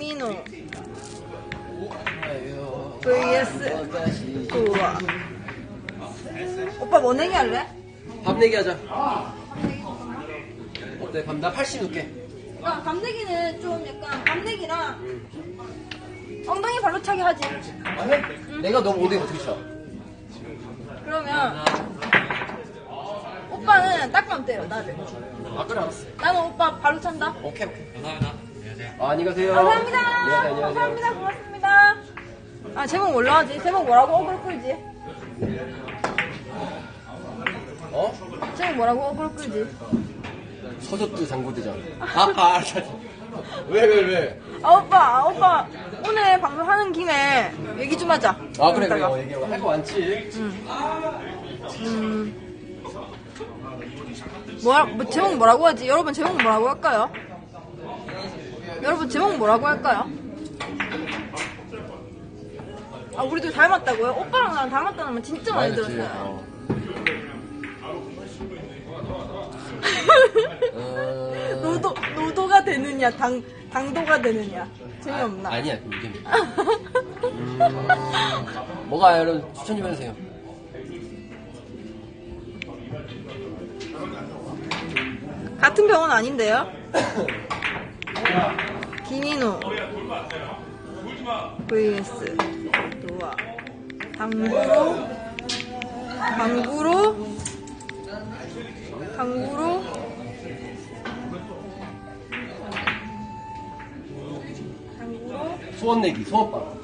김인우 vs 우와. 오빠 뭐 내기 할래? 밥 내기 하자. 어때? 나 80 넣게. 야, 밥 내기는 좀 약간 밥 내기랑 엉덩이 발로 차기 하지. 아, 해? 내가 너 엉덩이 어떻게 쳐? 그러면 오빠는 딱밤 때려 나를. 아, 그래, 알았어. 나는 오빠 발로 찬다. 오케이. 감사합니다. 안녕히 가세요. 감사합니다. 안녕하세요. 감사합니다. 고맙습니다. 아, 제목 뭘로 하지? 제목 뭐라고 어그로 끌지? 어? 제목 뭐라고 어그로 끌지? 서저트 장고대장. 알았어. 왜? 아, 오빠 오늘 방송하는 김에 얘기 좀 하자. 아, 그래. 이따가. 얘기해. 할 거 많지. 제목 뭐라고 하지? 여러분 제목 뭐라고 할까요? 여러분 제목 뭐라고 할까요? 아, 우리도 닮았다고요? 오빠랑 나랑 닮았다는 말 진짜 많이 됐지. 들었어요. 노도가 되느냐, 당도가 되느냐. 재미없나? 아니야, 이게. 뭐가 여러분 추천 좀 해주세요. 같은 병원 아닌데요? 김인우 vs 노아. 당구로 소원 내기, 소원빵.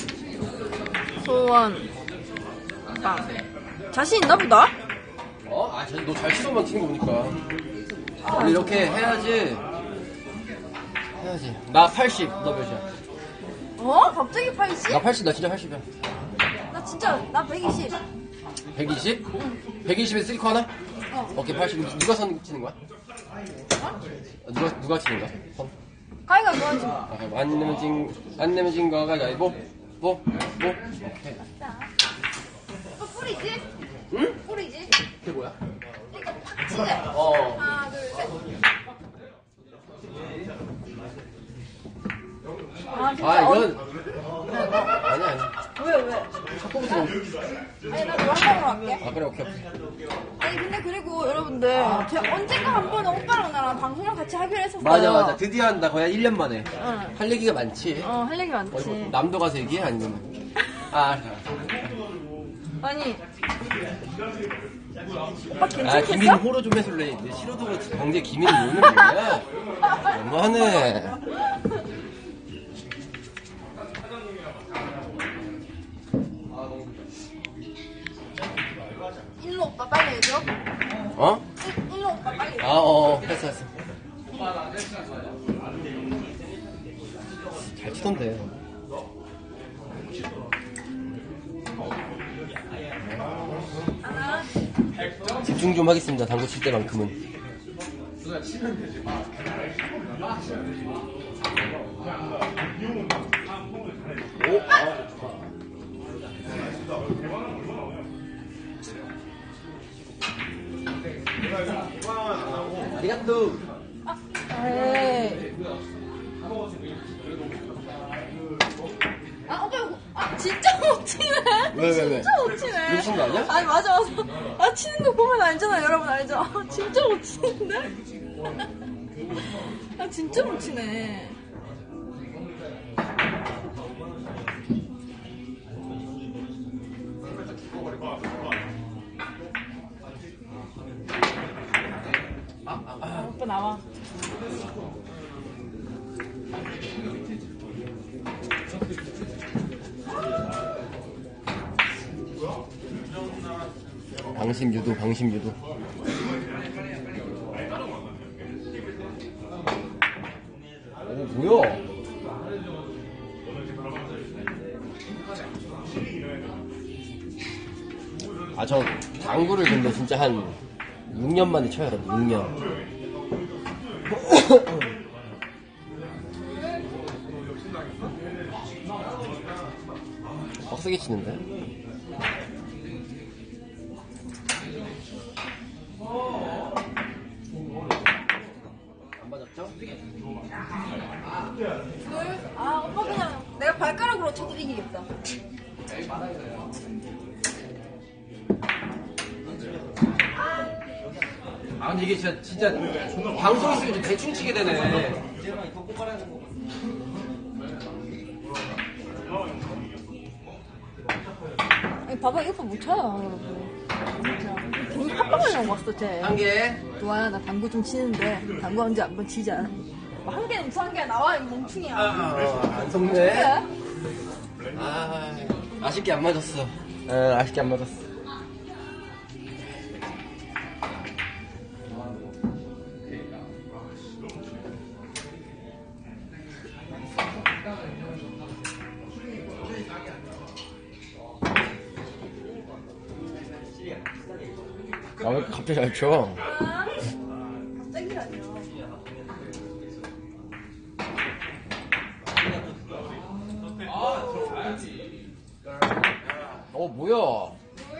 소원빵. 자신 있나 보다? 어? 아, 너 잘 치서만 치는 거 보니까. 우리 이렇게 해야지. 나 80, 너 몇이야? 어? 갑자기 80? 나 80, 나 진짜 80이야. 나 120. 120? 120에 쓰리코 하나? 어. 오케이, 80. 누가 선 치는 거야? 누가 치는 거야? 선? 가위가 뭐하지 뭐. 아, 안 내면 진 거가 가위보? 오케이. 또 뿌리지? 응? 뿌리지? 그게 뭐야? 그러니까 팍 치네. 어. 하나, 둘, 셋. 아, 진짜. 아, 이건. 아니야. 왜? 첫번부터. 아니, 나 노란방으로 할게. 아, 그래, 오케이. 아니, 근데 그리고 여러분들, 제가 언젠가 한 번은 오빠랑 나랑 방송을 같이 하기로 했었어요. 맞아. 드디어 한다. 거의 1년 만에. 응. 할 얘기가 많지. 할 얘기 많지. 어디 남도 가서 얘기해? 아니면. 알았어. 아니. 오빠 아, 괜찮겠어? 김인 호로 좀 해줄래? 내 싫어도 그렇지. 강제 김인 오는 거야. 너무하네. 일로 오빠 빨리 해줘. 어? 일로 오빠 빨리 해줘. 했어. 잘 치던데. 하나. 집중 좀 하겠습니다. 당구 칠 때만큼은. 아리가또. 에이. 아, 오빠, 진짜 못 치네. 왜? 진짜 못 치네. 미친 거 아니야? 아니, 맞아. 치는 거 보면 알잖아, 여러분 알죠? 진짜 못 치는데? 진짜 못 치네. 오빠 나와. 방심유도. 오, 뭐야? 아, 저 당구를 근데 진짜 한 6년 만에 쳐요. 6년. 빡세게 치는데? 안 맞았죠? 둘, 아 근데 이게 진짜 방송 있으면 좀 대충 치게 되네. 아니, 봐봐, 이거 못 쳐요, 여러분. 진짜. 괜히 합방하려고 왔어, 쟤. 한 개. 좋아요, 나 당구 좀 치는데, 당구 언제 한번 치자. 뭐 한 개는 한 개 나와, 이 멍충이야. 안 속네. 그래? 아, 아쉽게 안 맞았어. 아쉽게 안 맞았어. 아, 왜 갑자기 잘 쳐? 갑자기라뇨. 뭐야?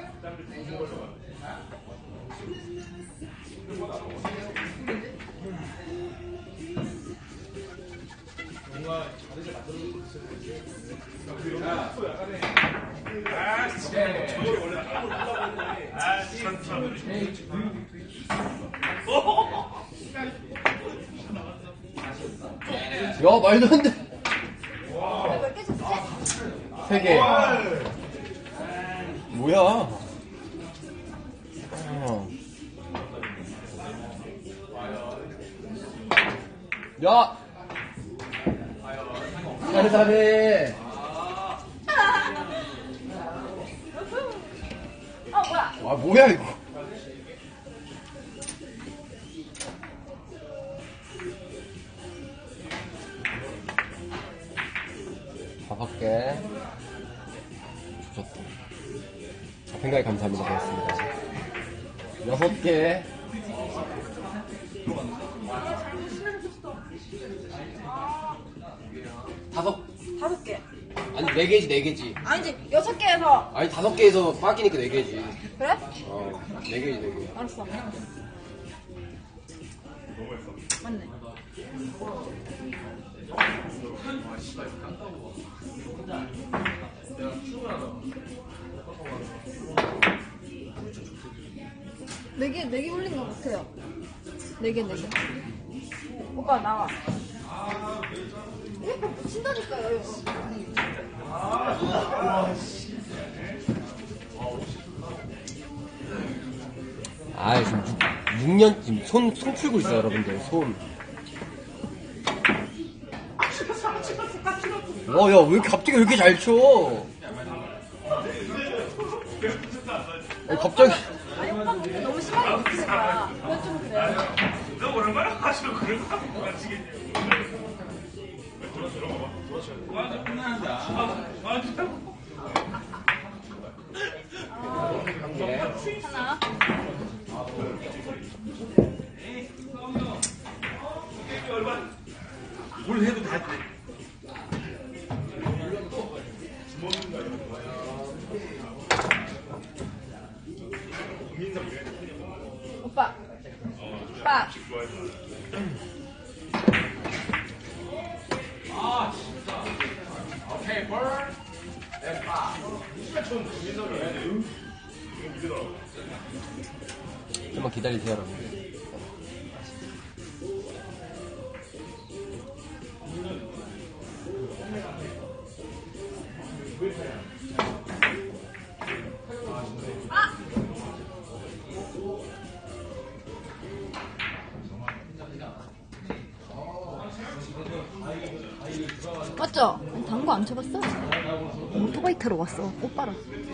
야, 말도 안 돼. 몇 개 쳤지? 3개. 뭐야? 야! 잘해. 뭐야? 아, 뭐야, 이거. 다섯 개. 좋다. 생각에 감사합니다. 고맙습니다. 6개. 다섯 개. 아니, 4개지, 4개지. 아니지, 6개에서. 아니, 5개에서 빠기니까 4개지. 그래? 4개지, 4개. 알았어. 맞네. 네 개 올린 것 같아요. 4개. 오빠 나와. 이거 붙인다니까요, 이거. 아, 지금 6년, 지금 손 풀고 있어요, 여러분들. 손. 와, 야, 갑자기 왜 이렇게 잘 쳐? 아니, 갑자기. 아니, 오빠 근데 너무 심하게 못 치는 거야. 그건 좀 그래. 너 오랜만에 하시면 그런 거 같지. 하나. 뭘 해도 다 돼. 오빠. 오빠. 좀만 기다리세요, 여러분. 맞죠? 당구 안 쳐봤어? 오토바이 타러 왔어. 오빠랑.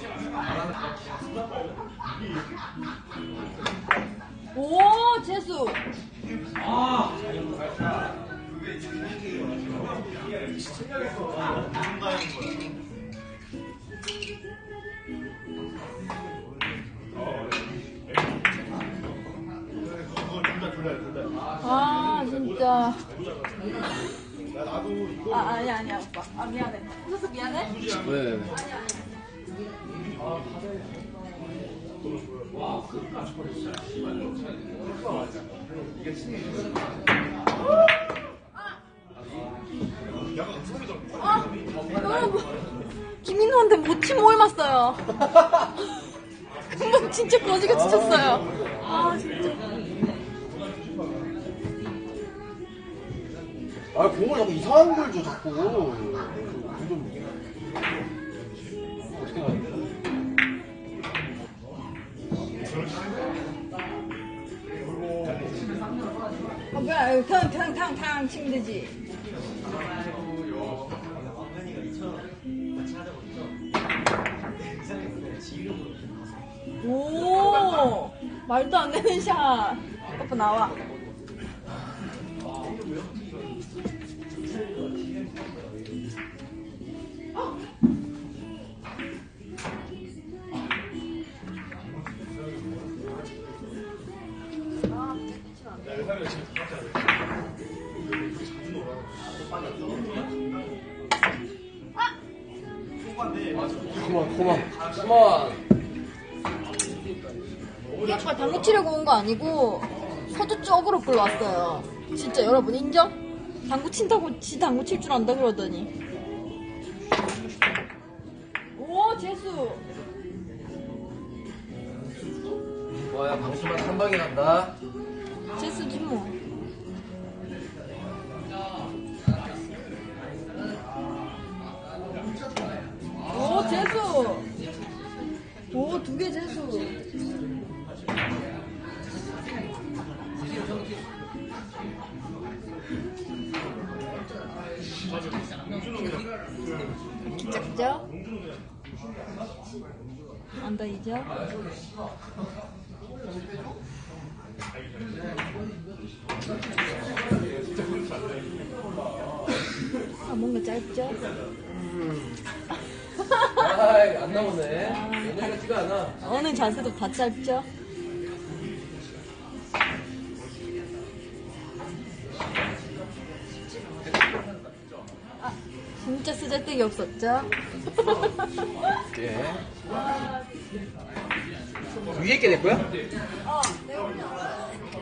오, 재수. 아, 진짜. 아니야, 오빠. 아, 미안해. 웃어서 미안해? 왜? 여러분. 김인호한테 못 침 옮았어요. 한번 진짜 거지가 지쳤어요. 아 진짜. 아 공을 자꾸 이상한 걸 줘 자꾸. 좀 어떻게 해야 돼? 그냥 탕탕탕탕 치면 되지. 오 말도 안 되는 샷. 오빠 나와. 그만. 이 오빠 당구 치려고 온 거 아니고 서주 쪽으로 불러왔어요. 진짜 여러분 인정? 당구 친다고 지 당구 칠 줄 안다 그러더니. 오 재수. 뭐야, 방심한 한 방에 간다. 재수지 뭐. 오 재수. 오 두 개 재수. 기짝죠? 안다이죠? 아 뭔가 짧죠? 아이, 안 나오네. 옛날 같지가 않아. 어느 자세도 다 짧죠? 아, 진짜 쓰잘데기 없었죠? 예. 위에 게 될 거야? 내가 올려.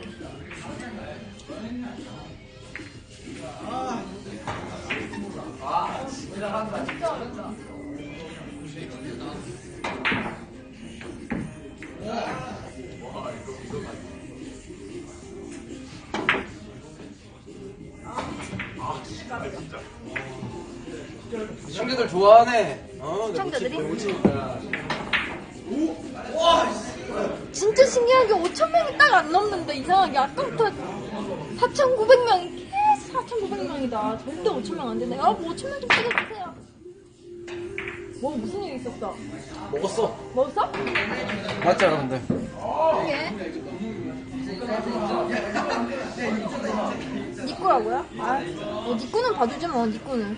시청자들 좋아하네. 시청자들이? 못 치니까. 진짜 신기한 게 5,000명이 딱 안 넘는데 이상하게 아까부터 4,900명이 계속 4,900명이다. 절대 5,000명 안 된다. 여러분 5,000명 좀 찍어주세요. 뭐 무슨 일 있었어? 먹었어. 먹었어? 맞지, 여러분들? 이게? 니 거라고요? 아, 니 거는 봐주지 뭐, 니 거는.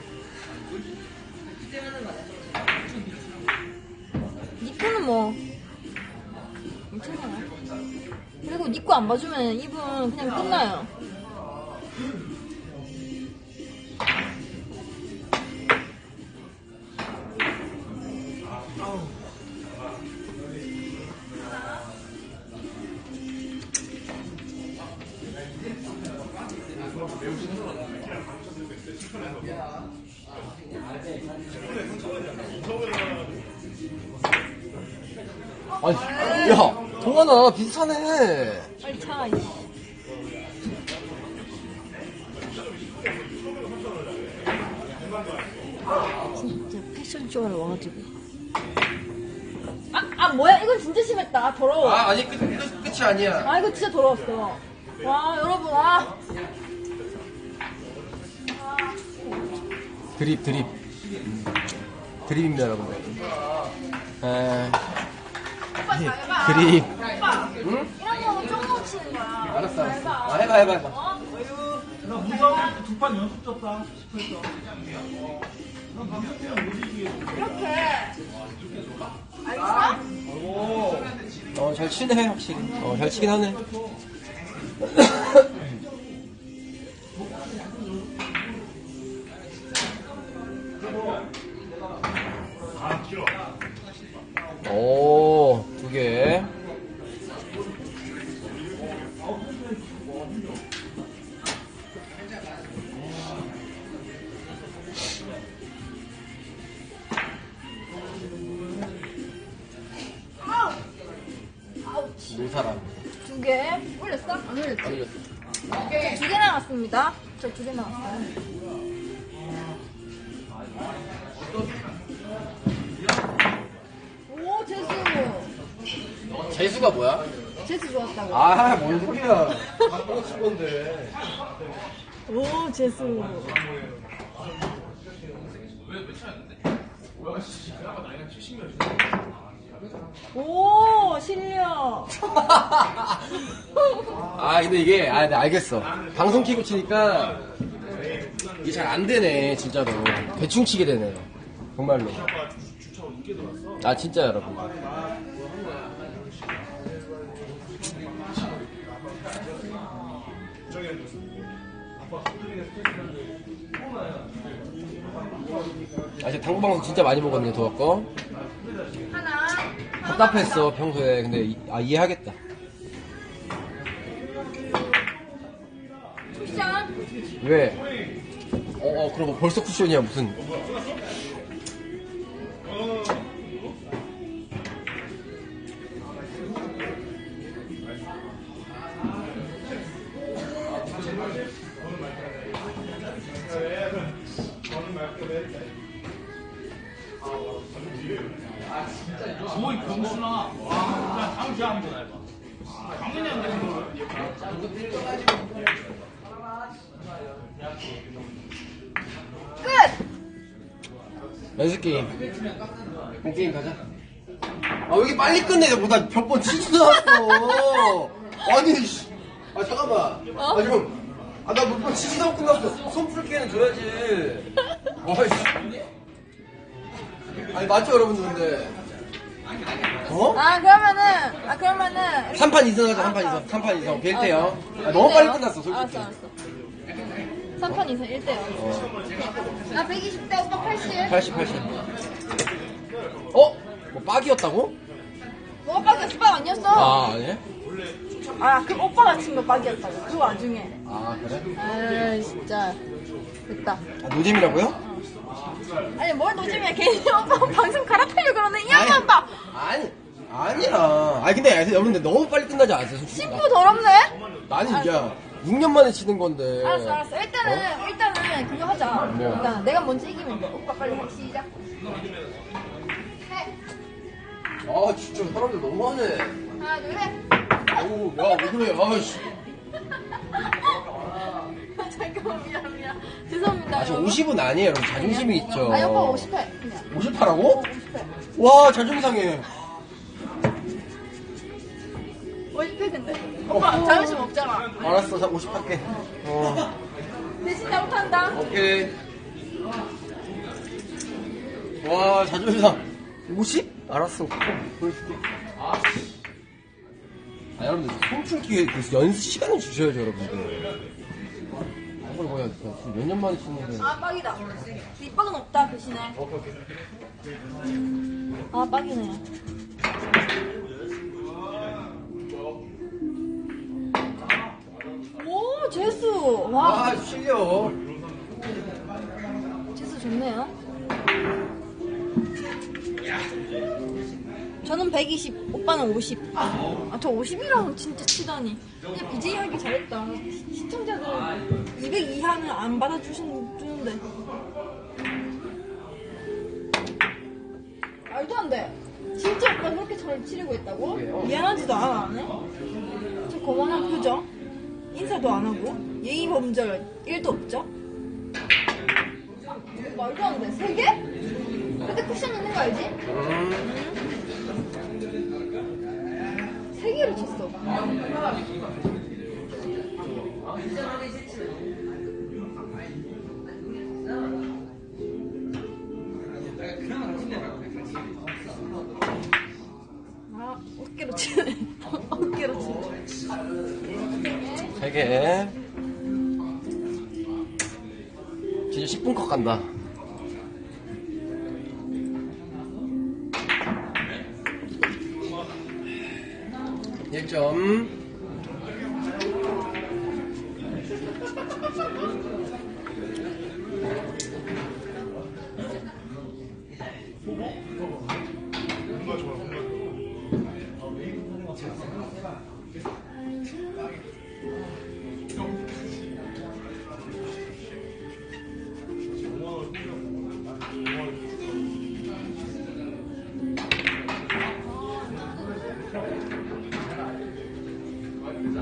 니 거는 뭐 괜찮아요. 그리고 니 거 안 봐주면 이분 그냥 끝나요. 아니, 야, 동환아, 비슷하네. 빨리 차. 이씨. 진짜 패션쇼를 와가지고. 뭐야? 이건 진짜 심했다. 더러워. 아니, 끝이 아니야. 아, 이거 진짜 더러웠어. 와, 여러분, 드립. 드립입니다, 여러분들. 드립. 응? 이런 거 쫑쫑 치는 거야. 알았어. 해봐. 해봐. 어? 나 무서워 두판 연속 졌다 싶어서. 이렇게. 알겠어? 잘 치네, 확실히. 잘 치긴 하네. 오, 2개. 노사람. 2개. 올렸어? 안 올렸지? 안 올렸어. 저 2개 나왔습니다. 저 2개 나왔어요. 오, 재수. 재수가 뭐야? 재수 좋았다고. 아, 뭔 소리야. 바꿔 친 건데. 오, 재수. 오, 실력. 아, 근데 이게, 네, 알겠어. 방송 키고 치니까 이게 잘 안 되네, 진짜로. 대충 치게 되네요. 정말로. 아, 진짜 여러분. 아, 이제 당구방송 진짜 많이 먹었네, 도왔거. 하나. 답답했어, 평소에. 근데, 이해하겠다. 쿠션. 왜? 그럼 뭐 벌써 쿠션이야, 무슨. 거의 병수나. 그냥 다음 주에 한번 해봐. 당연히 안 되는 거. 끝! 연습 게임. 게임 가자. 아, 왜 이렇게 빨리 끝내? 뭐, 나 몇 번 치지도 않았어. 아니, 씨. 아, 잠깐만. 아, 지금. 아, 나 몇 번 치지도 않고 끝났어. 손 풀기에는 줘야지. 아이씨. 아니, 맞죠, 여러분들, 근데. 어? 그러면은. 3판 이상 하자, 3판 이상. 3판 이상. 1대0. 아, 너무 빨리 끝났어, 솔직히. 알았어. 3판 이상 1대0. 나 120대 오빠 80. 80, 80. 뭐 빡이었다고? 뭐가 빡이었어? 빡 아니었어? 아, 아니? 그럼 오빠가 친 거 빡이었다고. 그 와중에. 아, 그래? 에이, 진짜. 됐다. 아, 노잼이라고요? 아니, 뭘 노잼이야. 괜히 오빠 방송 갈아타려고 그러네. 이 양반 봐. 아니야. 아니, 근데 여러분들 너무 빨리 끝나지 않았어요, 솔직히. 심부 더럽네? 아니, 야, 6년 만에 치는 건데. 알았어. 일단은 그거 하자. 뭐? 일단 내가 먼저 이기면 돼. 오빠 빨리 해. 시작. 해. 아, 진짜 사람들 너무하네. 하나, 둘, 셋. 오, 야, 왜 그래, 아이씨. 잠깐만, 미안. 죄송합니다. 아, 저 여러분. 50은 아니에요, 여러분. 자존심이 있죠. 아니, 오빠 50회. 그냥. 58하고? 50회. 와, 자존심 상해. 50회 근데. 오빠 자존심 없잖아. 알았어, 자, 50 할게. 대신 잘못한다. 오케이. 와, 자존심 상. 50? 알았어. 보여줄게. 여러분들, 손풀기 연습 시간을 주셔야죠, 여러분들. 한번 뭐야, 몇 년 만에 치는데. 빡이다. 뒷박은 없다, 대신에. 빡이네. 오, 재수. 와, 아, 실력. 재수 좋네요. 저는 120, 오빠는 50. 저 50이랑 진짜 치다니. 근데 BJ 하기 잘했다. 시청자들은 200 이하는 안 받아주는데. 말도 안 돼. 진짜 오빠 그렇게 잘 치려고 했다고? 미안하지도 않아, 안 해? 저 거만한 표정. 인사도 안 하고. 예의 범절 1도 없죠? 말도 안 돼. 3개? 근데 쿠션 있는 거 알지? 3개를 쳤어. 어깨로 치네. 어깨로 치네. 3개. 진짜 10분 컷 간다. 일점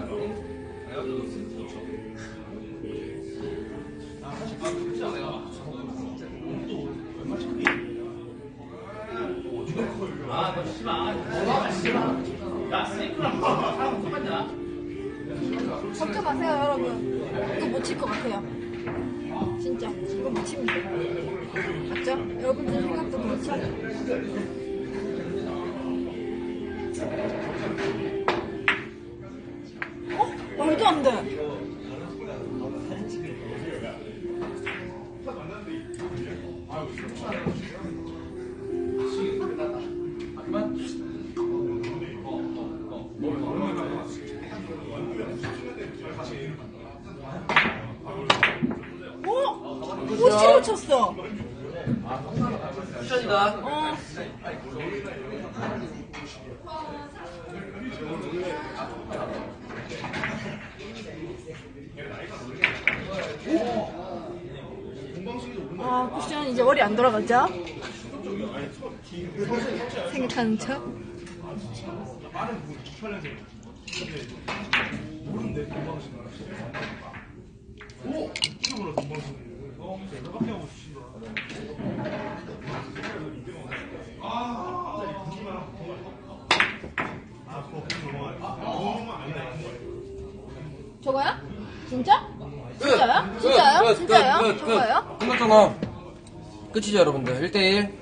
아, 너 씨발. 야, 스니커랑 사람 똑같냐? 걱정 마세요, 여러분. 이거 못 칠 것 같아요. 진짜. 이거 못 치면 돼요. 맞죠? 여러분들 생각도 그렇죠? 말도 안 돼. 오씨로 쳤어. 쿠션이다. 아, 쿠션 이제 머리 안 돌아가죠? 생각하는 척? 저거야? 진짜? 진짜요? 진짜요? 진짜요? 저거요? 끝났잖아. 끝이죠, 여러분들. 1대1.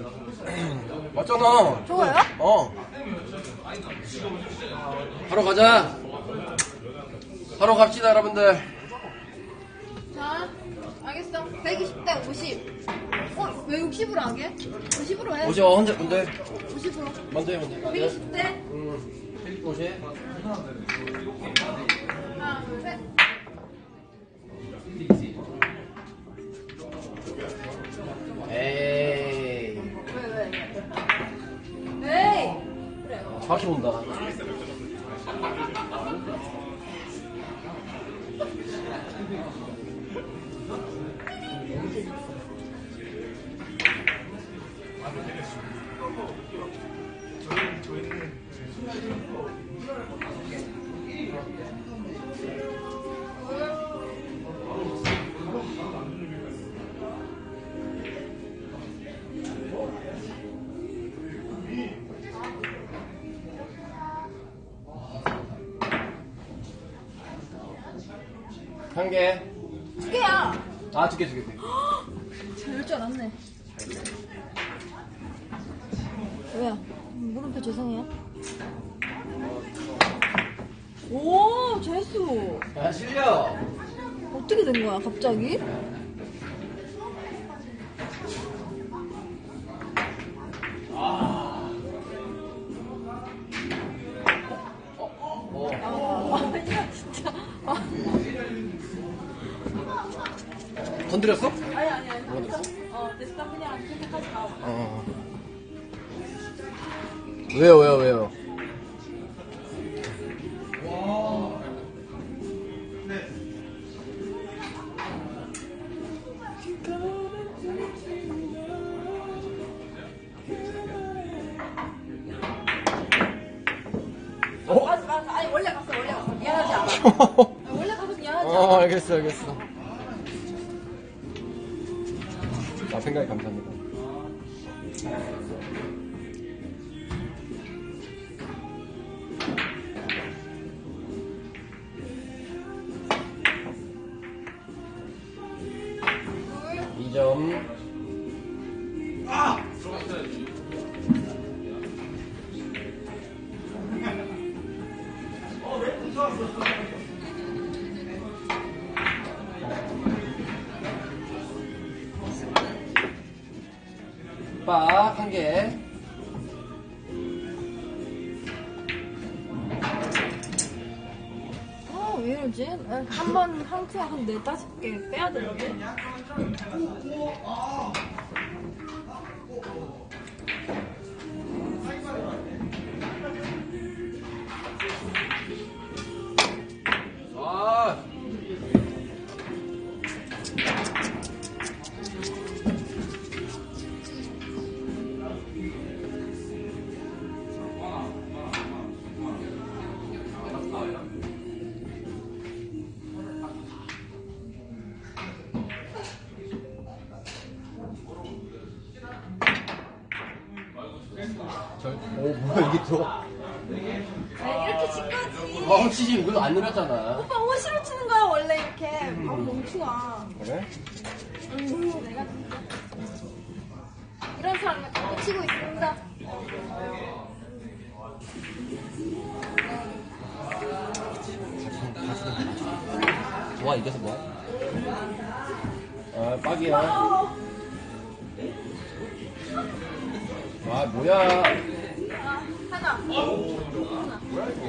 맞잖아. 저거요? 바로 가자. 바로 갑시다, 여러분들. 자, 알겠어. 120대 50. 왜 60으로 안 해? 50으로 해. 50, 혼자, 근데. 50으로. 먼저 해, 먼저. 120대. 50. 하나, 둘, 셋. 에이. 에이! 그래. 정확히 본다. 한 개. 2개야! 아, 두 개. 이럴 줄 알았네. 왜요? 물음표 죄송해요. 오, 재수. 야, 실려. 어떻게 된 거야, 갑자기? 아니야, 진짜. 건드렸어? 아니. 됐어? 됐어. 그냥 그렇게까지 가. 왜요? 맞아. 아니, 원래 갔어. 미안하지 않아. 원래 가서 미안하지 않아. 알겠어. 아, 생각이 감사합니다. 이 점. 빡, 한 개. 왜 이러지? 한 투에 한 4-5개 빼야 되는데. 아. 이렇게 친 거지. 멍치지 이거 안 늘었잖아. 오빠 호시로 치는 거야 원래 이렇게. 아 멍충아. 그래? 내가 진짜 이런 사람을 갖고 치고 있습니다. 좋아 이겨서 뭐? 아 빡이야. 아 뭐야? 하나. 뭐야 이거?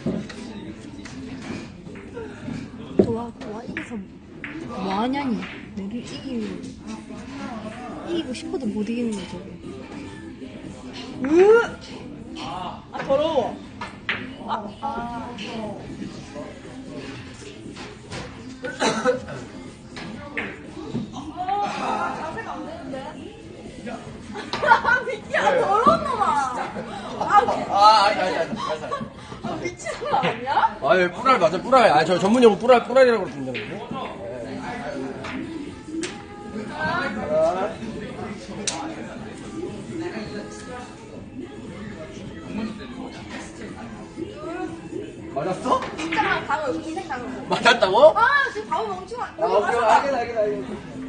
도와 이겨서 뭐하냐니. 내를 이기고 싶어도 못 이기는 거죠. 아 더러워. 자세가 안 되는데. 미끼야 더러운 놈아. 아니. 미치는 거 아니야? 아예 뿌랄 맞아 뿌랄. 아저 전문 용어 뿌랄이라고 부른다는데. 맞았어? 진짜 강호 인생 강호. 맞았다고? 아 지금 바보 멍충아. 아 오케이 알겠어.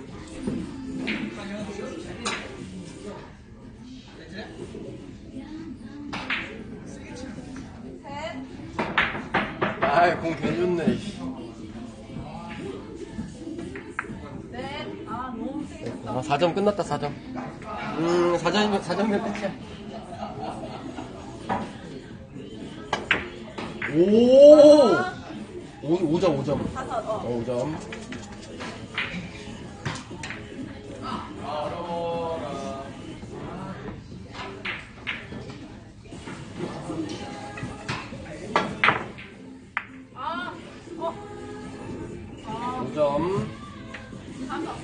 아이 공 개좋네. 넷. 아 너무 세게 쳤다. 아 4점 끝났다 4점. 4점이면 끝이야. 오 5점. 다섯. 5점. 아. 5점. 다섯.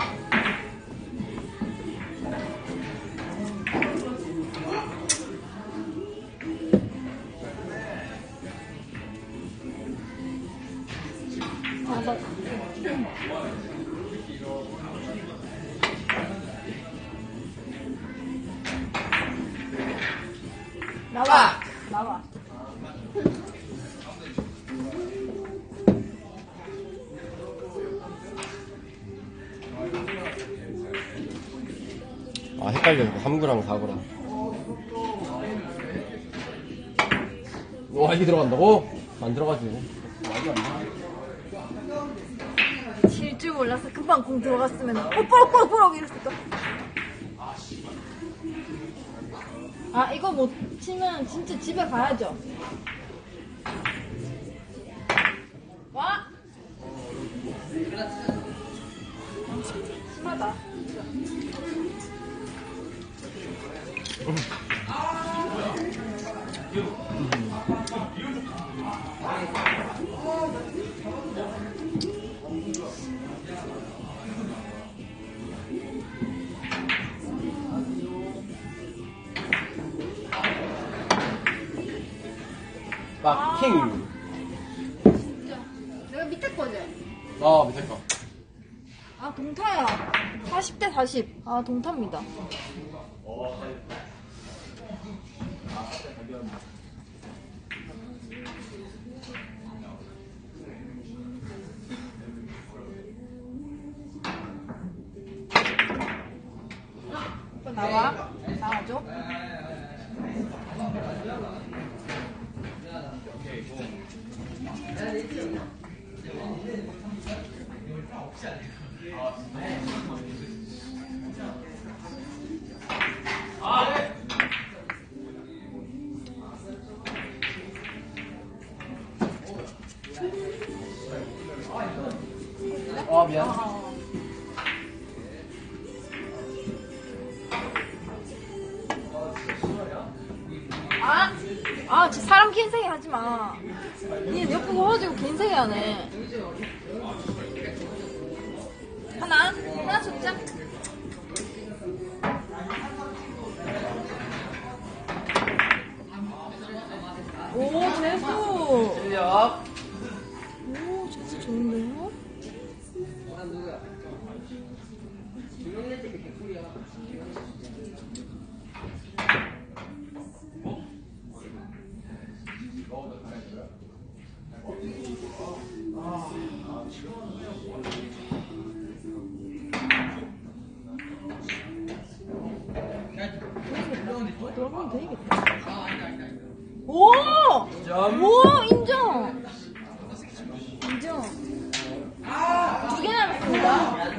나와. 아 헷갈려 이거 3구랑 4구랑. 와 이게 들어간다고? 안 들어가지. 말이 안 돼. 질 줄 몰라서 금방 공 들어갔으면 뽀뽀뽀뽀 이랬을까? 아 이거 못 치면 진짜 집에 가야죠. 와. 심하다. 킹. 진짜. 내가 밑에 거지? 아 밑에 거. 아 동타야. 40대 40. 아 동타입니다. 오빠 나와줘. 아 미안. 진짜 사람 캔생이 하지 마. 얘 옆에 서가지고 캔생이 하네. 하나 줬자. 오, 재수. 실력. 오, 재수 좋은데요? 넣으면 되겠다. 오! 점. 오! 인정! 인정. 두 개 남았습니다.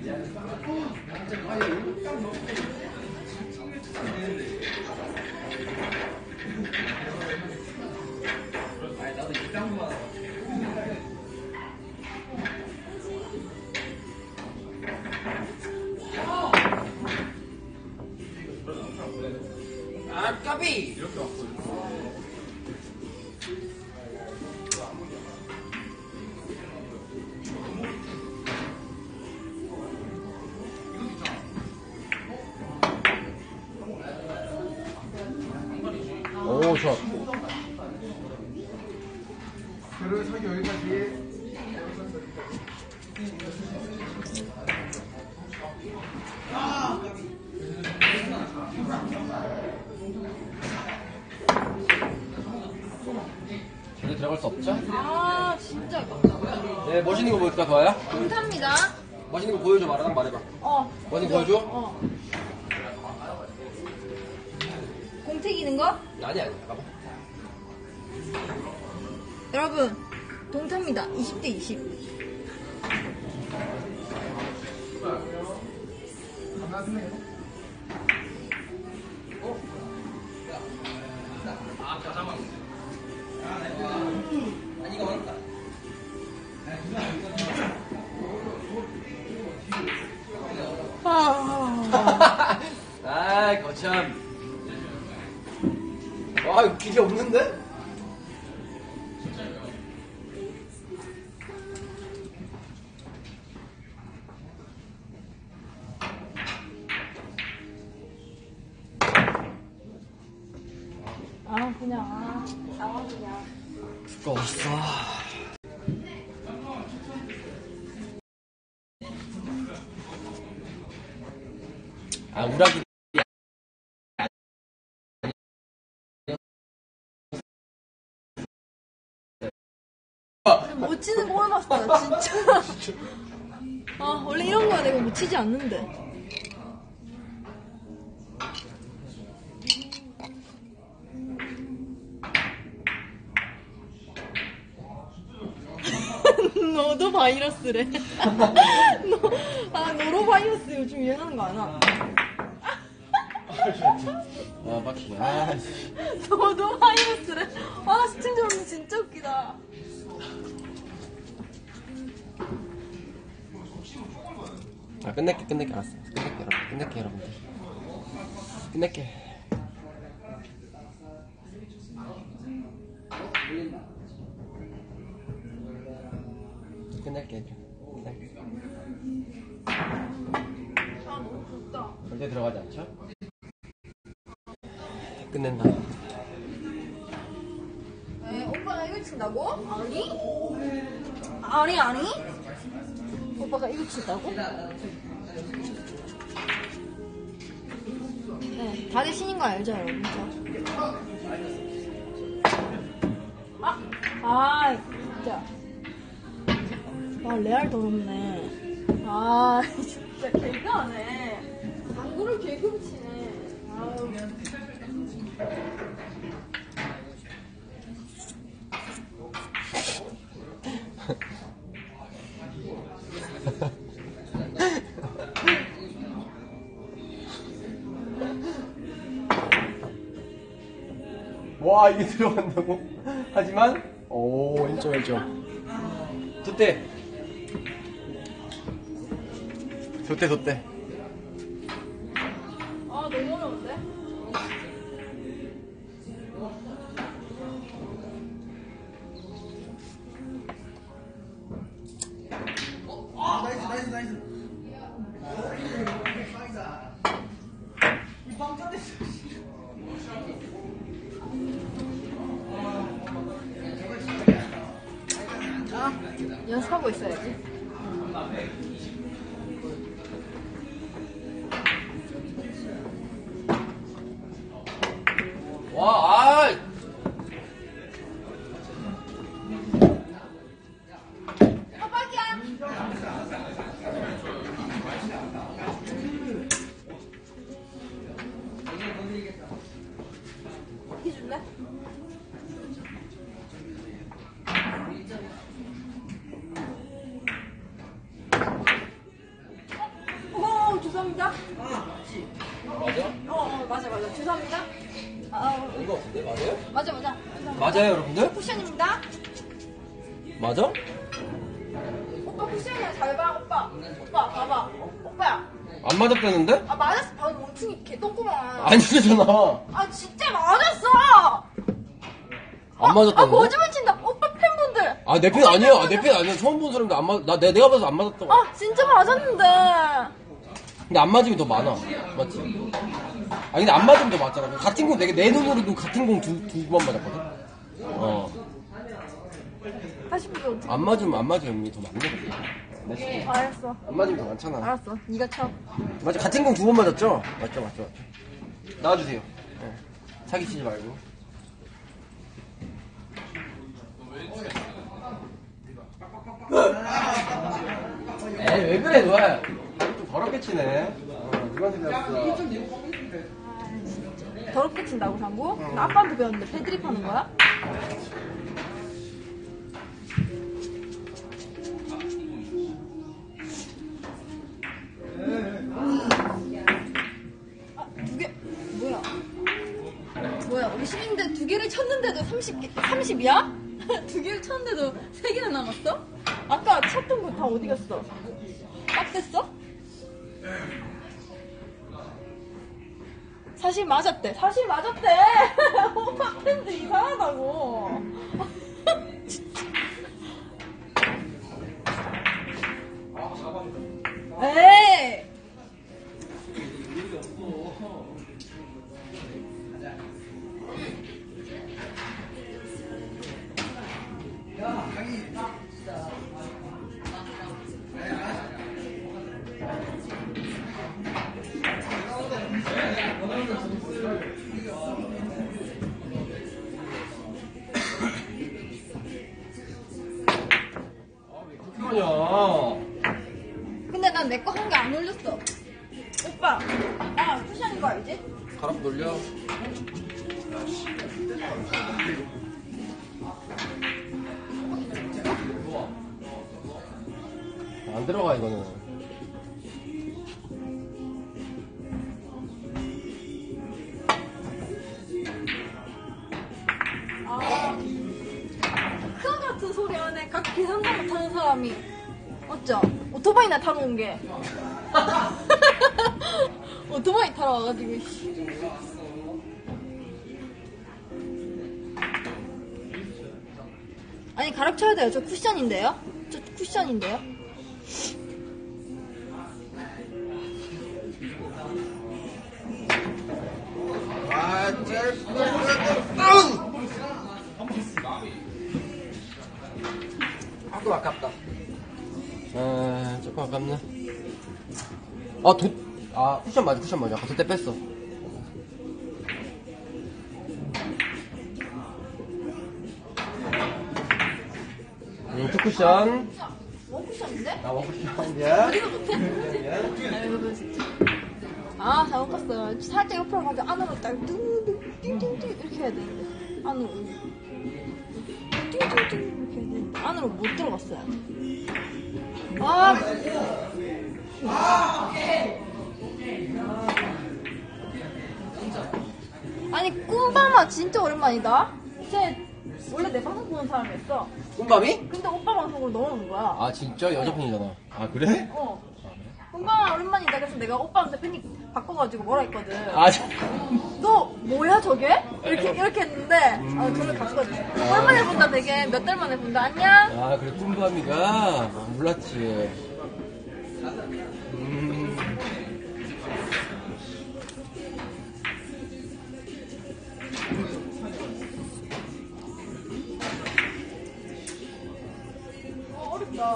아, 까비! 오, 좋아. 그래서 여기까지. 절대 들어갈 수 없죠? 아, 진짜. 네, 멋있는 거 보여줄까, 도아야? 감사합니다. 멋있는 거 보여줘, 말하랑 말해봐. 멋있는 거 보여줘? 공책 이는 거? 아니, 가봐. 여러분, 동타입니다. 20대 20. 아, 거참. 와, 이거 길이 없는데? 나와 그냥. 두꺼웠어. 아, 우라기. 못 치는 거 오늘 봤어, 진짜. 아, 원래 이런 거야 내가 못 치지 않는데. 너도 바이러스래. 노로바이러스 요즘 유행하는 거 아나? 아, 막히네. 아, 씨. 너도 바이러스래. 아, 시청자분 진짜 웃기다. 아, 끝낼게, 알았어. 끝낼게, 여러분들. 끝낼게. 끝낼게. 아, 너무 덥다. 절대 들어가지 않죠? 끝낸다. 에, 오빠가 이거 친다고? 아니? 오빠가 이거 친다고? 네, 다들 신인 거 알죠, 여러분? 진짜. 아, 레알 더럽네. 아, 진짜 개그하네. 당구를 개그로 치네. 아우. 와, 이게 들어간다고? 하지만, 오, 1점. 돛대. 아, 너무 어려운데? 나이스. 연습하고 있어야지. 와, 맞아. 맞아요, 여러분들? 쿠션입니다. 맞아? 오빠 쿠션이야. 잘 봐, 오빠. 오빠, 봐봐. 오빠야. 안 맞았다는데? 아, 맞았어. 방금 멍충이 개똥구멍. 아니잖아. 아, 진짜 맞았어! 안 맞았다고? 아, 거짓말 친다. 오빠 팬분들. 아, 내 편 아니야. 아, 내 편 아니야. 처음 본 사람도 안 맞, 내가 봐서 안 맞았다고. 아, 진짜 맞았는데. 근데 안 맞으면 더 많아. 맞지? 아, 근데 안 맞으면 더 많잖아. 같은 공, 내 눈으로도 같은 공 두 번 맞았거든? 다시 보기 어떻게. 안 맞으면 이미 더 많네. 알았어. 안 맞으면 더 많잖아. 알았어. 네가 쳐. 맞아, 같은 공 두 번 맞았죠? 맞죠. 나와주세요. 사기치지 말고. 에이, 왜 그래, 너야? 좀 더럽게 치네. 누구한테 배웠어? 더럽게 친다고, 상구? 나 아빠한테 배웠는데 패드립 하는 거야? 아, 두 개, 뭐야? 뭐야, 50인데 두 개를 쳤는데도 30이야? 두 개를 쳤는데도 세 개나 남았어? 아까 쳤던 거 다 어디 갔어? 빡됐어? 사실 맞았대. 오빠 팬들 이상하다고. 진짜. 에이. 그러냐. 근데 난 내 거 한 개 안 올렸어. 오빠. 아, 쿠션인 거 알지? 가락 돌려. 안 들어가, 이거는. 그 같은 소리 안에 각 계산도 못하는 사람이. 맞죠? 오토바이나 타러 온 게. 오토바이 타러 와가지고. 씨. 아니, 가락 쳐야 돼요. 저 쿠션인데요? 저 쿠션인데요? 조금 아깝다. 조금 아깝네. 쿠션 맞아. 아까 때 뺐어. 투쿠션. 원쿠션인데? 원쿠션이야. 어디가 못해? 아이고, 진짜. 아, 잘못 봤어요. 살짝 옆으로 가서 안으로 딱 띵띵띵 이렇게 해야 되는데. 안으로. 띵띵띵 이렇게 해야 되는데. 안으로 못 들어갔어요. 아니, 꿈밤아 진짜 오랜만이다. 쟤 원래 내 방송 보는 사람이었어. 꿈밤이? 근데 오빠 방송으로 넘어온 거야. 아, 진짜? 여자 팬이잖아. 아, 그래? 꿈밤아 오랜만이다. 그래서 내가 오빠한테 팬이 바꿔가지고 뭐라 했거든. 너 뭐야 저게? 이렇게 했는데 저를 갔거든. 오랜만에 본다 되게 몇 달 만에 본다. 안녕. 아, 그래, 꿈밤이가? 몰랐지. 어렵다.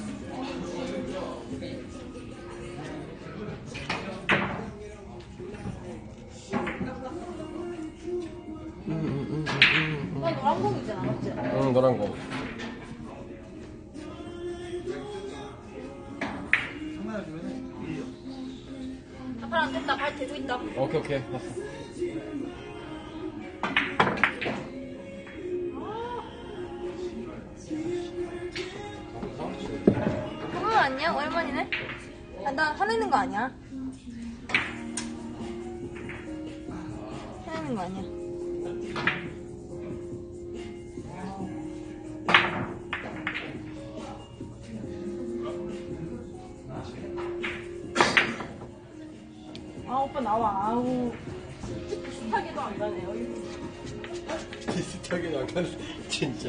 너 노란 공이잖아, 맞지? 응, 너란 거. 아빠랑 안 됐다. 발 대고 있다. 오케이. 봤어. 그건 아니야? 오랜만이네? 나 화내는 거 아니야? 화내는 거 아니야? 나와. 아우. 비슷하게도 안 가네요. 비슷하게 나간 진짜.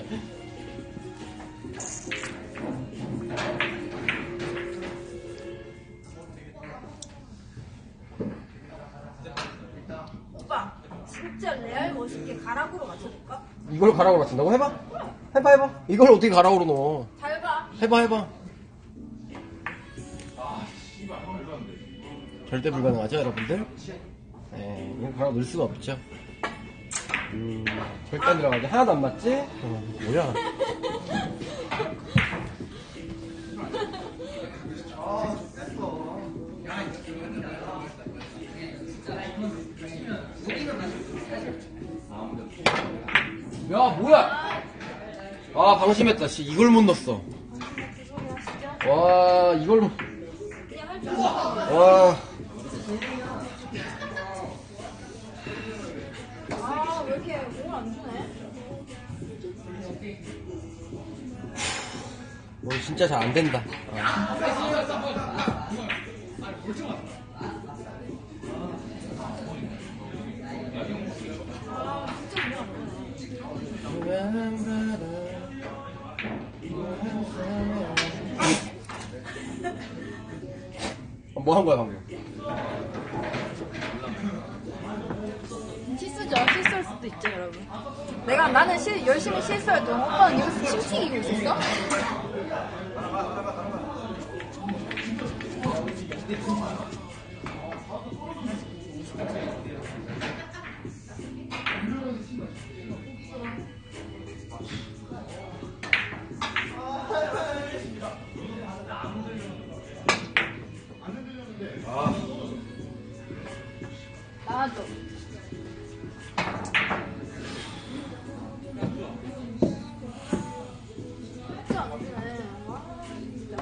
오빠, 진짜 레알 멋있게 가락으로 맞춰줄까? 이걸 가락으로 맞춘다고? 해봐. 해봐. 이걸 어떻게 가락으로 넣어? 잘 봐. 해봐. 절대 불가능하죠, 여러분들? 네, 이거 가락 넣을 수가 없죠. 절대 안 들어가지. 하나도 안 맞지? 뭐야? 야, 뭐야? 아, 방심했다. 씨, 이걸 못 넣었어. 와, 이걸 못. 그냥 할 줄 알아. 와. 아, 왜 이렇게 공을 안 주네? 진짜 잘 안 된다. 뭐 한 거야, 방금? 실수죠. 실수할 수도 있죠, 여러분. 나는 열심히 실수할 동안 오빠는 여기서 침 튀기고 있었어? 나도. 진짜 안 되네. 와, 진짜.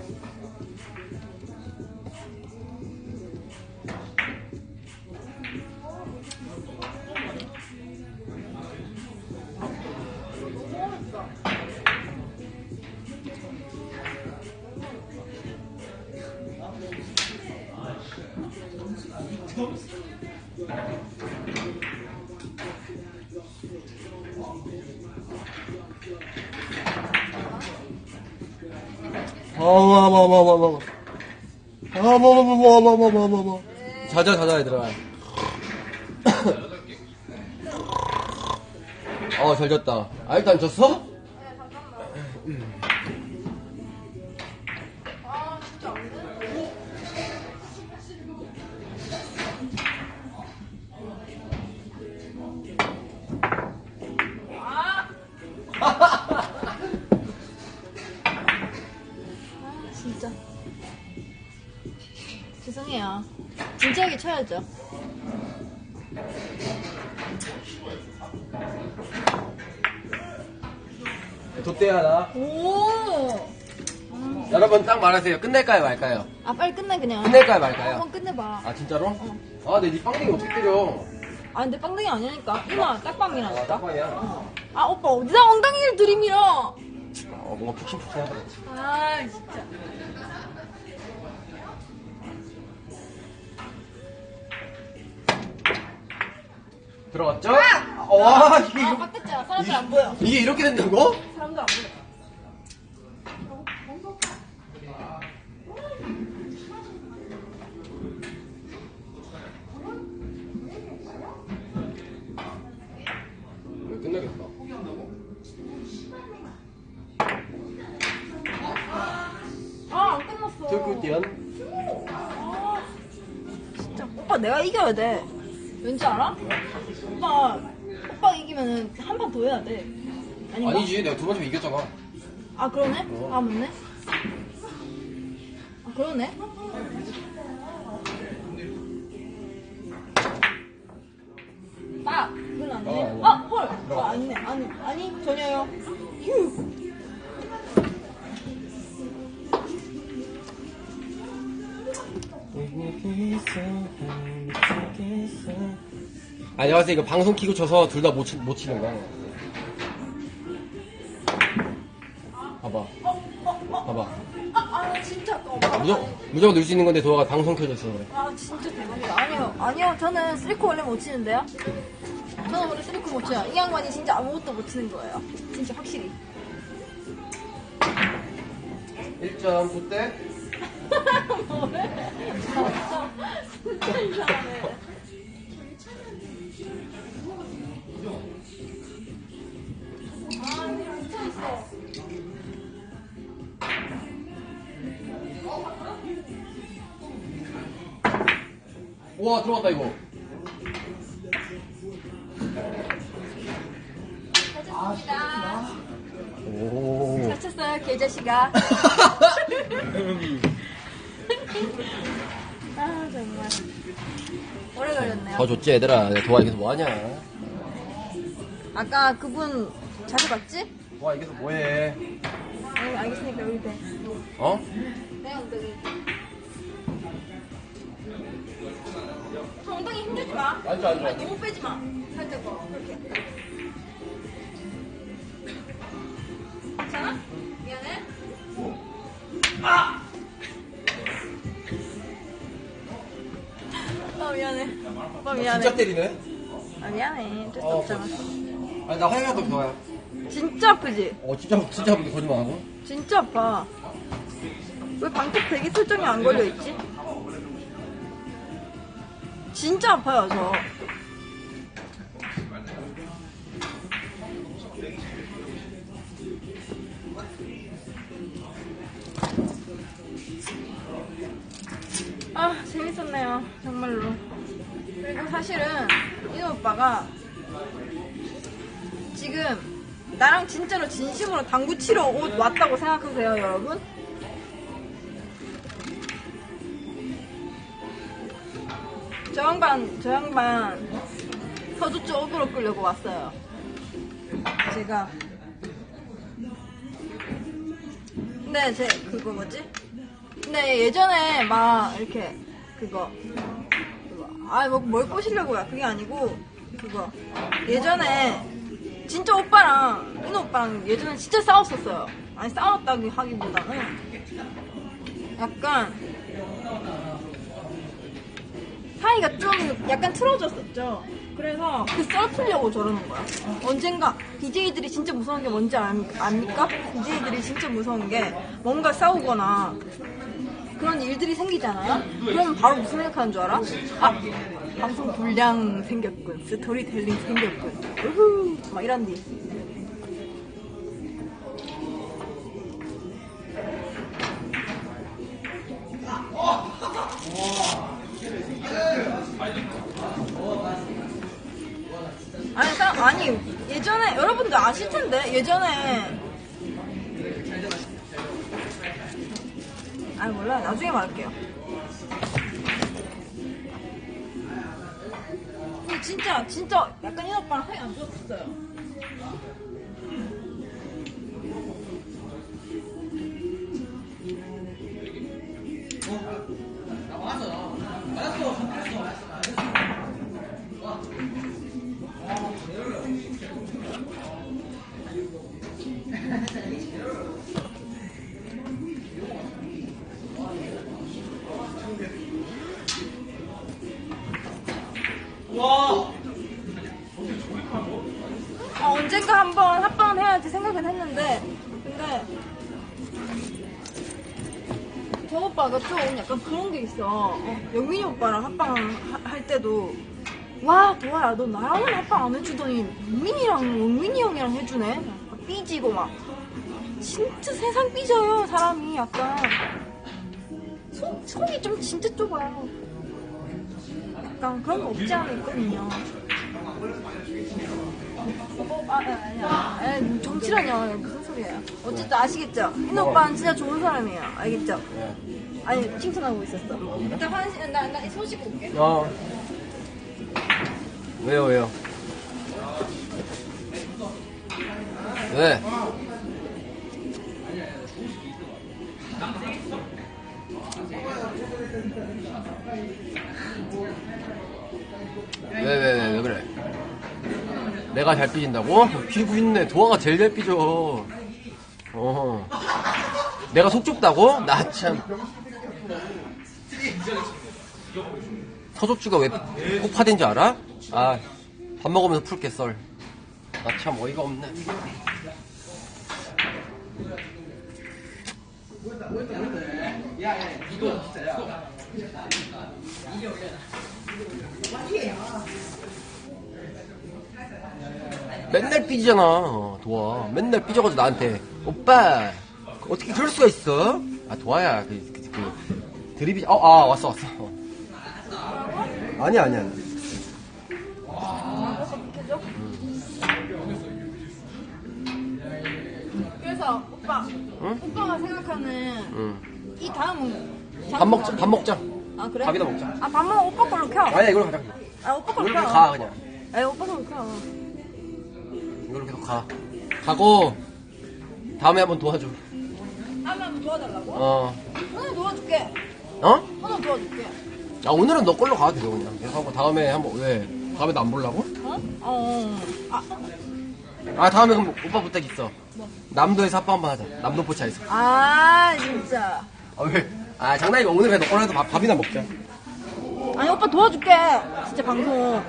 너무 어렵다. 자자 얘들아. 잘 졌다. 일단 졌어? 네, 잠깐만. 아, 진짜 안 되네. 진짜. 죄송해요. 진지하게 쳐야죠. 돗대야 나. 오! 여러분 딱 말하세요. 끝낼까요 말까요? 아, 빨리 끝내, 그냥. 끝낼까요 말까요? 한번 끝내봐. 아 진짜로? 네 빵댕이 어떻게 때려? 아, 근데 빵댕이 아니니까. 이마, 딱빵이라니까. 딱방이야. 아, 오빠, 어디다 엉덩이를 들이밀어? 뭔가 푹신푹신하다. 아, 진짜. 들어갔죠? 와 이게 아, 빡됐잖아. 사람들 안 보여. 이게 이렇게 된다고? 사람들 안 보여. 끝나겠다. 아, 안 끝났어. 뚜꾸띠언. 아, 진짜. 오빠, 내가 이겨야 돼. 왠지 알아? 오빠 이기면은 한 판 더 해야 돼. 아닌가? 아니지, 내가 두 번째 이겼잖아. 아, 그러네? 아, 맞네? 아, 그러네? 딱! 그건 아니네. 헐! 아니네. 아니, 전혀요. 휴! 내가 봤을 때 이거 방송 키고 쳐서 둘 다 못 치는 거야. 봐봐. 진짜 아까워. 무조건 넣을 수 있는 건데 도화가 방송 켜져 있어 그래. 아, 진짜 대박이다. 아니야. 아니요. 저는 쓰리코 원래 못 치는데요. 저는 원래 쓰리코 못 쳐요. 이 양반이 진짜 아무것도 못 치는 거예요. 진짜 확실히. 1점 굿대. 뭐래? 진짜 이상하네. 아, 미쳐있어. 우와, 들어갔다, 이거. 잘 쳤습니다. 오. 잘 쳤어요, 개자식아. 아, 정말. 오래 걸렸네요. 더 줬지, 얘들아. 내가 도와, 이게서 뭐하냐. 아까 그분 자주 봤지? 도와, 이게서 뭐해. 알겠으니까 여기 돼. 어? 내 엉덩이. 엉덩이 힘주지 마. 앉아, 앉아. 아니, 너무 빼지 마. 살짝 그렇게. 괜찮아? 미안해. 미안해. 오빠 미안해. 진짜 때리네? 아, 미안해. 어쩔 수 어, 없잖아. 아니, 나 화영이가 더 좋아요. 진짜 아프지? 진짜 근데 거짓말 안 하고? 진짜 아파. 왜 방콕 대기 설정이 안 걸려있지? 진짜 아파요, 저. 아, 재밌었네요. 정말로. 그리고 사실은 이 오빠가 지금 나랑 진짜로 진심으로 당구 치러 왔다고 생각하세요, 여러분? 저 양반 서주 쪽으로 끌려고 왔어요. 제가. 근데 그거 뭐지? 근데 예전에 막 이렇게 그거 뭘 꼬시려고요. 그게 아니고 그거 예전에 진짜 오빠랑 인호 오빠랑 예전에 진짜 싸웠었어요. 아니 싸웠다고 하기보다는 약간 사이가 좀 약간 틀어졌었죠. 그래서 그 썰 풀려고 저러는 거야. 언젠가 BJ들이 진짜 무서운 게 뭔지 압니까? BJ들이 진짜 무서운 게 뭔가 싸우거나 그런 일들이 생기잖아요? 그러면 바로 무슨 생각하는 줄 알아? 아, 방송 불량 생겼군. 스토리텔링 생겼군. 우후! 막 이런 뒤. 아니, 예전에, 여러분들 아실 텐데, 예전에. 아니, 몰라요. 나중에 말할게요. 근데 진짜, 약간 이 오빠랑 사이 안 좋았어요. 언젠가 한번 합방을 해야지 생각은 했는데, 근데 저 오빠가 좀 약간 그런 게 있어. 영민이 오빠랑 합방할 때도 와 도아야 너 나랑은 합방 안 해주더니 영민이 형이랑 해주네. 삐지고 막 진짜 세상 삐져요 사람이. 약간 속이 좀 진짜 좁아요. 약간 그런 거 없지 않아 있거든요. 아니야. 정치라뇨. 무슨 소리예요. 어쨌든 아시겠죠? 인 오빠는 진짜 좋은 사람이에요. 알겠죠? 아니, 칭찬하고 있었어. 일단 나 손 씻고 올게. 왜요? 왜? 왜 그래? 내가 잘 삐진다고? 삐고 있네. 도화가 제일 잘 삐져. 내가 속 좁다고? 나 참. 서조추가 왜 폭파된지 알아? 아, 밥 먹으면서 풀게 썰. 나 참 어이가 없네. 맨날 삐지잖아, 도와. 맨날 삐져가지고 나한테 오빠 어떻게 그럴 수가 있어? 아, 도와야 드립이 왔어. 아니야. 그래서 오빠, 응? 오빠가 생각하는 응. 이 다음은 밥 먹자. 아 그래? 밥이나 먹자. 아 밥 먹어 오빠 걸로 켜. 아니야, 이걸로 가자. 아 오빠 걸로 이걸로 켜. 가, 그냥. 아 오빠 걸로 켜. 이걸로 계속 가. 가고, 다음에 한번 도와줘. 다음에 한번 도와달라고? 어. 오늘 도와줄게. 어? 오늘 도와줄게. 야, 오늘은 너 걸로 가도 되죠, 그냥. 계속 하고, 다음에 한번, 왜? 다음에 너 안 보려고? 어? 다음에 그럼 오빠 부탁 있어. 남도에서 합방 한번 하자. 남도 포차에서. 아 진짜. 아, 왜? 아, 장난이고, 오늘 그냥 너 걸로 해서 밥이나 먹자. 아니 오빠 도와줄게. 진짜 방송.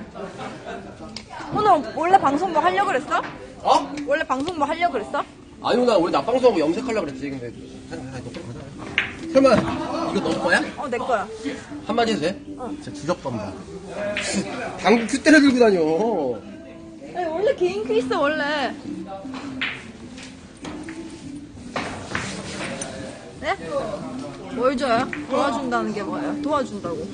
오늘 원래 방송 뭐 하려고 그랬어? 어? 원래 방송 뭐 하려고 그랬어? 아니, 나 원래 낮방송하고 염색하려고 그랬지. 근데, 너 걸로 가자. 설마, 이거 너 거야? 어 내 거야. 한마디 해도 돼? 진짜 주접던다. 방구 큐 때려 들고 다녀. 아니 원래 개인 큐 있어 원래. 네? 뭘 줘요? 도와준다는 게 뭐예요? 도와준다고.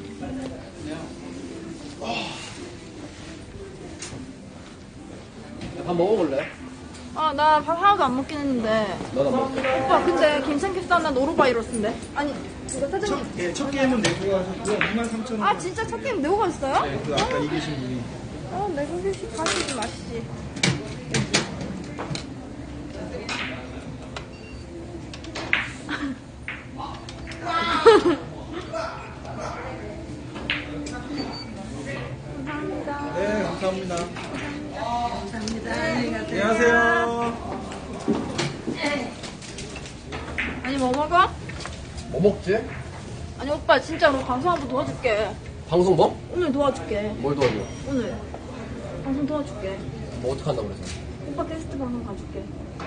밥 먹어볼래? 아 나 밥 하나도 안 먹긴 했는데. 너도 안 먹어. 오빠 근데 괜찮겠어? 나 노로바이러스인데. 아니 이거 사장님. 첫 게임은 내고 가셨고요. 23,000원. 아 진짜 첫 게임 내고 갔어요? 네, 그 아까 이기신 분이. 내고 가시지 마시지. 감사합니다. 네, 감사합니다. 감사합니다. 안녕하세요. 아니 뭐 먹어? 뭐 먹지? 아니 오빠 진짜로 방송 한번 도와줄게. 방송 뭐? 오늘 도와줄게. 뭘 도와줘? 오늘 방송 도와줄게. 뭐 어떻게 한다고 그래서? 오빠 게스트 방송 가줄게.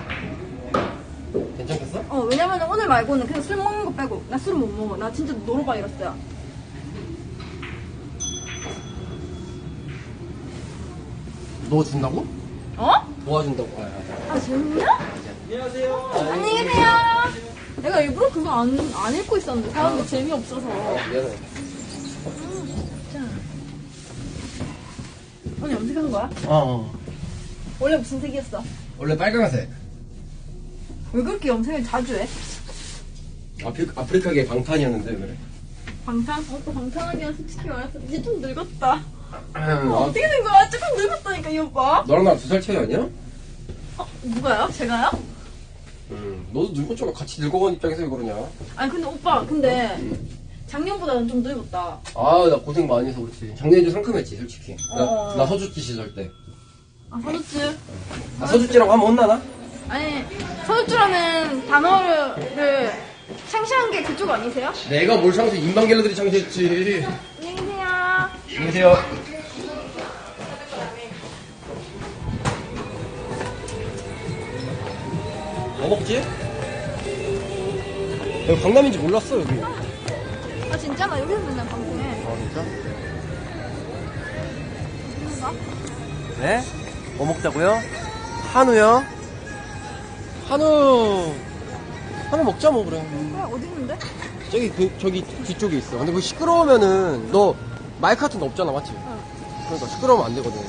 괜찮겠어? 왜냐면 오늘 말고는 그냥 술 먹는 거 빼고 나 술 못 먹어. 나 진짜 노로바이러스야. 너 준다고? 어? 도와준다고. 아 재밌냐? 안녕하세요. 안녕히 계세요. 내가 일부러 그거 안 읽고 있었는데 사람들 재미없어서. 미안해. 오늘 염색한 거야? 어. 원래 무슨 색이었어? 원래 빨강색. 왜 그렇게 염색을 자주 해? 아프리카계 방탄이었는데 그래. 방탄? 오빠 방탄하기가 솔직히 말해서 이제 좀 늙었다. 아, 어떻게 된 거야? 조금 늙었다니까 이 오빠. 너랑 나랑 2살 차이 아니야? 누가요? 제가요? 너도 늙었잖아. 같이 늙어간 입장에서 왜 그러냐? 아니 근데 오빠 근데 작년보다는 좀 늙었다. 아, 나 고생 많이 해서 그렇지. 작년에 좀 상큼했지, 솔직히. 어. 나 서주찌 시절 때. 아 서주쭈? 나 서주찌라고 하면 혼나나? 아니 서주쭈라는 단어를 창시한 게 그쪽 아니세요? 내가 뭘 창시, 인방갤러들이 창시했지. 안녕히 계세요. 안녕하세요. 뭐 먹지? 여기 강남인지 몰랐어, 여기. 아 진짜? 나 여기서 맨날 방송해. 아, 진짜? 누가? 네? 뭐 먹자고요? 한우요? 한우 먹자, 뭐, 그래. 그래 어디 있는데? 저기 뒤쪽에 있어. 근데 그 시끄러우면은, 너 마이크 같은 거 없잖아, 맞지? 그러니까 시끄러우면 안 되거든.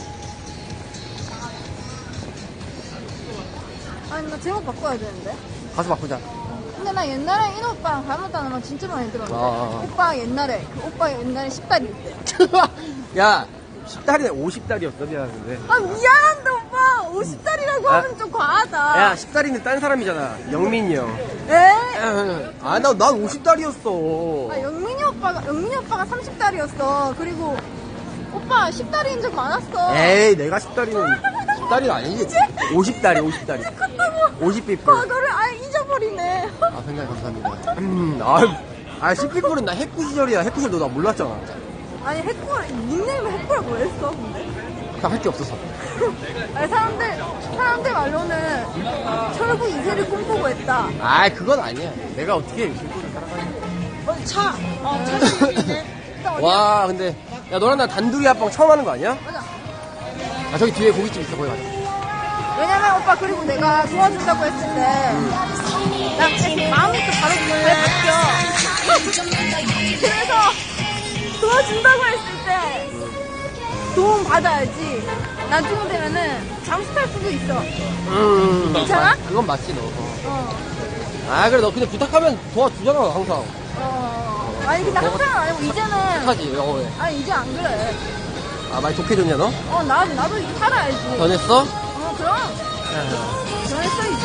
아니 나 제목 바꿔야 되는데. 가서 바꾸자. 근데 나 옛날에 인호 오빠랑 닮았다는 말 진짜 많이 들었는데. 아. 오빠 옛날에 10달일 때. 야, 10달이네, 50달이었어, 미안한데. 아 미안한데 오빠 50달이라고 아. 하면 좀 과하다. 야, 10달인데 딴 사람이잖아. 영민이 형. 에? 아, 난 50달이었어. 아 영민이 오빠가 30달이었어. 그리고 오빠 10달인 적 많았어. 에이, 내가 10달이는 아니지. 50달이. 컸다고 50삐뿔. 과거를 아예 잊어버리네. 아, 생각 감사합니다. 10삐뿔은 나 해쿠 시절이야. 해쿠 시절 너 나 몰랐잖아. 아니 해꾸라 닉네임을 해꾸라고 왜 했어 근데? 할 게 없어서. 아니 사람들 말로는 철구 2세를 꿈꾸고 했다. 아, 그건 아니야. 내가 어떻게 길거리 따라가냐. 차 있네. 일단 어디? 와, 근데 야, 너랑 나 단둘이 합방 처음 하는 거 아니야? 맞아. 아, 저기 뒤에 고깃집 있어. 거기 가자. 왜냐면 오빠 그리고 내가 도와준다고 했을 때 난 마음이 또 바로 왜 바뀌어. 그래서 도와준다고 했을 때 도움 받아야지. 나중에 되면은 잠수 탈 수도 있어. 괜찮아? 그건 맞지, 너. 어. 아, 그래, 너 근데 부탁하면 도와주잖아, 항상. 아니 근데 항상 아니고 이제는 하지, 영어에. 아니 이제 안 그래. 아, 많이 독해졌냐, 너? 나도 이제 살아야지. 변했어? 그럼 변했어 이제.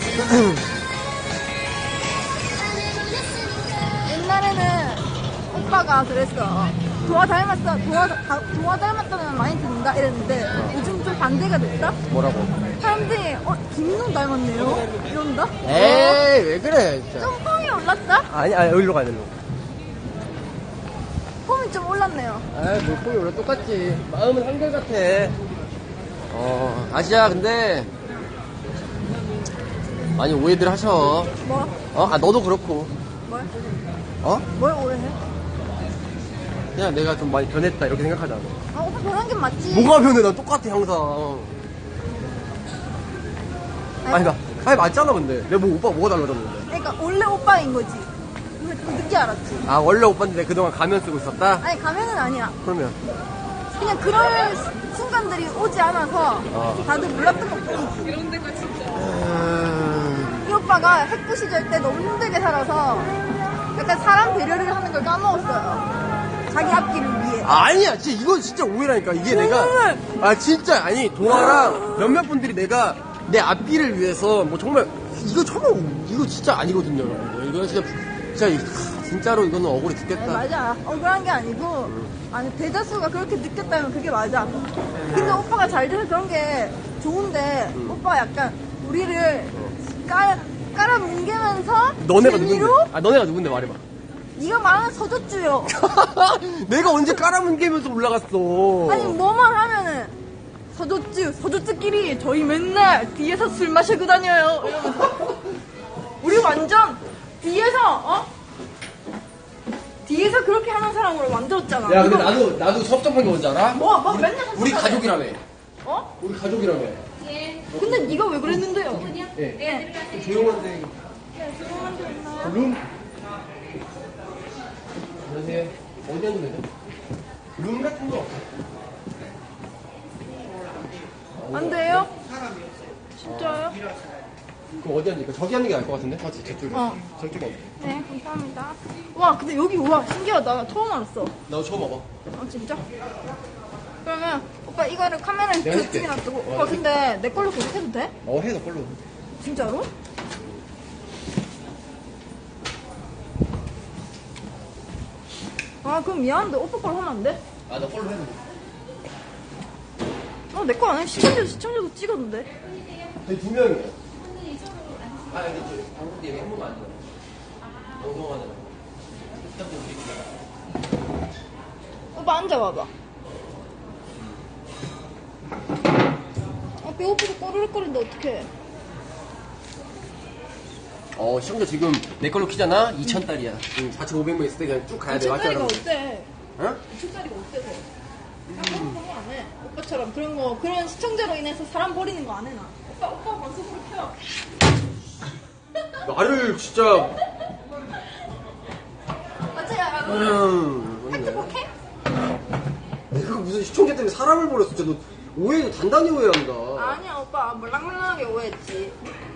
옛날에는 오빠가 그랬어. 도와 닮았다는 많이 듣는다 이랬는데 요즘 좀 반대가 됐다? 뭐라고? 사람들이 김민호 닮았네요? 이런다? 에이, 왜 그래, 진짜. 좀 폼이 올랐다? 아니, 여기로 가야 돼, 일로. 폼이 좀 올랐네요. 아이, 뭐, 폼이 원래 똑같지. 마음은 한결같아. 아시야, 근데. 많이 오해들 하셔. 뭐? 너도 그렇고. 뭘? 어? 뭘 오해해? 그냥 내가 좀 많이 변했다, 이렇게 생각하잖아. 오빠 변한 게 맞지. 뭐가 변해? 난 똑같아, 항상. 아니, 맞잖아, 근데. 내가 오빠가 뭐가 달라졌는데. 그러니까 원래 오빠인 거지. 이거 좀 늦게 알았지. 아, 원래 오빠인데 그동안 가면 쓰고 있었다? 아니 가면은 아니야. 그러면. 그냥 그럴 순간들이 오지 않아서 다들 몰랐던 것 뿐이지. 이 오빠가 핵부 시절 때 너무 힘들게 살아서 약간 사람 배려를 하는 걸 까먹었어요. 자기 앞길을 위해. 아니야, 진짜 이건 진짜 오해라니까. 이게 내가. 진짜, 아니, 동아랑 몇몇 분들이 내가 내 앞길을 위해서 뭐 정말, 이거 진짜 아니거든요, 여러분들. 이거 진짜로 이거는 억울해 죽겠다. 아니, 맞아. 억울한 게 아니고, 아니, 대다수가 그렇게 느꼈다면 그게 맞아. 근데 오빠가 잘 돼서 그런 게 좋은데, 오빠가 약간 우리를 깔아뭉개면서, 너네가 재미로? 누군데? 너네가 누군데 말해봐. 네가 말하는 서줬주요. 내가 언제 깔아뭉개면서 올라갔어. 아니 뭐만 하면은 서조쯔끼리 저희 맨날 뒤에서 술 마시고 다녀요 이러면서 우리 완전 뒤에서 뒤에서 그렇게 하는 사람으로 만들었잖아. 야, 근데 나도 섭섭한 게 뭔지 알아? 뭐 맨날 섭섭하네. 우리 가족이라며. 우리 가족이라며. 근데 네가 왜 그랬는데요? 예. 조용한데. 룸? 안녕하세요. 어디 앉으면 되죠? 룸 같은 거 없어요? 안 돼요? 진짜요? 그럼 어디 앉을까? 저기 앉는 게 나을 것 같은데? 맞지? 저쪽에. 저쪽에 앉을게. 네 감사합니다. 와 근데 여기 신기하다. 나 처음 알았어. 나도 처음 와봐. 진짜? 그러면 오빠 이거를 카메라에 내가 해줄게. 그쪽에 놔두고 오빠 근데 내 걸로 계속해도 돼? 해서 걸로. 진짜로? 그럼 미안한데 오빠 걸로 하면 안 돼? 너 걸로 해도 돼. 내 거 안 해. 시청자도 찍어도 돼. 저희 2명이에요. 근데 저 방송 때문에 한 번만 안 돼요. 방송하느라. 오빠 앉아봐봐. 배고프서 꼬르륵거리는데 어떡해. 시청자 지금 내 걸로 키잖아? 2,000달이야. 4,500명 있을 때 그냥 쭉 가야 돼. 맞지? 2,000짜리가 어때? 어? 2,000짜리가 어때서? 그런 거 안 해. 오빠처럼 그런 시청자로 인해서 사람 버리는 거 안 해, 나. 오빠 방송으로 켜. 나를 진짜. 맞아, 팩트폭 해? 내가 무슨 시청자 때문에 사람을 버렸어. 진짜 너 오해도 단단히 오해한다. 아니야, 오빠. 몰랑몰랑하게 오해했지.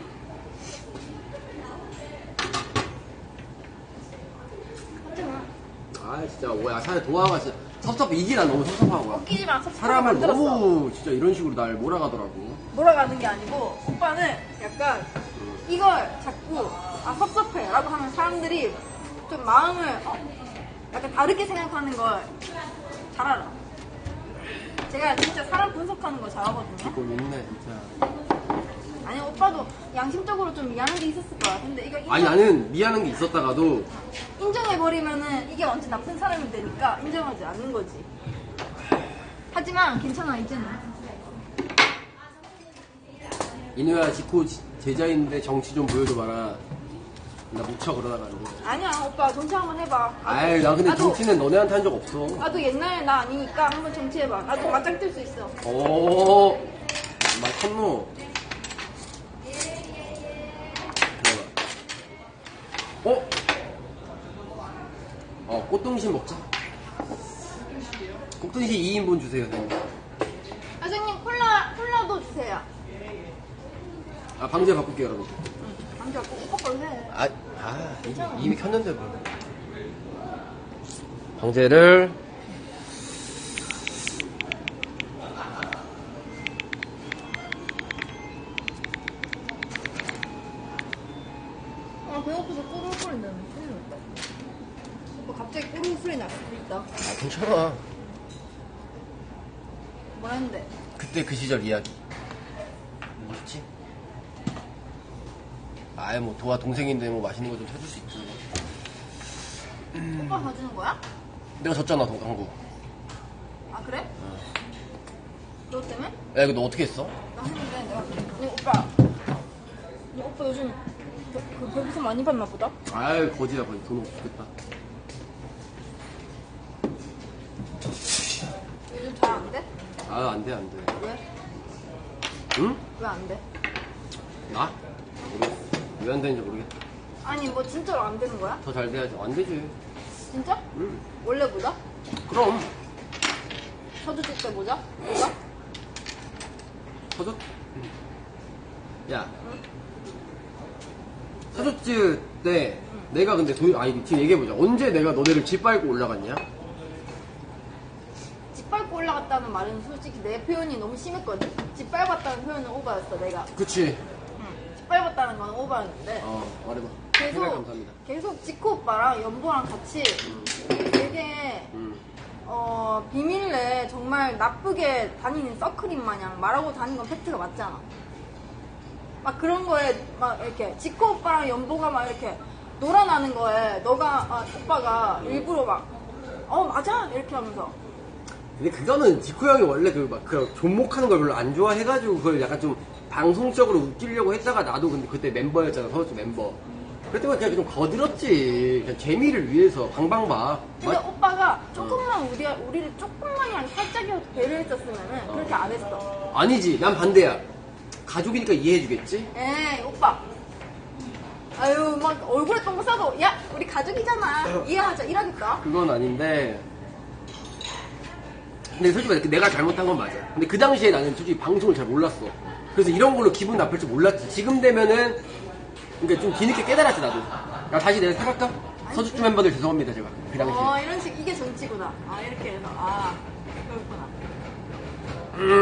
진짜 오해. 사실 도화가 진짜 섭섭해. 이게 난 너무 섭섭한 거야. 웃기지 마. 섭섭하게 사람을 만들었어. 너무 진짜 이런 식으로 날 몰아가더라고. 몰아가는 게 아니고 오빠는 약간 이걸 자꾸 섭섭해 라고 하면 사람들이 좀 마음을 약간 다르게 생각하는 걸 잘 알아. 제가 진짜 사람 분석하는 거 잘하거든요. 그거 있네 진짜. 아니 오빠 오빠도 양심적으로 좀 미안한 게 있었을 거야. 근데 이거 아니 나는 미안한 게 있었다가도 인정해버리면은 이게 완전 나쁜 사람이 되니까 인정하지 않는 거지. 하지만 괜찮아, 이제는. 이누야 지코 제자인데 정치 좀 보여줘봐라. 나 묻혀 그러다가 안 돼. 아니야, 오빠 정치 한번 해봐. 아이 나 근데 나도- 정치는 너네한테 한 적 없어. 나도 옛날 나 아니니까 한번 정치해봐. 나도 맞짱 뜰 수 있어. 오, 막 컸노. 어? 꽃등심 먹자. 꽃등심 2인분 주세요, 선생님. 선생님, 콜라도 주세요. 아, 방제 바꿀게요, 여러분. 남자 오빠 걸로 해. 이미 켰는데 뭐. 방제를. 배고파서 꼬르륵 소리 나네. 큰일 났다. 오빠 갑자기 꼬르륵 소리 날 수도 있다. 아, 괜찮아. 뭐라 했는데? 그때 그 시절 이야기. 뭐였지? 아예 뭐 도와 동생인데 뭐 맛있는 거 좀 사줄 수 있지. 오빠 사주는 거야? 내가 졌잖아, 한국. 아, 그래? 너 때문에? 야, 이거 너 어떻게 했어? 나 했는데 내가 근데 오빠 요즘 그 배고파 많이 받나 보다? 아유, 거지야, 거지. 돈 없겠다. 요즘 잘 안 돼? 아, 안 돼, 안 돼. 왜? 응? 왜 안 돼? 나? 모르겠어. 왜 안 되는지 모르겠다. 아니 뭐 진짜로 안 되는 거야? 더 잘 돼야지. 안 되지. 진짜? 응. 원래보다? 그럼. 서주직 때보다? 뭐가? 서줬? 야. 서줬지 때 내가 근데 아니, 지금 얘기해보자. 언제 내가 너네를 짓밟고 올라갔냐? 짓밟고 올라갔다는 말은 솔직히 내 표현이 너무 심했거든? 짓밟았다는 표현은 오바였어 내가. 그치. 짓밟았다는 건 오바였는데 말해봐. 생각 계속 감사합니다. 계속 지코 오빠랑 연보랑 같이 되게 비밀내 정말 나쁘게 다니는 서클인 마냥 말하고 다니는 건 팩트가 맞잖아. 막 그런 거에 막 이렇게 지코 오빠랑 연보가 막 이렇게 놀아나는 거에 오빠가 일부러 막 맞아 이렇게 하면서 근데 그거는 지코 형이 원래 그 존목하는 걸 별로 안 좋아해가지고 그걸 약간 좀 방송적으로 웃기려고 했다가 나도 근데 그때 멤버였잖아. 서울주 멤버. 그랬더니 그냥 좀 거들었지. 그냥 재미를 위해서 방방박. 근데 오빠가 조금만 우리를 조금만이랑 살짝이라도 배려했었으면은 그렇게 안 했어. 아니지. 난 반대야. 가족이니까 이해해주겠지? 에이 오빠 아유 막 얼굴에 똥 싸도 야 우리 가족이잖아 이해하자 이러니까. 그건 아닌데. 근데 솔직히 말해 내가 잘못한 건 맞아. 근데 그 당시에 나는 솔직히 방송을 잘 몰랐어. 그래서 이런 걸로 기분 나쁠 줄 몰랐지. 지금 되면은 그러니까 좀 뒤늦게 깨달았지 나도. 야 다시 내가 사갈까? 서주주 멤버들 죄송합니다 제가 그 당시에. 이런 식 이게 정치구나. 이렇게 해서 그렇구나.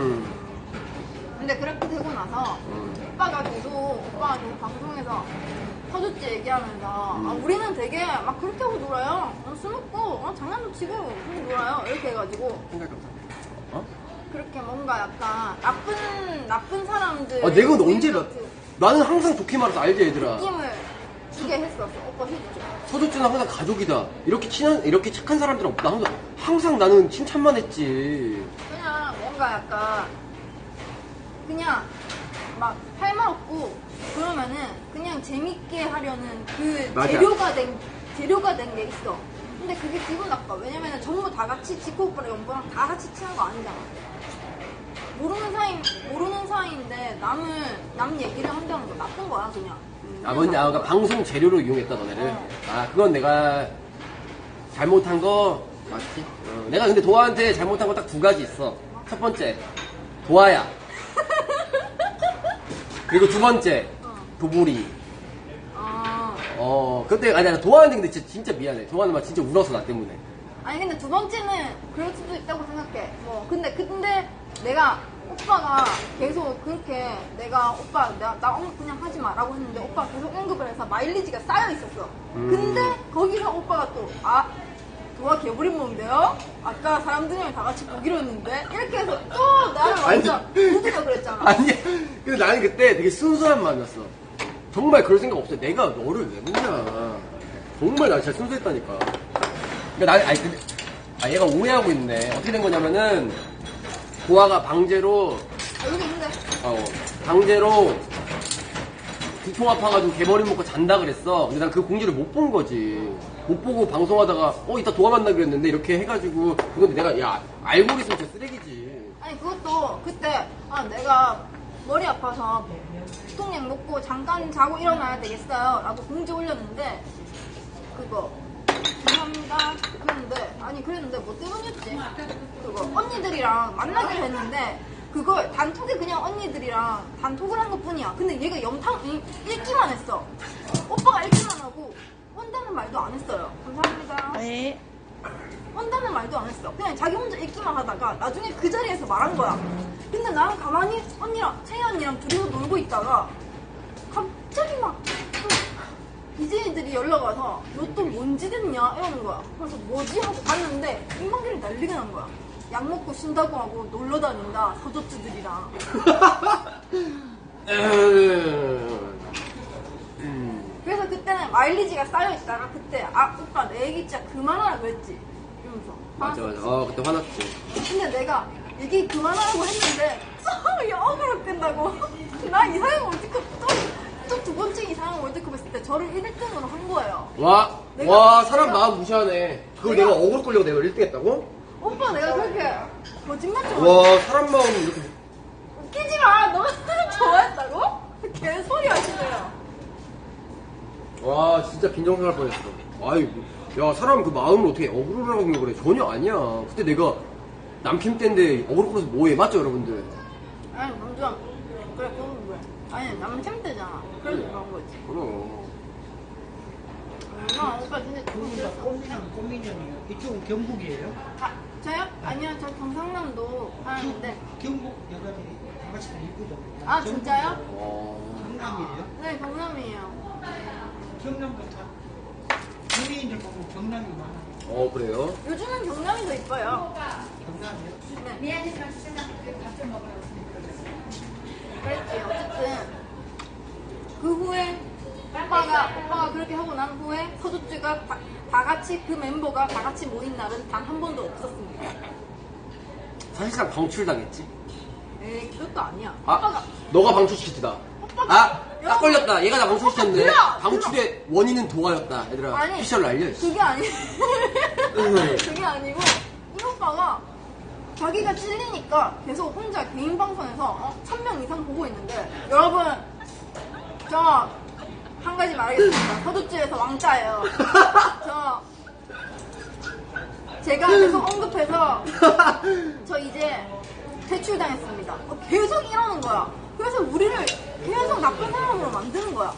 근데 그렇게 되고 나서 오빠가 계속 방송에서 서주지 얘기하면서 우리는 되게 막 그렇게 하고 놀아요. 술 먹고 장난도 치고 그렇게 놀아요. 이렇게 해가지고 생각 감사합니다. 그렇게 뭔가 약간 나쁜 사람들 내가 언제 나는 항상 좋게 말해서 알지 얘들아. 느낌을 주게 했었어. 오빠 해주죠. 서주주는 항상 가족이다. 이렇게 착한 사람들은 없다. 항상 나는 칭찬만 했지. 그냥 뭔가 약간 그냥 막 할 말 없고 그러면은 그냥 재밌게 하려는 그 맞아. 재료가 된 게 있어. 근데 그게 기분 나빠. 왜냐면은 전부 다 같이 지코 오빠랑 연보랑 다 같이 친한 거 아니잖아. 모르는 사이인데 남 얘기를 한다는 거 나쁜 거야 그냥. 그러니까 방송 재료로 이용했다 너네를. 그건 내가 잘못한 거 맞지? 내가 근데 도아한테 잘못한 거 딱 두 가지 있어. 첫 번째 도아야. 그리고 두 번째 도보리. 그때 나 도아한테 근데 진짜 미안해. 도아는 막 진짜 울었어 나 때문에. 아니 근데 두 번째는 그럴 수도 있다고 생각해. 근데 내가 오빠가 계속 그렇게 나 그냥 하지 마라고 했는데 오빠가 계속 언급을 해서 마일리지가 쌓여 있었어. 근데 거기서 오빠가 또 도와 개버린 몸인데요? 아까 사람들이랑 다 같이 보기로 했는데 이렇게 해서 또 나를 완전 누구가 그랬잖아. 아니, 근데 나는 그때 되게 순수한 마음이었어. 정말 그럴 생각 없어. 내가 너를 왜 묻냐. 정말 나 진짜 순수했다니까. 근데 나는, 아니, 근데, 얘가 오해하고 있네. 어떻게 된 거냐면은, 보아가 방제로, 여기 있는데. 방제로, 두통 아파가지고 개머리 먹고 잔다 그랬어. 근데 난 그 공지를 못 본 거지. 못 보고 방송하다가, 이따 도와 만나 그랬는데, 이렇게 해가지고, 그건데 내가, 야, 알고 있으면 진짜 쓰레기지. 아니 그것도 그때 내가 머리 아파서 두통약 먹고 잠깐 자고 일어나야 되겠어요 라고 공지 올렸는데 그거 죄송합니다 그랬는데 뭐 때문이었지? 그거 언니들이랑 만나기로 했는데 그걸 단톡에 그냥 언니들이랑 단톡을 한 것 뿐이야. 근데 얘가 읽기만 했어. 오빠가 읽기만 하고 온다는 말도 안 했어요. 감사합니다. 네. 온다는 말도 안 했어. 그냥 자기 혼자 읽기만 하다가 나중에 그 자리에서 말한 거야. 근데 나는 가만히 언니랑 채희 언니랑 둘이서 놀고 있다가 갑자기 막 BJ들이 연락 와서 너 또 뭔지 됐냐 이러는 거야. 그래서 뭐지 하고 봤는데 인방길이 난리가 난 거야. 약 먹고 쉰다고 하고 놀러 다닌다 서조주들이랑. 그래서 그때는 마일리지가 쌓여있다가 그때 오빠 내 얘기 진짜 그만하라고 했지 이러면서 맞아. 그때 화났지. 근데 내가 얘기 그만하라고 했는데 이 억울로 끈다고. 나 이상형 월드컵 또 두 번째 이상형 월드컵 했을 때 저를 1등으로 한 거예요. 와, 사람 마음 무시하네. 그걸 내가 억울 끌려고 내가 1등 했다고? 오빠 내가 그렇게 거짓말처럼 와, 사람 마음 이렇게. 웃기지 마. 너가 사람 좋아했다고? 개소리 하시네요. 와, 진짜 빈정상할 뻔했어. 아이고. 야, 사람 그 마음을 어떻게 억울을 하고 그래. 전혀 아니야. 그때 내가 남캠 때인데 억울 끌어서 뭐해. 맞죠, 여러분들? 아니 남자 그래 그건 왜? 아니 남캠 때잖아. 그래서 그런 거지. 그럼. 오빠 진짜 거기가 꽃미녀이에요. 이쪽은 경북이에요. 저요? 아니요 저 경상남도 사는데. 경북 여자들이 다 같이 다 이쁘죠. 아 진짜요? 경남이에요. 네 경남이에요. 경남도 다 연예인들 보면 경남이 많아요. 그래요? 요즘은 경남이 더 이뻐요. 경남이요? 네. 미안하지만 밥좀 먹어요. 그랬지. 어쨌든 그 후에 오빠가 그렇게 하고 난 후에 서주주가 다 같이 그 멤버가 다 같이 모인 날은 단 한 번도 없었습니다. 사실상 방출당했지. 에이 그것도 아니야. 아, 오빠가 너가 방출시켰지, 나. 딱 걸렸다. 얘가 나 방출시켰네. 들어! 방출의 원인은 도화였다. 얘들아, 아니, 피셜로 알려. 씨. 그게 그게 아니고 이 오빠가 자기가 찔리니까 계속 혼자 개인 방송에서 1000명 이상 보고 있는데 여러분 저 한 가지 말하겠습니다. 서두주에서 왕자예요. 제가 계속 언급해서 저 이제 퇴출당했습니다. 계속 이러는 거야. 그래서 우리를 계속 나쁜 사람으로 만드는 거야.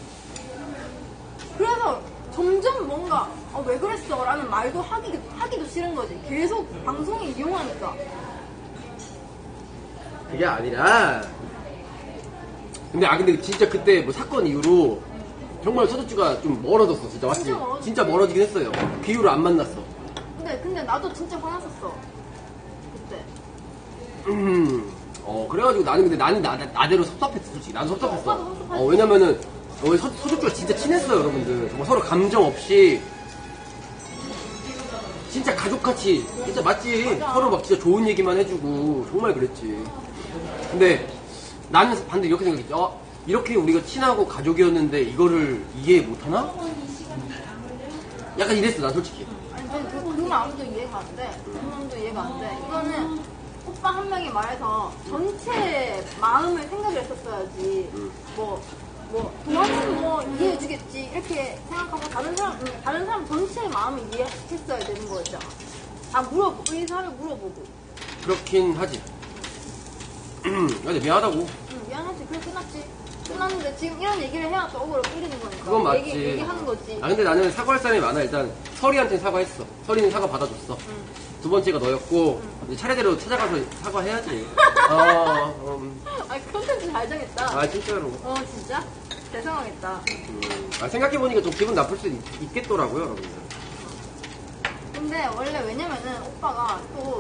그래서 점점 뭔가 왜 그랬어? 라는 말도 하기도 싫은 거지. 계속 방송에 이용하니까. 그게 아니라. 근데 진짜 그때 뭐 사건 이후로 정말 서두주가 좀 멀어졌어. 진짜 맞지? 진짜 멀어졌지. 진짜 멀어지긴 했어요. 그 이후로 안 만났어. 근데 나도 진짜 화났었어. 그때. 그래가지고 나는 나대로 섭섭했어. 솔직히 나도 섭섭했어. 오빠도 섭섭하지. 왜냐면은 서두주가 진짜 친했어요, 여러분들. 정말 서로 감정 없이 진짜 가족같이. 진짜 맞지? 맞아. 서로 막 진짜 좋은 얘기만 해주고 정말 그랬지. 근데 나는 반대로 이렇게 생각했지. 이렇게 우리가 친하고 가족이었는데 이거를 이해 못하나? 약간 이랬어, 난 솔직히. 아니 그 마음도 이해가 안 돼. 그 마음도 이해가 안 돼. 이거는 오빠 한 명이 말해서 전체 마음을 생각을 했었어야지. 동아는 뭐 이해해주겠지 이렇게 생각하고 다른 사람 전체의 마음을 이해했어야 되는 거였잖아. 의사를 물어보고. 그렇긴 하지. 근데 미안하다고. 미안하지. 그래 끝났는데 지금 이런 얘기를 해야 또 억울로 끌리는 거니까. 그건 맞지. 얘기하는 거지. 근데 나는 사과할 사람이 많아. 일단 서리한테 사과했어. 서리는 사과 받아줬어. 두 번째가 너였고 이제 차례대로 찾아가서 사과해야지. 컨텐츠 잘 정했다. 진짜로. 진짜? 대성하겠다. 생각해보니까 좀 기분 나쁠 수도 있겠더라고요, 여러분들. 근데 원래 왜냐면은 오빠가 또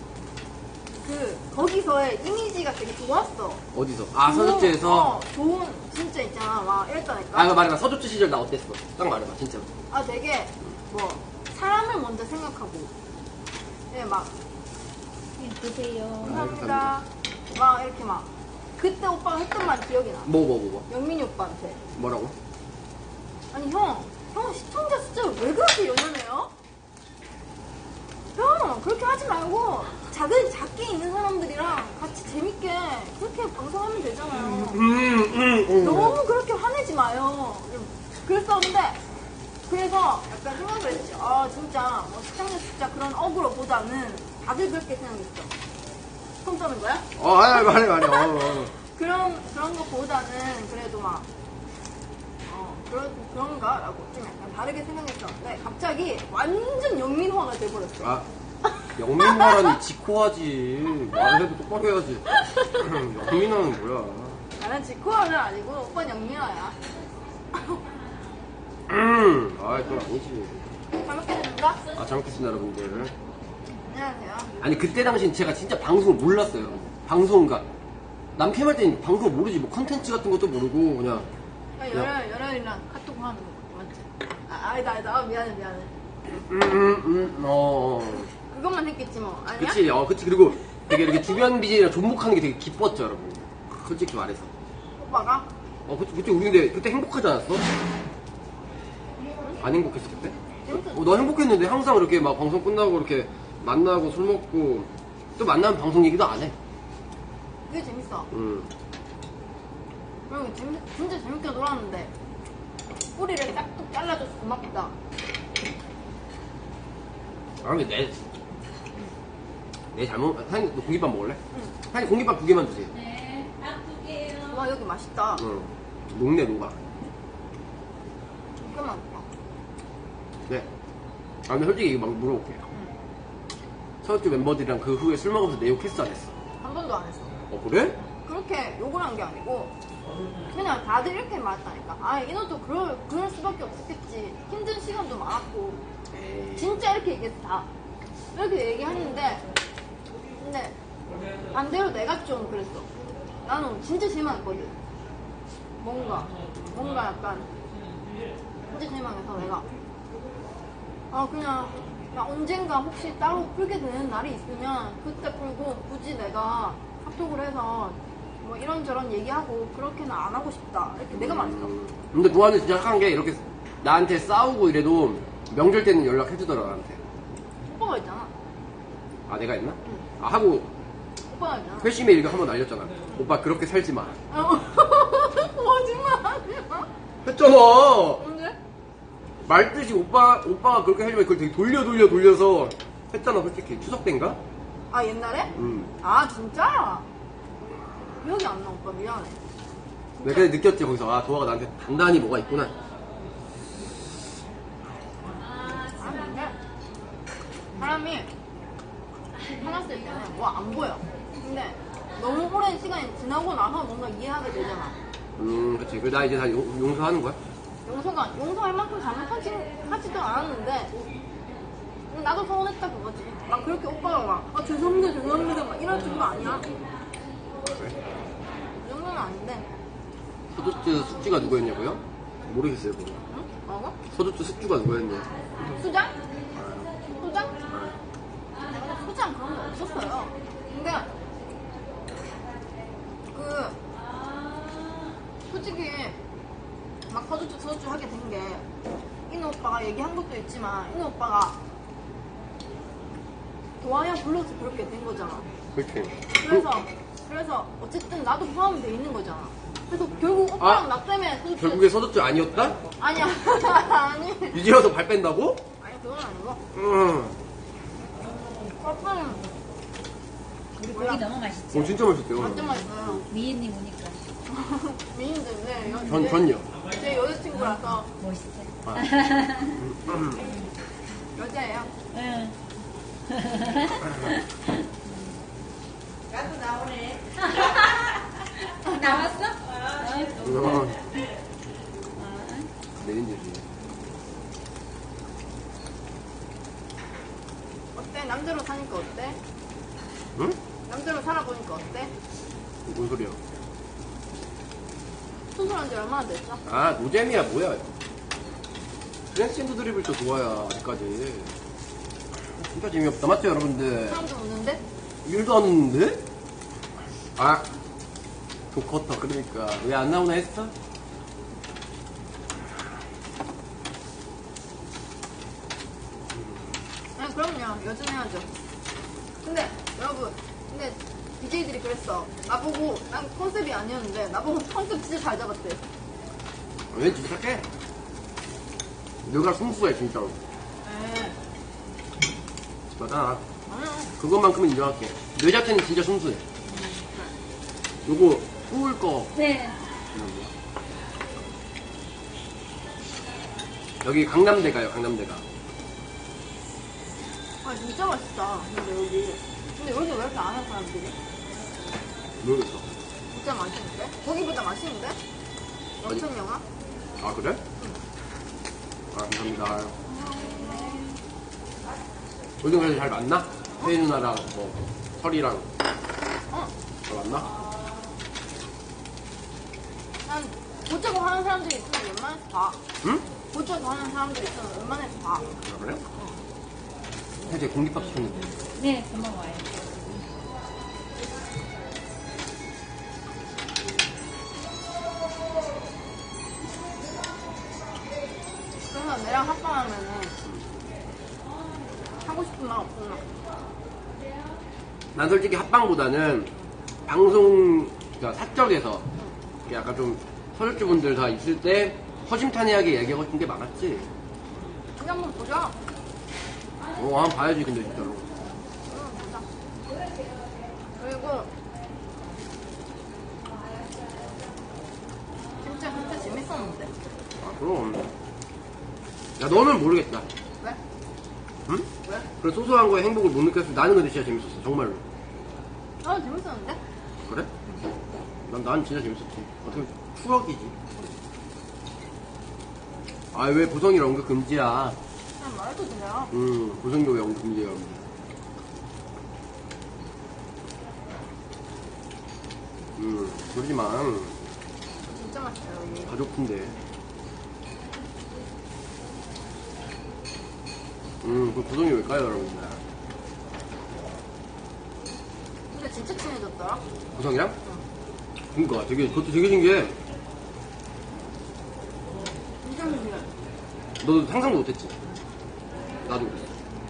거기서의 이미지가 되게 좋았어. 어디서? 아, 서조주에서? 좋은, 진짜 있잖아. 막 이랬다니까. 아, 이거 말해봐. 서조주 시절 나 어땠어? 딱 말해봐, 진짜로. 아, 되게, 사람을 먼저 생각하고. 예, 막, 드세요. 감사합니다. 막, 이렇게 막. 그때 오빠가 했던 말 기억이 나. 뭐. 영민이 오빠한테. 뭐라고? 아니, 형 시청자 숫자 왜 그렇게 연연해요? 형, 그렇게 하지 말고, 작게 있는 사람들이랑 같이 재밌게 그렇게 방송하면 되잖아요. 너무 그렇게 화내지 마요. 그랬었는데, 그래서 약간 생각을 했지. 아, 진짜, 시청자 숫자 그런 어그로보다는 다들 그렇게 생각했어. 손 떠는 거야? 아니, 말해. 그런 거보다는 그래도 막, 그런가? 라고 좀 약간 다르게 생각했었는데, 갑자기 완전 영민화가 돼버렸어. 아, 영민화라니 지코하지. 말해도 똑바로 해야지. 영민화는 뭐야? 나는 지코아는 아니고, 오빠는 영민화야. 아, 그건 아니지. 잘 먹겠습니다. 아, 잘 먹겠습니다, 여러분들. 안녕하세요. 아니, 그때 당시엔 제가 진짜 방송을 몰랐어요. 방송가. 남캠할 때는 방송을 모르지. 뭐 컨텐츠 같은 것도 모르고, 그냥. 열혈이랑 카톡 하는 거 맞지? 아니다. 미안해. 그것만 했겠지 뭐. 아니야? 그치, 그치. 그리고 되게 이렇게 주변 BJ랑 접목하는 게 되게 기뻤죠, 여러분. 솔직히 말해서. 오빠가? 그치, 우리 근데 그때 행복하지 않았어? 안 행복했어, 그때? 재밌었어. 너 행복했는데 항상 이렇게 막 방송 끝나고 이렇게 만나고 술 먹고 또 만나면 방송 얘기도 안 해. 그게 재밌어. 응. 그리고 진짜 재밌게 놀았는데 뿌리를 싹둑 잘라줘서 고맙다. 아니, 내 잘못, 사장님, 너 공깃밥 먹을래? 사장님, 공깃밥 2개만 주세요. 네, 딱2 개요. 와 여기 맛있다. 응. 녹네, 녹아. 잠깐만 오빠. 네. 아, 근데 솔직히 이거 막 물어볼게. 서울주 멤버들이랑 그 후에 술 먹으면서 내 욕했어, 안 했어? 한 번도 안 했어. 그래? 그렇게 욕을 한 게 아니고 그냥 다들 이렇게 말했다니까. 아 이놈도 그럴 수밖에 없었겠지. 힘든 시간도 많았고 에이. 진짜 이렇게 얘기했어 다. 이렇게 얘기했는데 근데 반대로 내가 좀 그랬어. 나는 진짜 실망했거든. 뭔가 약간 진짜 실망해서 내가 그냥 야, 언젠가 혹시 따로 풀게 되는 날이 있으면 그때 풀고 굳이 내가 카톡을 해서 뭐 이런저런 얘기하고 그렇게는 안 하고 싶다 이렇게 내가 말했어. 근데 노아는 진짜 착한 게 이렇게 나한테 싸우고 이래도 명절 때는 연락해주더라, 나한테. 오빠가 있잖아. 아, 내가 했나? 아, 하고 오빠가 있잖아. 회심에 이거 한번 날렸잖아. 오빠 그렇게 살지 마. 거짓말 아니야? 했잖아. 언제? 말뜻이 오빠가 그렇게 하려면 그걸 되게 돌려서 했잖아, 솔직히. 추석 때인가? 아 옛날에? 아 진짜? 기억이 안 나 오빠 미안해. 내가 그때 느꼈지, 거기서. 아, 도아가 나한테 단단히 뭐가 있구나. 아 근데 사람이 화났을 때는 뭐 안 보여. 근데 너무 오랜 시간이 지나고 나서 뭔가 이해하게 되잖아. 그치. 그래, 나 이제 다 용서하는 거야? 용서할 만큼 잘못하지도 않았는데 나도 서운했다 그거지. 막 그렇게 오빠가 막 죄송합니다 막 이럴 정도 아니야. 그래? 그 정도는 아닌데. 서주주 숙주가 누구였냐고요? 모르겠어요, 그거. 응? 뭐라고? 서주주 숙주가 누구였냐? 수장? 소장? 소장 그런 거 없었어요. 근데 솔직히 막 서주주 하게 된 게 이노 오빠가 얘기한 것도 있지만 이노 오빠가 도아야 불러서 그렇게 된 거잖아. 그렇게. 그래서 어쨌든 나도 포함돼 있는 거잖아. 그래서 결국 오빠랑 나 때문에 서주주 결국에 서주주 아니었다? 아니야 아니 이제와서 발 뺀다고? 아니 그건 아니고 오빠는 우리 고기 너무 맛있지? 진짜 맛있대요. 완전 맛있어요. 미인님 오니까 미인인데 전요. 제 여자친구라서 멋있어. 여자예요. 응. 나도 나오네. 나왔어? 내린지지. 남대로 사니까 어때? 응? 남대로 살아보니까 어때? 뭔 소리야? 수술한 지 얼마나 됐어? 아, 노잼이야, 뭐야. 프렌치 핸드 드립을 또 좋아야, 아직까지. 진짜 재미없다, 맞죠, 여러분들? 사람들 없는데? 일도 안 했는데? 아, 조커터, 그러니까. 왜 안 나오나 했어? 아니 그럼요. 요즘 해야죠. 근데 여러분, 근데 BJ들이 그랬어. 나보고 난 컨셉이 아니었는데 나보고 컨셉 진짜 잘 잡았대. 왜 진짜 착해? 너가 순수해, 진짜로. 에 맞아. 아니야. 그것만큼은 인정할게. 너 자체는 진짜 순수해. 요거, 구울 거. 네. 여기 강남대가요, 강남대가. 아 진짜 맛있다. 근데 여기 왜 이렇게 안 하는 사람들이? 모르겠어. 진짜 맛있는데? 거기보다 맛있는데? 영천 영화? 아, 그래? 아, 감사합니다. 요즘 그래도 잘 맞나? 혜희 누나랑, 뭐, 설이랑. 어. 잘 맞나? 난 보자고 하는 사람들이 있으면 웬만해서 봐. 응? 보자고 하는 사람들이 있으면 웬만해서 봐. 아, 그래? 혜재 공깃밥 시켰는데. 네, 금방 와요. 그래서 내랑 합방하면은 하고 싶은 말 없구나. 난 솔직히 합방보다는 방송, 그러니까 사적에서 약간 좀 서울주분들 다 있을 때 허심탄회하게 얘기하고 싶은 게 많았지. 우리 한번 보자. 한번 봐야지, 근데 진짜로. 응, 보자. 그리고 진짜 재밌었는데. 아, 그럼. 야, 너는 모르겠다. 왜? 응? 왜? 그런 소소한 거에 행복을 못 느꼈어. 나는 근데 진짜 재밌었어, 정말로. 나는 재밌었는데? 그래? 난 진짜 재밌었지. 어떻게 추억이지. 아, 왜 보성이랑 언급 금지야? 그냥 말해도 돼요. 보성교회 언급 금지야. 그러지 마. 진짜 맛있어요, 여기. 가족인데. 그 보성이 왜까요, 여러분들? 근데 진짜 친해졌더라? 보성이랑? 그니까, 그것도 되게 신기해. 진짜 신기해. 너도 상상도 못했지? 나도 그랬어.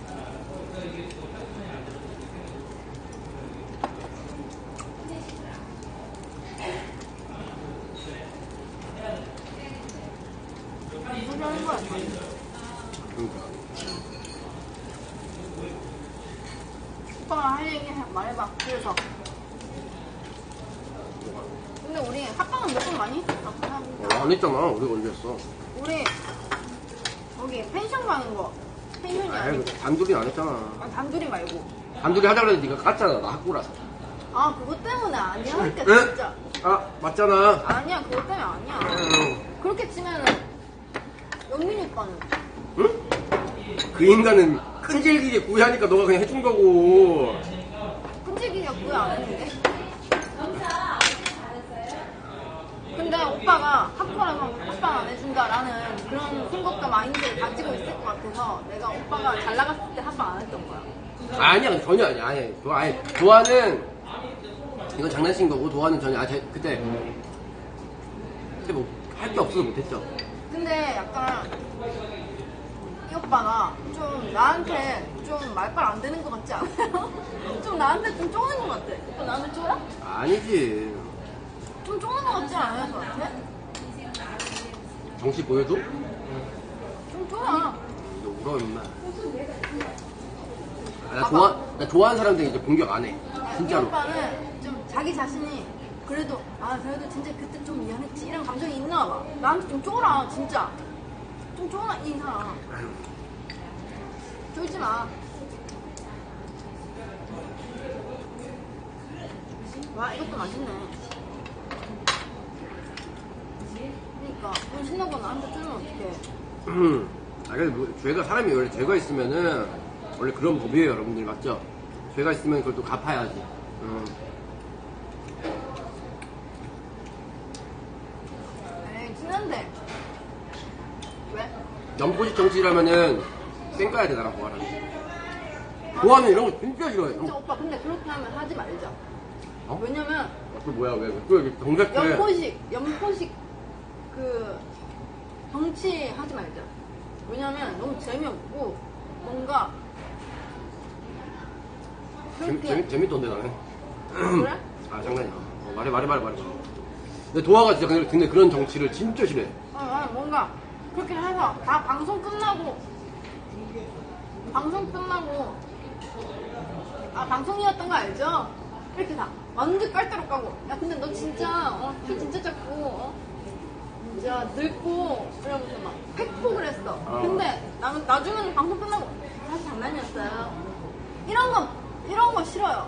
소리 하는 거야. 그러니까. 오빠가 할 얘기 말해봐. 그래서. 근데 우리 합방은 몇 번 많이 했었어. 안 했잖아. 우리가 언제 했어? 우리 여기 펜션 가는 거. 펜션이 아니고. 단둘이 안 했잖아. 아, 단둘이 말고. 단둘이 하자고 해도 네가 깠잖아. 나 학고라서. 아, 그것 때문에 아니야. 그러니까 응? 진짜. 아, 맞잖아. 아니야, 그것 때문에 아니야. 그렇게 치면은 영민이 오빠는 응? 그 인간은 끈질기게 구애하니까 너가 그냥 해준 거고. 끈질기게 구애 안 했는데. 근데 오빠가 학교라면 합방 안 해준다라는 그런 생각과 마인드를 가지고 있을 것 같아서 내가 오빠가 잘 나갔을 때 합방 안 했던 거야. 아니야, 전혀 아니야. 아니, 도화는 이건 장난친 거고 도화는 전혀 그때 뭐 할 게 없어서 못했죠. 근데 약간 이 오빠가 좀 나한테 좀 말빨 안 되는 것 같지 않아요? 좀 나한테 좀 쪼는 것 같아. 오빠 나한테 쪼라? 아니지. 좀 쪼는 것 같지 않아요, 저한테? 정치 보여도? 좀 쪼라. 너 울어 임마. 나 좋아하는 사람들 이제 공격 안 해. 이 진짜로. 오빠는 좀 자기 자신이 그래도 그래도 진짜 그때 좀 미안했지 이런 감정이 있나 봐. 나한테 좀 쪼라 진짜. 좀 쪼라 이 사람. 쫄지 마. 와 이것도 맛있네. 그러니까 너 신나고 나한테 쫄면 어떡해. 그래도 뭐, 죄가 사람이 원래 죄가 있으면은 원래 그런 법이에요, 여러분들. 맞죠? 죄가 있으면 그걸 또 갚아야지. 에이, 친한데. 왜? 연포식 정치라면은 쌩까야 돼, 나랑 보아라는. 보아는 이런 거 진짜 싫어해. 진짜 오빠, 근데 그렇게 하면 하지 말자. 어? 왜냐면, 또 뭐야, 왜? 또 이렇게 정색해. 연포식, 그, 정치 하지 말자. 왜냐면 너무 재미없고, 뭔가, 그렇게. 재밌던데, 나는. 그래? 아, 장난이야. 말해. 근데 도아가 진짜 근데 그런 정치를 진짜 싫어해. 뭔가, 그렇게 해서, 다 방송 끝나고, 방송이었던 거 알죠? 이렇게 다 완전 깔따로 까고, 야 근데 너 진짜 키 진짜 작고 진짜 늙고 이러면서 막 팩폭을 했어. 근데 나중에는 방송 끝나고 사실 장난이었어요. 이런 거 싫어요.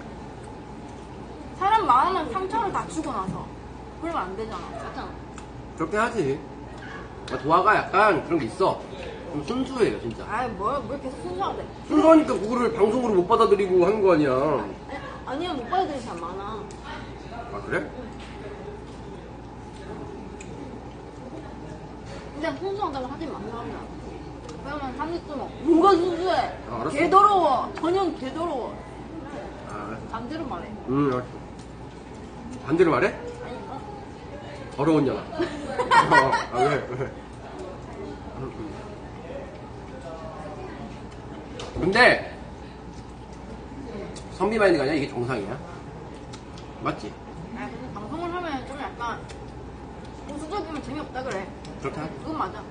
사람 마음은 상처를 다 주고 나서 그러면 안 되잖아. 맞잖아. 그렇게 하지. 도아가 약간 그런 게 있어. 좀 순수해요, 진짜. 뭘 계속 순수하대. 순수하니까 그거를 방송으로 못 받아들이고 하는 거 아니야. 아니야, 못 받아들이는 사람 많아. 아, 그래? 근데 순수하다고 하지 마, 사람들. 그러면 사람들 또 뭐가 순수해? 알았어. 개더러워. 전혀 개더러워. 아, 알았어. 반대로 말해. 알았어. 반대로 말해? 아니, 더러운 년아. 왜? 근데 선비 마인드가 아니라 이게 정상이야. 맞지? 근데 방송을 하면 좀 약간 보수적이면 재미없다 그래. 그렇게 하지. 그건 맞아.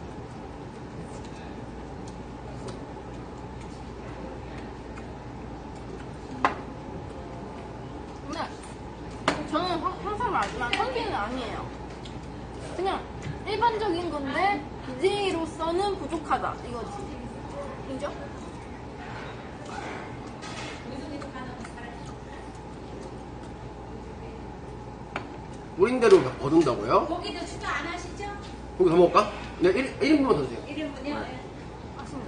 근데 저는 항상 말하지만 선비는 아니에요. 그냥 일반적인 건데 BJ로서는 부족하다 이거지. 인정? 뿌린 대로 거둔다고요? 고기도 추가 안 하시죠? 고기 더 먹을까? 네, 1인분만 더 주세요. 1인분이요? 아쉽네.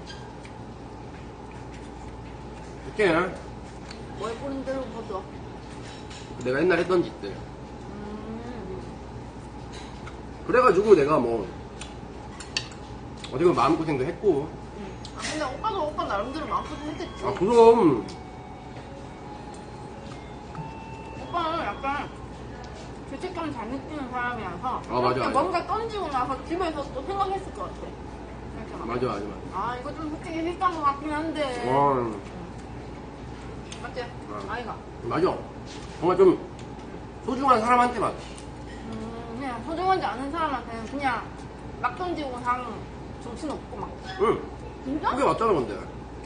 이렇게 뭘 뿌린 대로 보죠. 내가 옛날에 했던 짓들. 그래가지고 내가 뭐 어떻게 보면 마음고생도 했고. 근데 오빠도 오빠 나름대로 마음고생 했겠지. 아, 그럼. 오빠는 약간 죄책감 잘 느끼는 사람이라서 맞아, 이렇게 맞아. 뭔가 던지고 나서 집에서 또 생각했을 것 같아. 이렇게 막. 맞아. 이거 좀 솔직히 실수한 것 같긴 한데. 맞지? 아이가. 맞아. 정말 좀 소중한 사람한테만. 그냥 소중하지 않은 사람한테는 그냥 막 던지고 그냥 정신 없고 막. 응. 진짜? 그게 맞잖아, 근데.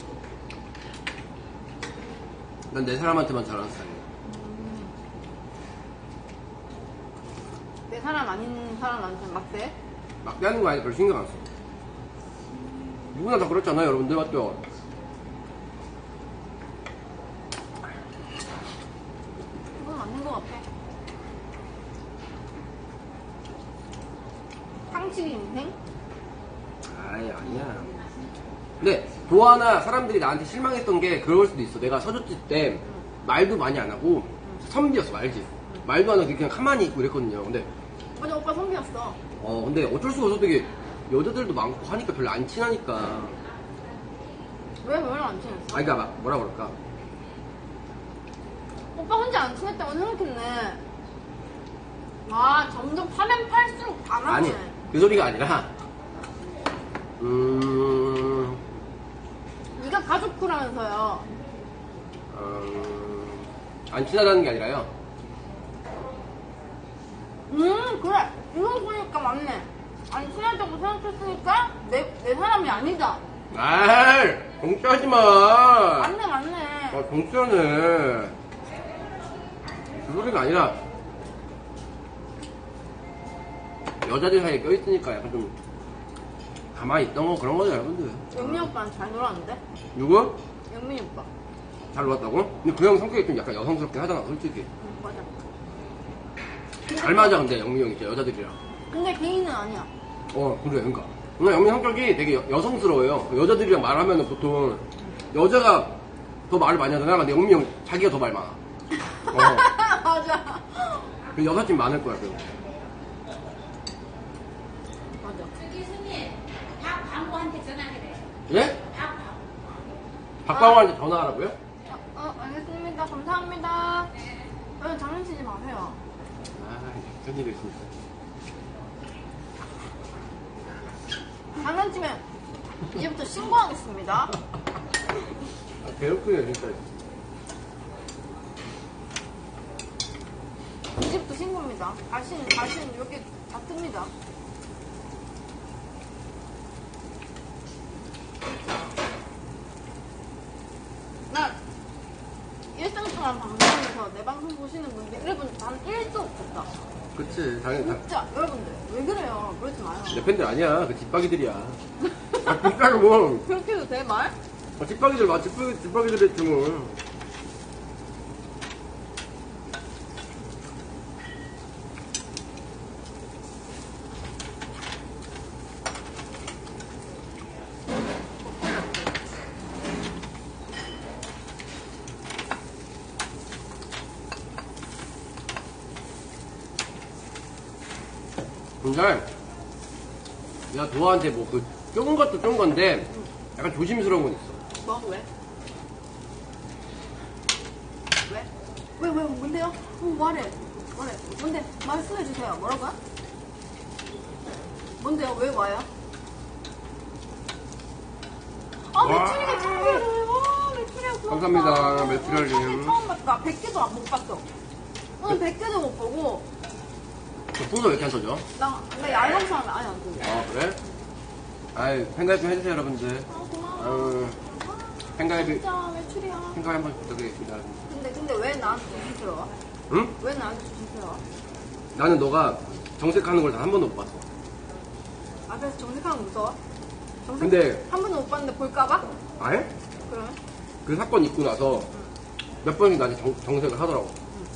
난 내 사람한테만 잘하는 스타일이야. 내 사람 아닌 사람한테 막대? 막대하는 거 아니야. 별 신경 안 써. 누구나 다 그렇잖아요, 여러분들. 맞죠? 그건 맞는 것 같아. 상식의 인생? 아니야. 근데 도아나 사람들이 나한테 실망했던 게 그럴 수도 있어. 내가 서줬을 때 말도 많이 안 하고 선비였어, 알지? 말도 안 하고 그냥 가만히 있고 이랬거든요. 근데 맞아, 오빠 선비였어. 근데 어쩔 수가 없어. 되게 여자들도 많고 하니까 별로 안 친하니까. 왜 별로 안 친했어? 그러니까 막 뭐라 그럴까? 오빠 혼자 안 친했다고 생각했네. 점점 파면 팔수록 안 하네. 아니, 그 소리가 아니라 네가 가족구라면서요. 안 친하다는 게 아니라요. 그래. 이거 보니까 맞네. 안 친하다고 생각했으니까 내 사람이 아니다. 아이, 공짜하지 마. 맞네. 공짜네. 그 소리가 아니라 여자들 사이에 껴있으니까 약간 좀 가만히 있던 거 그런 거죠, 여러분들. 영민 오빠는 잘 놀았는데? 누구? 영민 오빠. 잘 놀았다고? 근데 그 형 성격이 좀 약간 여성스럽긴 하잖아, 솔직히. 맞아. 잘 맞아, 근데 영미 형이 진짜 여자들이랑. 근데 개인은 아니야. 그래, 그러니까. 누나 영민 성격이 되게 여성스러워요. 여자들이랑 말하면 보통 여자가 더 말을 많이 하잖아. 근데 영민 형 자기가 더 말 많아. 맞아. 그 여사친 많을 거야. 그럼. 맞아. 저기 스님, 박 광고한테 전화해래. 예? 박 박광호한테 전화하라고요? 알겠습니다. 감사합니다. 여러분 장난치지 마세요. 아, 무슨 일이 있습니까? 장난치면 이제부터 신고하겠습니다. 아, 개웃기네, 진짜. 이제부터 신고입니다. 다시 여기 다 뜹니다. 나 일상생활 방송에서 내 방송 보시는 분들 여러분 단 1도 없었다. 그치, 당연히 다. 진짜 여러분들 왜 그래요? 그러지 마요. 내 팬들 아니야. 그 뒷박이들이야. 아, 진짜로 뭐. 그렇게 해도 돼 말? 뒷박이들 맞, 뒷박이들 했지 뭐. 근데 내가 도아한테 뭐 그 좁은 것도 좁은 건데 약간 조심스러운 건 있어. 뭐? 왜? 왜? 왜 뭔데요? 말해. 뭔데? 말씀해주세요. 뭐라고요? 뭔데요? 왜 와요? 아, 와. 매출이가 참여를. 와, 매출이가 부럽다. 감사합니다, 매출이님. 오늘 처음 봤다. 100개도 못 봤어. 오늘 100개도 못 보고, 저 풍선 왜 이렇게 안 써져? 나 얄렁 사람 아예 안 보고. 아, 그래? 아이, 팬가입 좀 해주세요, 여러분들. 아, 고마워. 아유, 팬가입, 진짜 매출이야. 팬가입 한 번 부탁드리겠습니다. 근데 왜 나한테 조심스러워? 응? 왜 나한테 조심스러워? 나는 너가 정색하는 걸 단 한 번도 못 봤어. 아, 그래서 정색하면 무서워? 정색 근데- 한 번도 못 봤는데 볼까봐? 아예? 그러면? 그 사건 있고 나서 몇 번씩 나한테 정색을 하더라고.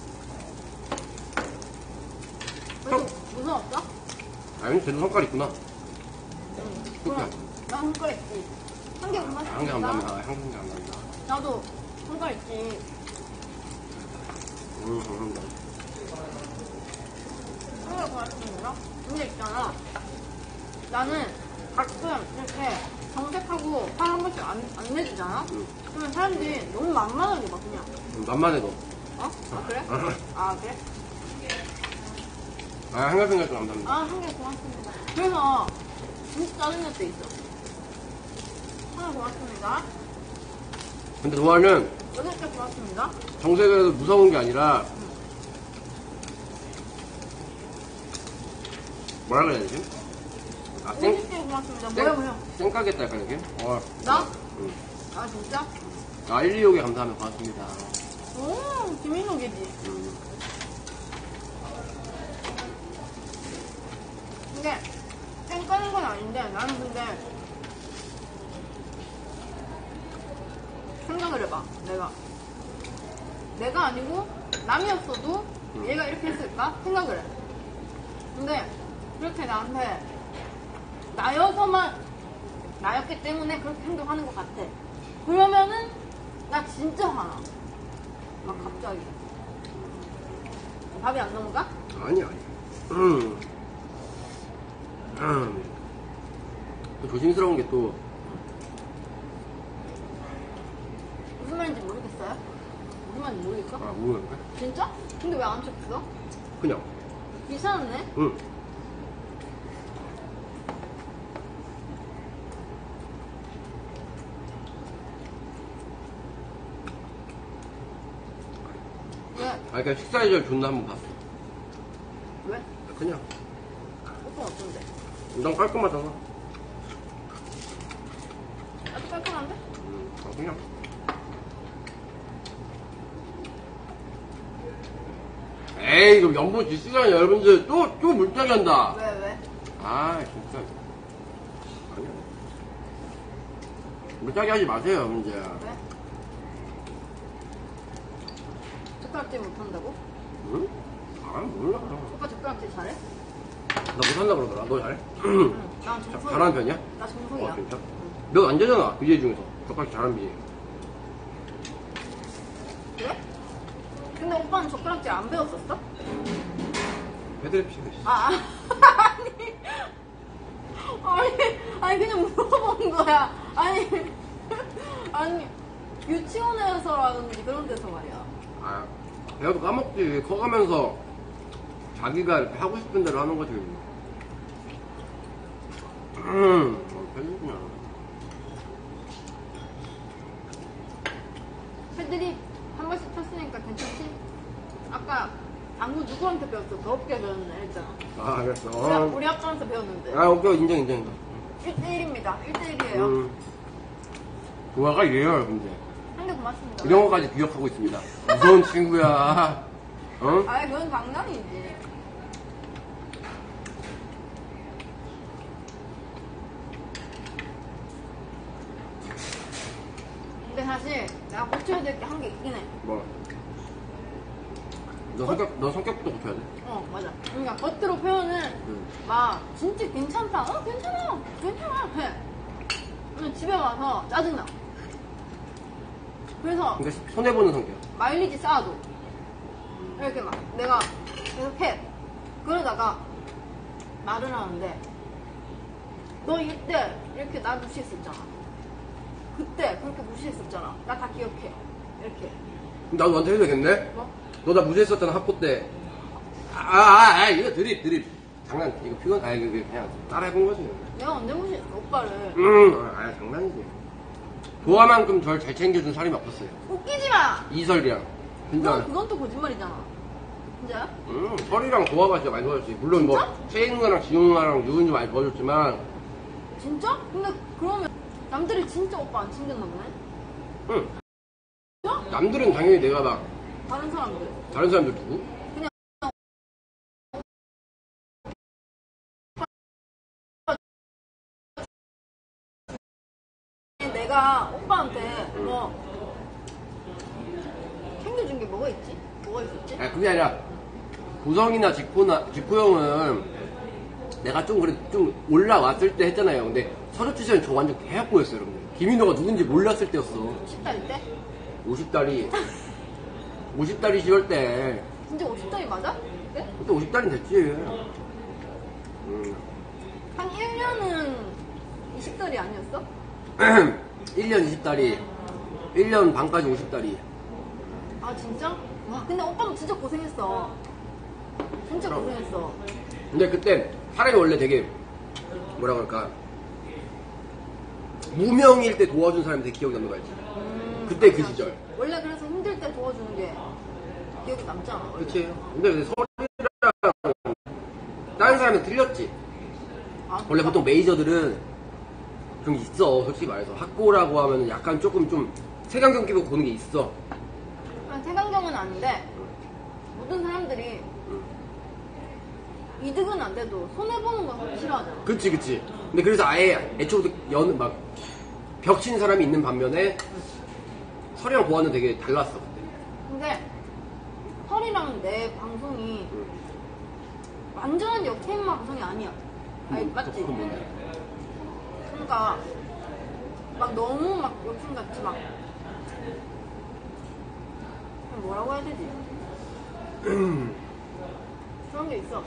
그래도 무서웠어? 아니, 쟤도 성깔 있구나. 그럼 나 손가락 있지. 한 개 고맙습니다. 한 개 감사합니다. 한 개 감사합니다. 나도 손가락 있지. 감사합니다. 한 개 고맙습니다. 근데 있잖아. 나는 가끔 이렇게 정색하고 화 한 번씩 안 내주잖아? 응. 그러면 사람들이 너무 만만하게 막 그냥. 만만해, 너. 어? 아, 그래? 아, 그래? 아, 한가생각 좀 감사합니다. 아, 한 개 고맙습니다. 그래서 진짜 짜증날 때 있어. 하나 고맙습니다. 근데 도아는 8개 고맙습니다. 정색을 해도 무서운 게 아니라 뭐라 그래야 되지? 아, 50개 고맙습니다. 뭐야? 쌩까겠다 약간 이렇게? 나? 응. 아, 진짜? 아, 1, 2, 5개 감사하면 고맙습니다. 오, 김인호개지. 근데 땡 까는 건 아닌데 나는 근데 생각을 해봐. 내가 아니고 남이었어도 얘가 이렇게 했을까 생각을 해. 근데 그렇게 나한테 나였기 때문에 그렇게 행동하는 것 같아. 그러면은 나 진짜 화나. 막 갑자기. 밥이 안 넘어가? 아니. 또 조심스러운 게 또 무슨 말인지 모르겠어요? 무슨 말인지 모르겠어? 모르겠네. 진짜? 근데 왜 안 쳤어? 그냥. 이상하네? 응. 왜? 아, 그러니까 식사 예절 존나 한번 봤어. 왜? 그냥. 오빠 어떤데? 난 깔끔하잖아. 아주 깔끔한데? 그냥. 에이, 그럼 연봉 지시간에 여러분들 또 물타기 한다. 왜? 아, 진짜. 아니야. 물타기 하지 마세요, 여러분들. 왜? 젓가락질 못한다고? 응? 아, 몰라. 오빠 젓가락질 잘해? 나 못한다 그러더라. 너 잘해? 난 정석이야. 잘하는 편이야? 나 정석이야. 진짜? 몇 안 되잖아. BJ 중에서. 젓가락 잘하는 BJ. 그래? 근데 오빠는 젓가락질 안 배웠었어? 패드립 시 아, 아니 그냥 물어본 거야. 아니 유치원에서라든지 그런 데서 말이야. 아, 내가 또 까먹지. 커가면서 자기가 이렇게 하고 싶은 대로 하는 거지. 패드립이야. 패들이 한 번씩 쳤으니까 괜찮지? 아까 안무 누구한테 배웠어? 더 없게 배웠네 했잖아. 아, 알겠어. 우리 학교에서 배웠는데. 아, 오케이. 인정. 1대1입니다. 1대1이에요. 도화가 얘야, 근데. 한개 고맙습니다. 이런 거까지 기억하고 있습니다. 무서운 친구야. 어? 아이 그건 장난이지. 근데 사실 내가 고쳐야 될 게 한 게 있긴 해. 뭐? 너 성격부터 고쳐야 돼. 맞아. 그러니까 겉으로 표현은 막 진짜 괜찮다. 괜찮아 해. 그러면 집에 와서 짜증나. 그래서 그러니까 손해보는 성격. 마일리지 쌓아도 이렇게 막 내가 계속 해. 그러다가 말을 하는데 너 이때 이렇게 나 무시했었잖아. 그때 그렇게 무시했었잖아. 나 다 기억해. 이렇게. 나도 너한테 해도 되겠네? 뭐? 너 나 무시했었잖아, 학교 때. 이거 드립. 장난, 이거 이거 그냥 따라해본 거지. 내가 언제 무시했어 오빠를. 장난이지. 도화만큼 절 잘 챙겨준 사람이 없었어요. 웃기지 마. 이설이랑. 진짜. 그건 또 거짓말이잖아. 진짜야? 설이랑 도화가 진짜 많이 도와줬지. 물론 뭐, 채인 누나랑 지용 누나랑 유은이 많이 도와줬지만, 진짜? 근데 그러면 남들이 진짜 오빠 안 챙겼나 보네? 응. 진짜? 남들은 당연히 내가 막, 다른 사람들. 다른 사람들 누구? 내가 오빠한테 뭐 챙겨준 게 뭐가 있지? 뭐가 있었지? 그게 아니라, 보성이나 지코 형은 내가 좀 올라왔을 때 했잖아요. 근데 서류 추시는 저 완전 개학고였어요, 여러분. 김인호가 누군지 몰랐을 때였어. 10달일 때? 50달이 10월 때. 진짜 50달이 맞아? 그때? 그때 50달이 됐지. 한 1년은 20달이 아니었어? 1년 20달이, 1년 반까지 50달이. 아 진짜? 와 근데 오빠는 진짜 고생했어. 진짜 그럼. 고생했어. 근데 그때 사람이 원래 되게, 뭐라 그럴까, 무명일 때 도와준 사람이 되게 기억이 남는 거 알지? 그때 그 시절. 원래 그래서 힘들 때 도와주는 게 기억이 남잖아. 원래. 그치. 근데 설이랑 다른 사람은 틀렸지. 아, 원래 보통 메이저들은 그런 게 있어. 솔직히 말해서 학고라고 하면 약간 조금 좀 색안경 끼고 보는 게 있어. 태강경은 아닌데 모든 사람들이 이득은 안 돼도 손해보는 건 싫어하잖아. 그치. 근데 그래서 아예 애초부터 막 벽친 사람이 있는 반면에 설이랑 보아는 되게 달랐어. 근데 설이랑 내 방송이 완전한 역행마 방송이 아니야. 아니 맞지? 그건 뭔데? 그러니까 막 너무 막 역행같이 막 뭐라고 해야 되지? 그런 게 있어.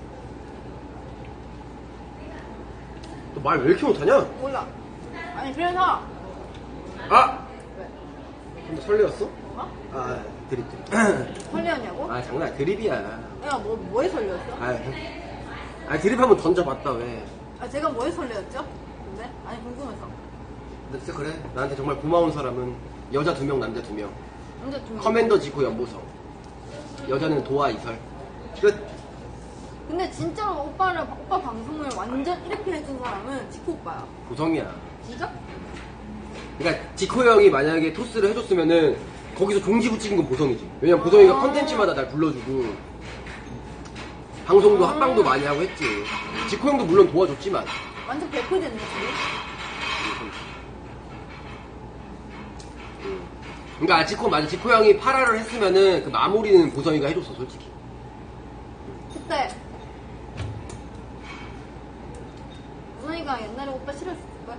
너 말 왜 이렇게 못하냐? 몰라. 아니 그래서 아! 왜? 근데 설레었어? 뭐? 드립. 설레었냐고? 장난 드립이야. 내가 뭐에 설레었어? 드립 한번 던져봤다, 왜. 제가 뭐에 설레었죠? 근데? 아니 궁금해서. 근데 진짜 그래. 나한테 정말 고마운 사람은 여자 2명, 남자 2명. 남자 두 명. 커맨더 지코 연보성. 여자는 도화 이설. 끝. 근데 진짜로 오빠 방송을 완전 이렇게 해준 사람은 지코 오빠야. 보성이야. 진짜? 그러니까 지코 형이 만약에 토스를 해줬으면은 거기서 종지 붙이는 건 보성이지. 왜냐면 보성이가 컨텐츠마다 날 불러주고 방송도 합방도 많이 하고 했지. 지코 형도 물론 도와줬지만. 완전 100% 됐네 지금. 그러니까 지코 형이 8화를 했으면은 그 마무리는 보성이가 해줬어, 솔직히. 그때 보성이가 옛날에 오빠 싫어했을 거야?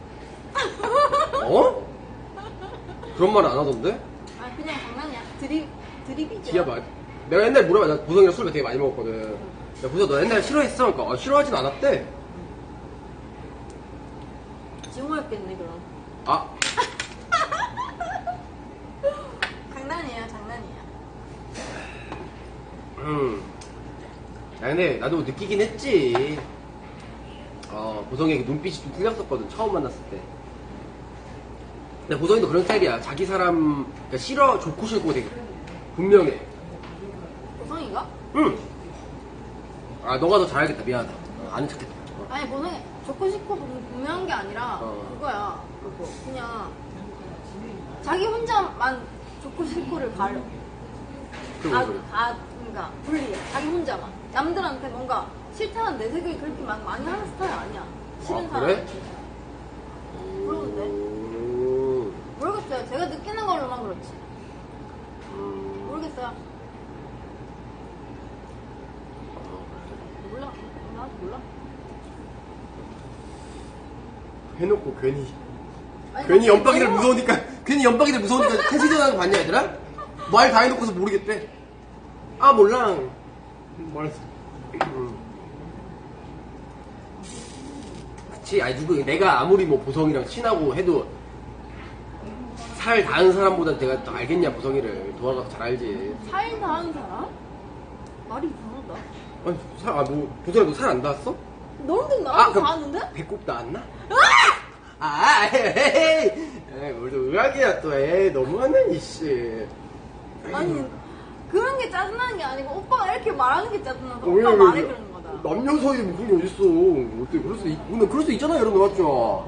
어? 그런 말 안 하던데? 아 그냥 장난이야. 드립이죠. 지야 말. 내가 옛날에 물어봐. 나 보성이랑 술 되게 많이 먹었거든. 야, 보성 너 옛날에 싫어했어? 그러니까 싫어하진 않았대. 지용했겠네 그럼. 아, 장난이에요 장난이야. 야, 근데 나도 느끼긴 했지. 보성이의 눈빛이 좀 틀렸었거든. 처음 만났을 때. 근데 보성이도 그런 스타일이야. 자기 사람 그러니까 싫어, 좋고 싫고 되게 분명해. 보성이가? 응. 아, 너가 더 잘알겠다. 미안하다. 아는 척했다. 아니 보성이 좋고 싶고 분명한 게 아니라 그거야. 그냥 자기 혼자만 좋고 싶고를 가려. 그러니까 분리해. 자기 혼자만. 남들한테 뭔가 싫다는 내색을 그렇게 많이 하는 스타일 아니야. 싫은 아, 그래? 그러는데? 모르겠어요. 제가 느끼는 걸로만 그렇지. 모르겠어요. 몰라. 나도 몰라. 해놓고 괜히 아니, 괜히 나 연박이들 너무- 무서우니까 괜히 연박이들 무서우니까 태세전하는 거 봤냐 얘들아? 말 다 해놓고서 모르겠대. 아 몰라. 말했어. 그치. 아니 누구 내가 아무리 뭐 보성이랑 친하고 해도 살 닿은 사람보다 내가 더 알겠냐 보성이를. 도화가 잘 알지. 살 닿은 사람? 말이 이상하다. 아니 뭐 보성아 너 살 안 닿았어? 너한테 나한테 그럼 닿았는데? 배꼽 닿았나? 에이, 우리도 의학이야 또. 에이 너무하네 이씨. 아니 그런 게 짜증나는 게 아니고 오빠가 이렇게 말하는 게 짜증나서 왜, 오빠 왜, 말해 왜. 그러는 거다. 남녀 사이에 무슨 게 어딨어. 어때, 그럴 수 있잖아, 이런 거 맞죠?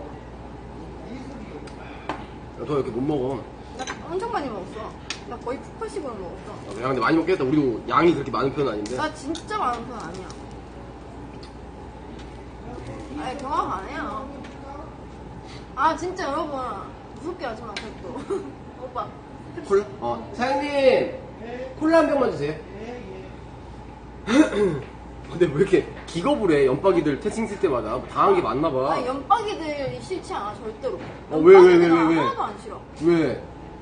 야, 너 이렇게 못 먹어. 나 엄청 많이 먹었어. 나 거의 푸파식으로 먹었어. 야, 근데 많이 먹겠다. 우리도 양이 그렇게 많은 편은 아닌데. 나 진짜 많은 편 아니야. 아니 경험 안 해요. 아 진짜 여러분 무섭게 하지 마 그것도. 오빠 콜라? 사장님! 콜라 한 병만 주세요. 근데 왜 이렇게 기겁을 해, 연박이들 태칭 쓸 때마다. 당한 게 많나 봐. 아니 연박이들이 싫지 않아 절대로. 왜? 연박이들은 하나도 안 싫어. 왜? 왜?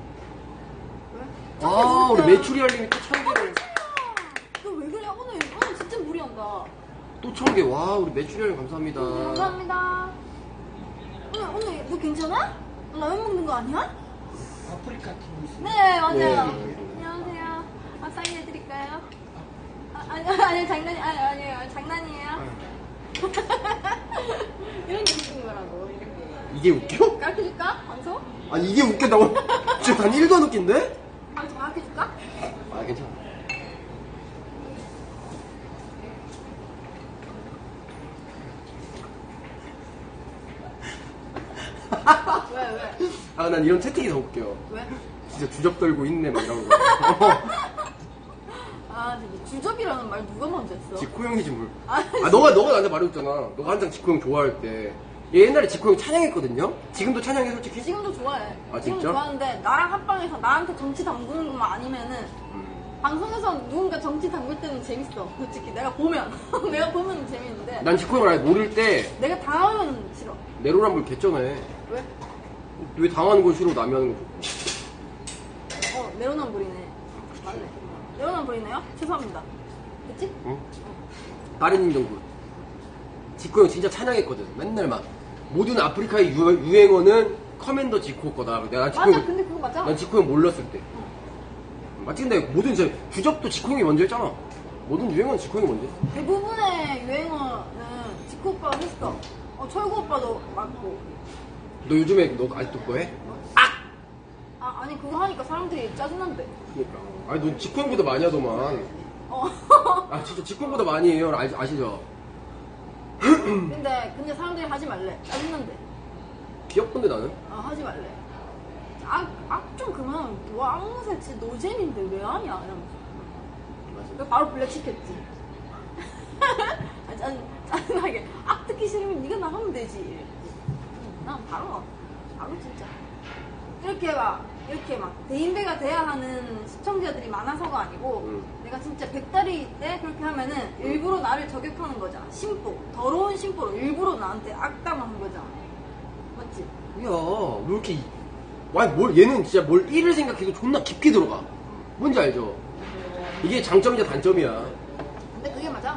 아, 우리 메추리알님이 또 1000개를. 너 왜 그래? 오늘 진짜 무리한다. 또 1000개. 와, 우리 메추리알님 감사합니다. 감사합니다. 오늘 너 괜찮아? 라면 먹는 거 아니야? 아프리카 TV. 네 맞아요. 네. 안녕하세요. 사인해드릴까요? 아니 장난이에요. 이런 게 웃긴 거라고. 이게 웃겨? 가르쳐줄까? 방송? 아니, 이게 웃긴다고? 진짜 단 1도 안 웃긴데? 방송 가르쳐줄까? 아, 괜찮아. 왜? 아, 난 이런 채팅이 더 웃겨. 왜? 진짜 주접 떨고 있네, 막 이런 거. 아 진짜 주접이라는 말 누가 먼저 했어? 지코 형이지 뭘. 아, 너가 나한테 말해줬잖아. 너가 한창 지코 형 좋아할 때. 얘 옛날에 지코 형 찬양했거든요? 지금도 찬양해, 솔직히? 지금도 좋아해. 아, 지금 진짜? 좋아하는데 나랑 합방에서 나한테 정치 담그는 것만 아니면은 방송에서 누군가 정치 담글 때는 재밌어. 솔직히 내가 보면 내가 보면 재밌는데 난 지코 형을 아예 모를 때 내가 당하면 싫어. 내로남불 개쩌네. 왜? 왜 당하는 건 싫어, 남이 하는 거 좋고. 내로남불이네. 맞네. 내로남불이네요? 죄송합니다. 그치? 응? 다른 인정군. 지코 형 진짜 찬양했거든. 맨날 막. 모든 아프리카의 유행어는 커맨더 지코 거다. 내가 지코 맞아. 형, 근데 그거 맞아? 난 지코 형 몰랐을 때. 맞지? 근데 모든 주접도 지코 형이 먼저 했잖아. 모든 유행어는 지코 형이 먼저 했어. 대부분의 유행어는 지코 오빠가 했어. 철구 오빠도 맞고. 너 요즘에 너 아직도 그거 해? 아니 그거 하니까 사람들이 짜증난대. 그니까. 아니 너 지코 형보다 많이 하더만. 어. 아 진짜 지코 형보다 많이 해요. 아시죠? 근데 사람들이 하지 말래. 짜증난대. 귀엽던데 나는? 하지 말래. 좀 그만. 와, 악무새 진짜 노잼인데 왜 하냐? 이러면서. 그래서 바로 블랙 시켰지. 짜증나게. 듣기 싫으면 네가 나가면 되지. 난 바로 진짜. 이렇게 막 이렇게 막 대인배가 돼야 하는 시청자들이 많아서가 아니고 내가 진짜 백다리 때 그렇게 하면은 일부러 나를 저격하는 거잖아. 심보, 더러운 심보로 일부러 나한테 악담하는 거잖아. 맞지? 야, 왜 이렇게 아니 뭘 얘는 진짜 뭘 일을 생각해도 존나 깊게 들어가. 뭔지 알죠? 이게 장점이자 단점이야. 근데 그게 맞아.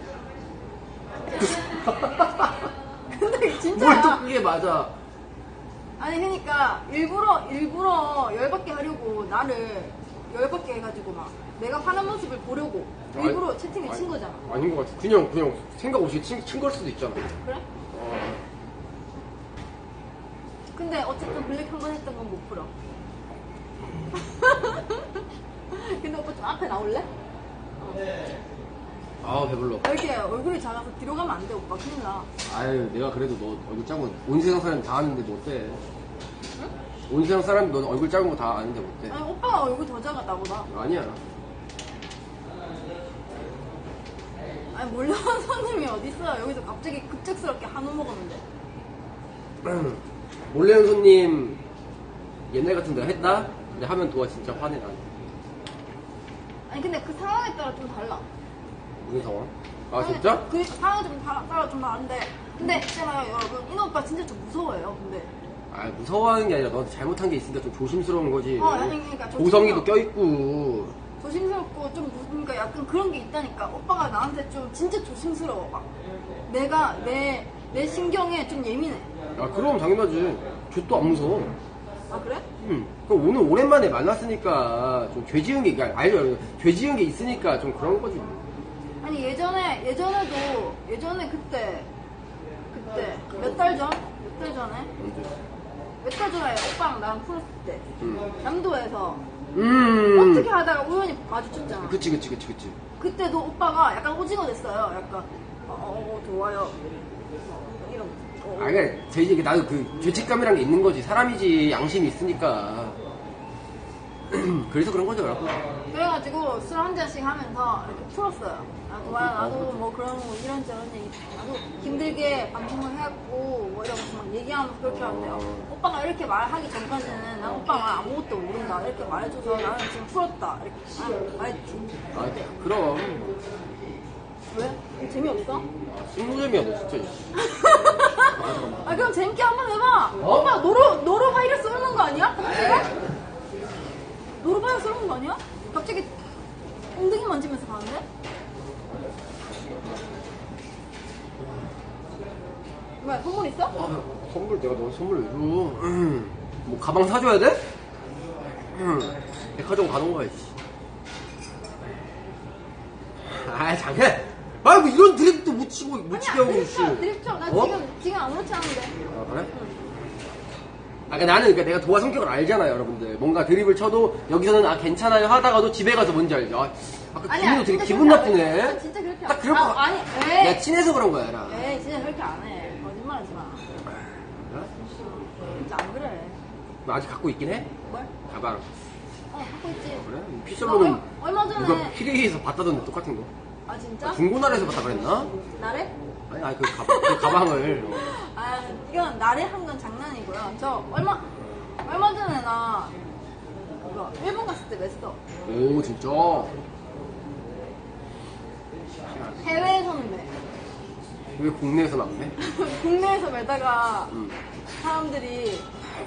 근데 진짜. 뭘 또 그게 맞아. 아니 그러니까 일부러 열받게 하려고 나를 열받게 해가지고 막 내가 화난 모습을 보려고 일부러 아니, 채팅을 친 거잖아. 아닌 것 같아. 그냥 생각 없이 친 걸 수도 있잖아. 그래? 근데 어쨌든 블랙 한 번 했던 건 못 풀어. 근데 오빠 좀 앞에 나올래? 아 배불러. 이렇게 얼굴이 작아서 뒤로 가면 안 돼 오빠. 큰일 나. 아유 내가 그래도 너 얼굴 작은 거 온 세상 사람이 다 아는데 뭐 어때? 온 세상 사람이 너 얼굴 작은 거 다 아는데 뭐 어때? 아니 오빠가 얼굴 더 작아 나보다. 아니야. 아니 몰려온 손님이 어딨어요. 여기서 갑자기 급작스럽게 한우 먹었는데. 몰래 온 손님 옛날 같은 데가 했다? 근데 하면 도와 진짜 화내 나. 아니 근데 그 상황에 따라 좀 달라. 무슨 상황? 아 진짜? 그 상황이 좀 따라 좀 다른데. 근데 있잖아요 여러분. 이노 오빠 진짜 좀 무서워요. 근데. 아 무서워하는 게 아니라 너한테 잘못한 게 있으니까 좀 조심스러운 거지. 아니 그러니까 고성이도 껴있고. 조심스럽고 좀 그러니까 약간 그런 게 있다니까. 오빠가 나한테 좀 진짜 조심스러워. 막 내가 내 신경에 좀 예민해. 아 그럼 당연하지. 쟤도 안 무서워. 아 그래? 그럼 오늘 오랜만에 만났으니까 좀 죄 지은 게 그러니까 알죠? 죄 지은 게 있으니까 좀 그런 거지. 아니 예전에 그때 몇 달 전에 언제? 몇 달 전에 오빠랑 나랑 풀었을 때 남도에서 음. 어떻게 하다가 우연히 마주쳤잖아. 그치. 그때도 오빠가 약간 오징어 됐어요. 약간 좋아요. 이런. 아, 그러니까 이게 나도 그 죄책감이란 게 있는 거지. 사람이지 양심이 있으니까. 그래서 그런 거죠, 여러분. 그래가지고 술 한 잔씩 하면서 이렇게 풀었어요. 아, 좋아요. 나도 뭐 그런 거 이런저런 얘기. 나도 힘들게 방송을 해갖고 뭐 이러면서 막 얘기하면서 그렇게 하는데요. 오빠가 이렇게 말하기 전까지는 난 오빠가 아무것도 모른다. 이렇게 말해줘서 나는 지금 풀었다. 이렇게 말했지. 아, 그럼. 왜? 재미없어? 승부잼이야, 너 진짜. 아 그럼 재밌게 한번 해봐. 오빠 노로바이러스 오는 거 아니야? 노로바이러스 오는 거 아니야? 갑자기 엉덩이 만지면서 가는데? 왜 선물 있어? 아, 선물 내가 너 선물 왜 줘? 뭐 가방 사줘야 돼? 백화점 가는 거야, 씨. 아, 장난. 아, 뭐 이런 드립도 못 치고, 못 치게 하고, 씨. 드립 쳐. 나 어? 지금 아무렇지 않은데. 아, 그래? 아, 그러니까 나는 내가 도화 성격을 알잖아요, 여러분들. 뭔가 드립을 쳐도 여기서는 괜찮아요 하다가도 집에 가서 뭔지 알죠? 아까 기분도 되게 진짜 기분 그렇게 나쁘네. 안 해. 진짜 그렇게 딱 그럴 거 아니, 내가 에이. 친해서 그런 거야, 나. 에이, 진짜 그렇게 안 해. 거짓말 하지 마. 진짜 안 그래. 너 아직 갖고 있긴 해? 뭘? 가방. 갖고 있지. 그래? 피셜로는 얼마 전에. 누가 피레이에서 봤다던데 똑같은 거. 아, 진짜? 중고나라에서 봤다 그랬나? 나래? 아니, 그 가방을. 아, 이건 나래 한 건 장난이고요. 저 얼마 전에 나 이거 일본 갔을 때 맸어. 오, 진짜? 해외에서는 매. 왜 국내에서는 안 돼? 국내에서 매다가 응. 사람들이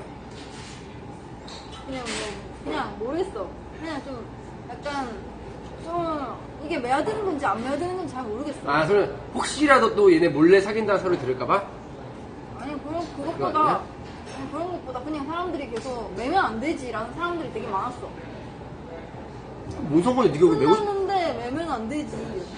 그냥 모르겠어. 그냥 좀 약간 좀 이게 매야 되는 건지 안 매야 되는 건지 잘 모르겠어. 아, 그러면 혹시라도 또 얘네 몰래 사귄다는 소리 들을까봐? 아니 그거 그것보다 아니야? 그런 것보다 그냥 사람들이 계속 매면 안 되지라는 사람들이 되게 많았어. 뭔 상관이야, 네가 왜 매고 싶어? 끝났는데 매면 안 되지.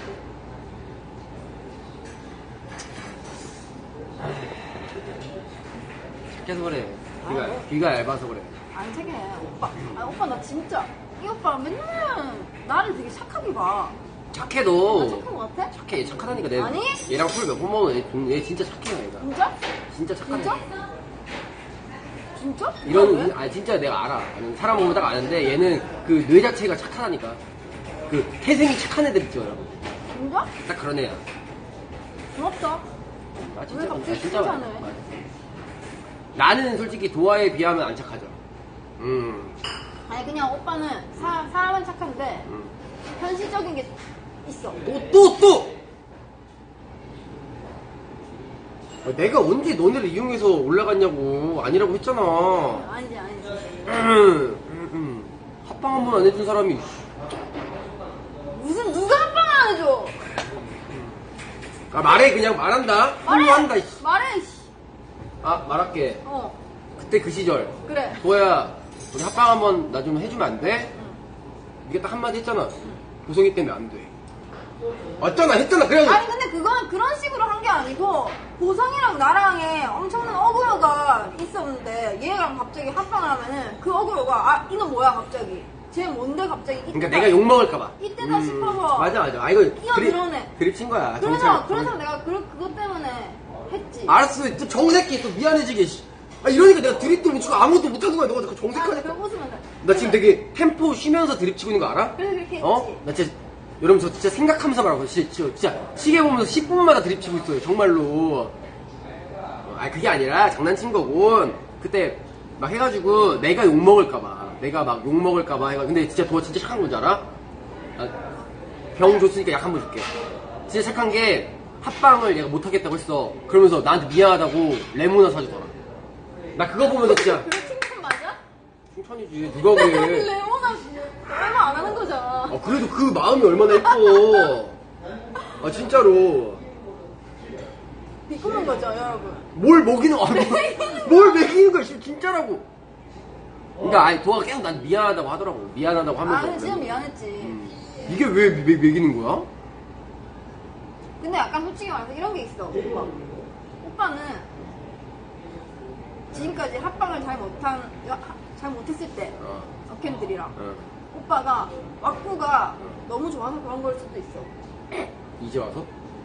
착해서 그래. 귀가 얇아서 그래. 안 책해 오빠. 아 오빠 나 진짜 이 오빠 맨날 나를 되게 착하게 봐. 나 착해도. 착한 거 같아? 착해, 얘 착하다니까. 내가 아니? 얘랑 술 몇 번 먹으면 얘 진짜 착해요, 얘가. 진짜? 진짜 착하네. 진짜? 진짜? 이런, 왜? 아, 진짜 내가 알아. 나는 사람 보면 딱 아는데 얘는 그 뇌 자체가 착하다니까. 그 태생이 착한 애들 있죠, 여러분. 진짜? 딱 그런 애야. 고맙다. 아, 왜 진짜, 갑자기 진짜 칭찬해? 맞아. 나는 솔직히 도화에 비하면 안 착하죠. 아니 그냥 오빠는 사람은 착한데 현실적인 게 있어. 또! 내가 언제 너네를 이용해서 올라갔냐고. 아니라고 했잖아. 아니지. 합방 한 번 안 해준 사람이. 무슨 누가 합방 안 해줘? 아, 말해, 그냥 말한다. 한다, 이씨. 말해. 씨. 아, 말할게. 어 그때 그 시절. 그래. 도아야, 우리 합방 한번 나 좀 해주면 안 돼? 이게 딱 한마디 했잖아. 보성이 때문에 안 돼. 맞잖아, 했잖아. 그래가지고. 아니 근데 그건 그런 식으로 한 게 아니고 보성이랑 나랑의 엄청난 어그로가 있었는데 얘랑 갑자기 합방을 하면은 그 어그로가 아 이건 뭐야 갑자기 쟤 뭔데 갑자기 그러니까 내가 욕먹을까봐. 이때다 싶어서 맞아. 아, 이거 뛰어들어네. 드립 친 거야. 그래서 내가 그것 때문에 했지. 알았어. 또 정색해. 또 미안해지게. 씨. 아, 이러니까 내가 드립도 못 치고 아무것도 못하는 거야. 너가 자꾸 아, 정색하니까. 그럼 웃으면 돼. 나 지금 되게 템포 쉬면서 드립 치고 있는 거 알아? 그래서 그렇게 했지. 나 진짜 여러분 저 진짜 생각하면서 말하고 진짜 시계 보면서 10분마다 드립 치고 있어요. 정말로. 아, 그게 아니라 장난친 거고 그때 막 해가지고 내가 욕먹을까봐 내가 막 욕먹을까봐 해가 근데 진짜 도아 진짜 착한 건지 알아? 병 줬으니까 약 한 번 줄게. 진짜 착한 게 합방을 얘가 못하겠다고 했어. 그러면서 나한테 미안하다고 레모나 사주더라. 나 그거 보면서 진짜 그거 칭찬 맞아? 칭찬이지. 누가 그래. 레모나 얼마 안 하는 거잖아. 아, 그래도 그 마음이 얼마나 예뻐. 아, 진짜로. 비꼬는 거죠 여러분. 뭘 먹이는, 뭘 먹이는 거야, 진짜라고. 그러니까, 아니, 도아가 계속 난 미안하다고 하더라고. 미안하다고 하면서. 아 근데 진짜 미안했지. 이게 왜 먹이는 거야? 근데 약간 솔직히 말해서 이런 게 있어. 오빠는 지금까지 합방을 잘 못했을 때 어캠들이랑 오빠가 왁구가 너무 좋아서 그런 걸 수도 있어. 이제 와서?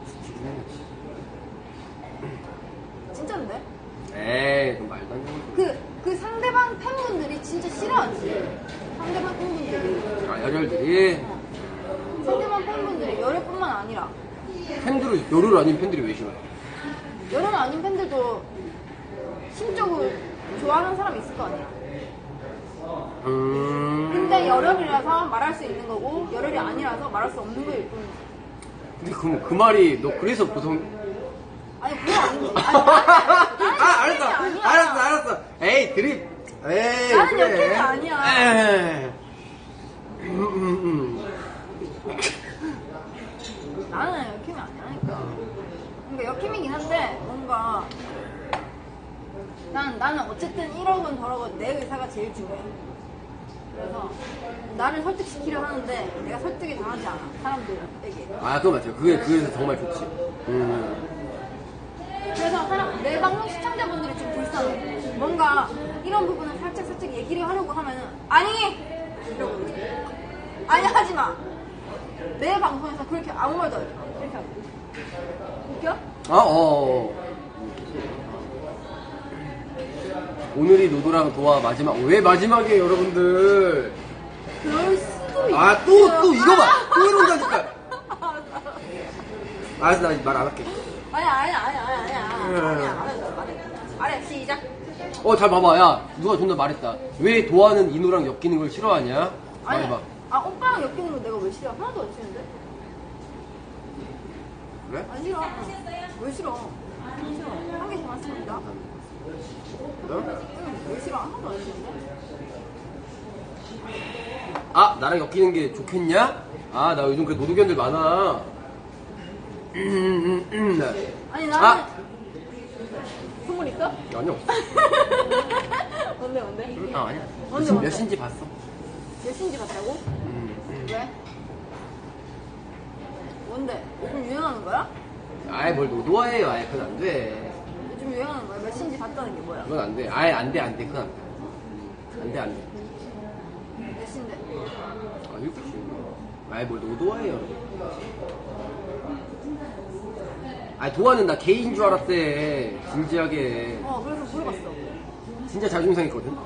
진짜인데? 에이, 그럼 말도 안 되는 그 상대방 팬분들이 진짜 싫어하지. 상대방 팬분들이. 거. 아, 열혈들이. 상대방 팬분들이 열애뿐만 아니라 팬들을, 열혈 아닌 팬들이 왜 싫어해? 열애 아닌 팬들도 심적으로 좋아하는 사람이 있을 거 아니야. 근데 열혈이라서 말할 수 있는 거고 열혈이 아니라서 말할 수 없는 거일 뿐이지. 근데 그 말이, 너 그래서 보통. 아니 그건 아니지. 알았어. 에이, 드립. 에이, 나는 그래. 역행이 아니야. 에이. 나는 역힘이 아니라니까. 그러니까 역힘이긴 한데 뭔가 나는 어쨌든 1억은 더러고 내 의사가 제일 중요해. 그래서 나를 설득시키려 하는데 내가 설득이 당하지 않아 사람들에게. 아, 그거 맞죠. 그게 정말 좋지. 그래서 내 방송 시청자분들이 좀 불쌍해. 뭔가 이런 부분을 살짝 얘기를 하려고 하면은 아니! 이러거든. 아니 하지마. 내 방송에서 그렇게 아무 말도 안 해. 이렇게 하고. 웃겨? 오늘이 노도랑 도아 마지막. 왜 마지막이에요, 여러분들? 그럴 수도 있어. 아, 또 이거 봐. 또 이런다니까. 알았어, 나 말 안 할게. 아니야. 말해, 시작. 잘 봐봐. 야, 누가 존나 말했다. 왜 도아는 이노랑 엮이는 걸 싫어하냐? 말해봐. 오빠랑 엮이는 거 내가 왜 싫어? 하나도 안 싫은데? 그래? 안 싫어. 왜 싫어? 안 싫어. 한 개 좋았습니다. 왜 싫어? 하나도 안 싫은데? 아, 나랑 엮이는 게 좋겠냐? 아, 나 요즘 그래 노도견들 많아. 아니 나는 아! 선물 있어? 아니, 없어. 뭔데? 아니야. 뭔데? 몇 신지 봤어. 몇 신지 봤다고? 왜? 뭔데? 요즘 유행하는 거야? 아이, 뭘 노도화해요. 아이, 그건 안 돼. 요즘 유행하는 거야? 몇 신지 봤다는 게 뭐야? 그건 안 돼. 아예 안 돼. 그건 안 돼. 안 돼. 몇 신데? 아, 이렇게 아이, 뭘 노도화해요. 아, 도화는 나 개인 줄 알았대. 진지하게. 그래서 물어봤어. 진짜 자존심 상했거든.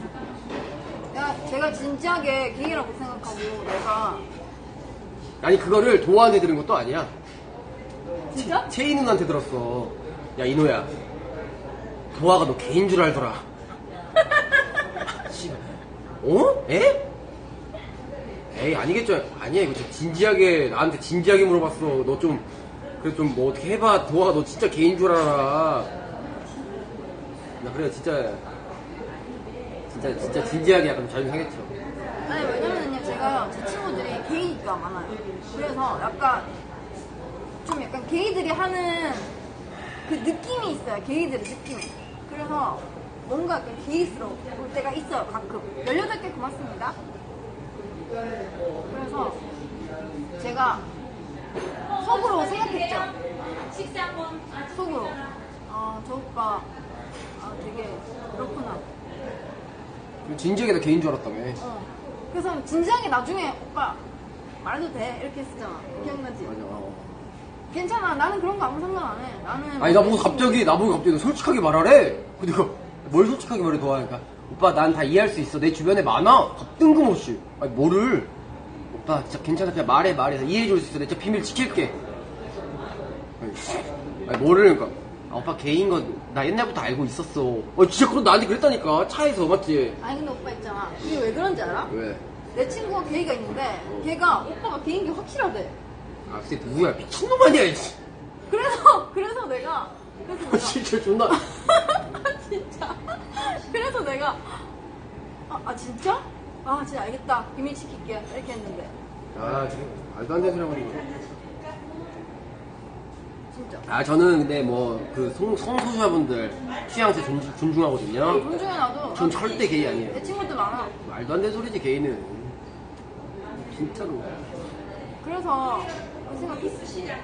제가 진지하게 게이라고 생각하고 내가 아니, 그거를 도화한테 들은 것도 아니야. 진짜? 채희 누나한테 들었어. 야, 이노야. 도화가 너 개인 줄 알더라. 씨발. 어? 에? 에이 아니겠죠. 아니야 이거 좀 진지하게 나한테 진지하게 물어봤어. 너 좀 그래 좀 뭐 어떻게 해봐. 도화가 너 진짜 개인 줄 알아. 나 그래 진짜 진지하게 약간 자존심 상했죠. 아니 왜냐면요 제가 제 친구들이 게이가 많아요. 그래서 약간 좀 약간 게이들이 하는 그 느낌이 있어요. 게이들의 느낌이. 그래서 뭔가 약간 게이스러울 때가 있어요. 가끔 18개 고맙습니다. 그래서 제가 속으로 생각했죠. 속으로 저 오빠 되게 그렇구나. 진지하게 나 개인 줄 알았다며. 그래서 진지하게 나중에 오빠 말해도 돼 이렇게 했었잖아. 기억나지? 맞아. 괜찮아. 나는 그런 거 아무 상관 안 해. 나는 아니 나보고 갑자기 너 솔직하게 말하래. 근데 뭘 솔직하게 말해 도와니까 오빠 난 다 이해할 수 있어. 내 주변에 많아. 뜬금없이. 아니 뭐를 오빠 진짜 괜찮아 그냥 말해 이해해 줄 수 있어. 내 진짜 비밀 지킬게. 아니 뭐를 그러니까 오빠 개인 거 나 옛날부터 알고 있었어. 진짜 그런 나한테 그랬다니까 차에서 맞지? 아니 근데 오빠 있잖아. 이게 왜 그런지 알아? 왜? 내 친구가 게이가 있는데 걔가 오빠가 게이인 게 확실하대. 아 근데 누구야 미친놈 아니야 이씨. 그래서 내가 진짜 존나 진짜 그래서 내가 진짜? 진짜 알겠다. 비밀 지킬게 이렇게 했는데 지금 말도 안 되는 소리 하고 있네. 진짜 저는 근데 뭐 그 성소수자분들 취향 제 존중하거든요. 존중해 나도. 전 절대 게이 아니에요. 내 친구들 많아. 말도 안 되는 소리지 게이는. 진짜로. 그래서 그 생각했어.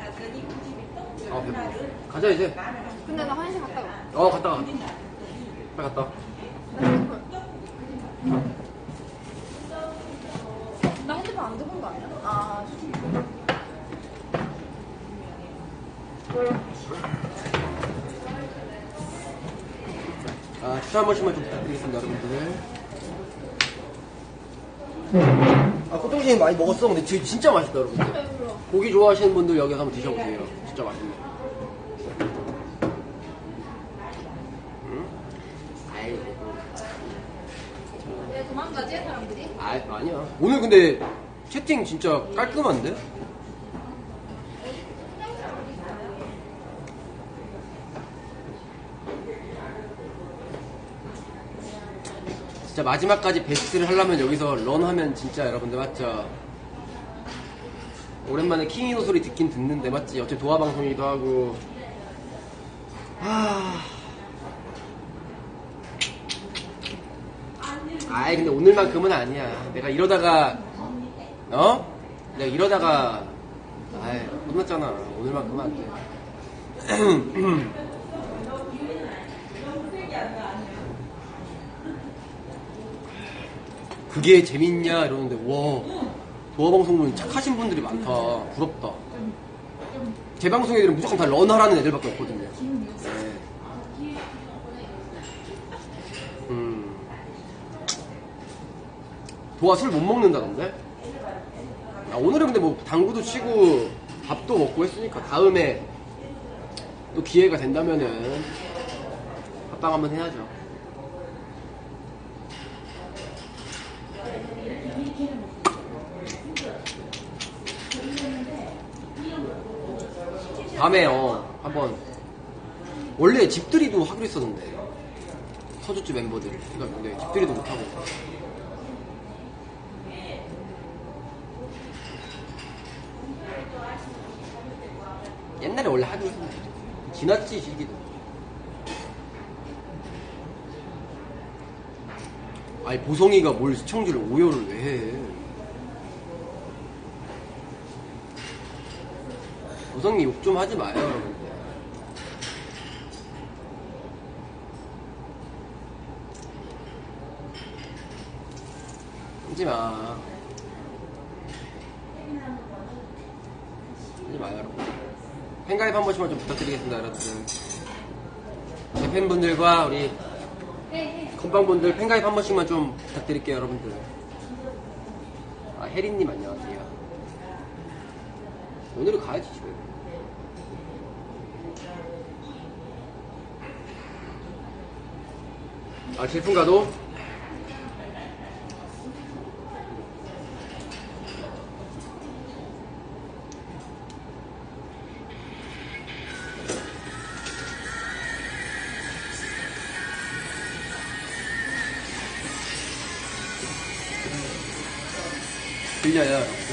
배고파. 가자 이제. 근데 나 화장실 갔다 와. 갔다 가. 빨리 갔다 와. 나 핸드폰 안 들고 온 거 아니야? 추천 한 번씩만 좀 부탁드리겠습니다 여러분들. 꽃등심 많이 먹었어. 근데 진짜 맛있다 여러분들. 고기 좋아하시는 분들 여기 한번 드셔보세요. 진짜 맛있네. 아이고. 왜 도망가지 사람들이? 아니야. 오늘 근데 채팅 진짜 깔끔한데? 진짜 마지막까지 베스트를 하려면 여기서 런하면 진짜 여러분들 맞죠? 오랜만에 킹이노 소리 듣긴 듣는데 맞지? 어차피 도화 방송이기도 하고. 근데 오늘만큼은 아니야. 내가 이러다가 혼났잖아. 오늘만큼은 안 돼. 그게 재밌냐 이러는데 와 도화방송은 착하신 분들이 많다. 부럽다. 제 방송 애들은 무조건 다 런하라는 애들밖에 없거든요. 네. 도화 술 못 먹는다던데? 오늘은 근데 뭐 당구도 치고 밥도 먹고 했으니까 다음에 또 기회가 된다면은 합방 한번 해야죠. 다음에 한번 원래 집들이도 하기로 했었는데 서주주 멤버들 근데 집들이도 못하고 옛날에 원래 하기로 했었는데 지났지 시기도. 아니 보성이가 뭘 시청률을 오열을 왜 해. 보성이 욕 좀 하지 마요 여러분들. 하지마 하지마요 여러분. 팬가입 한 번씩만 좀 부탁드리겠습니다 여러분들. 제 팬분들과 우리 건방분들 팬가입 한 번씩만 좀 부탁드릴게요 여러분들. 혜린님 안녕하세요. 오늘은 가야지 집에. 질풍가도 들려요, 여러분들?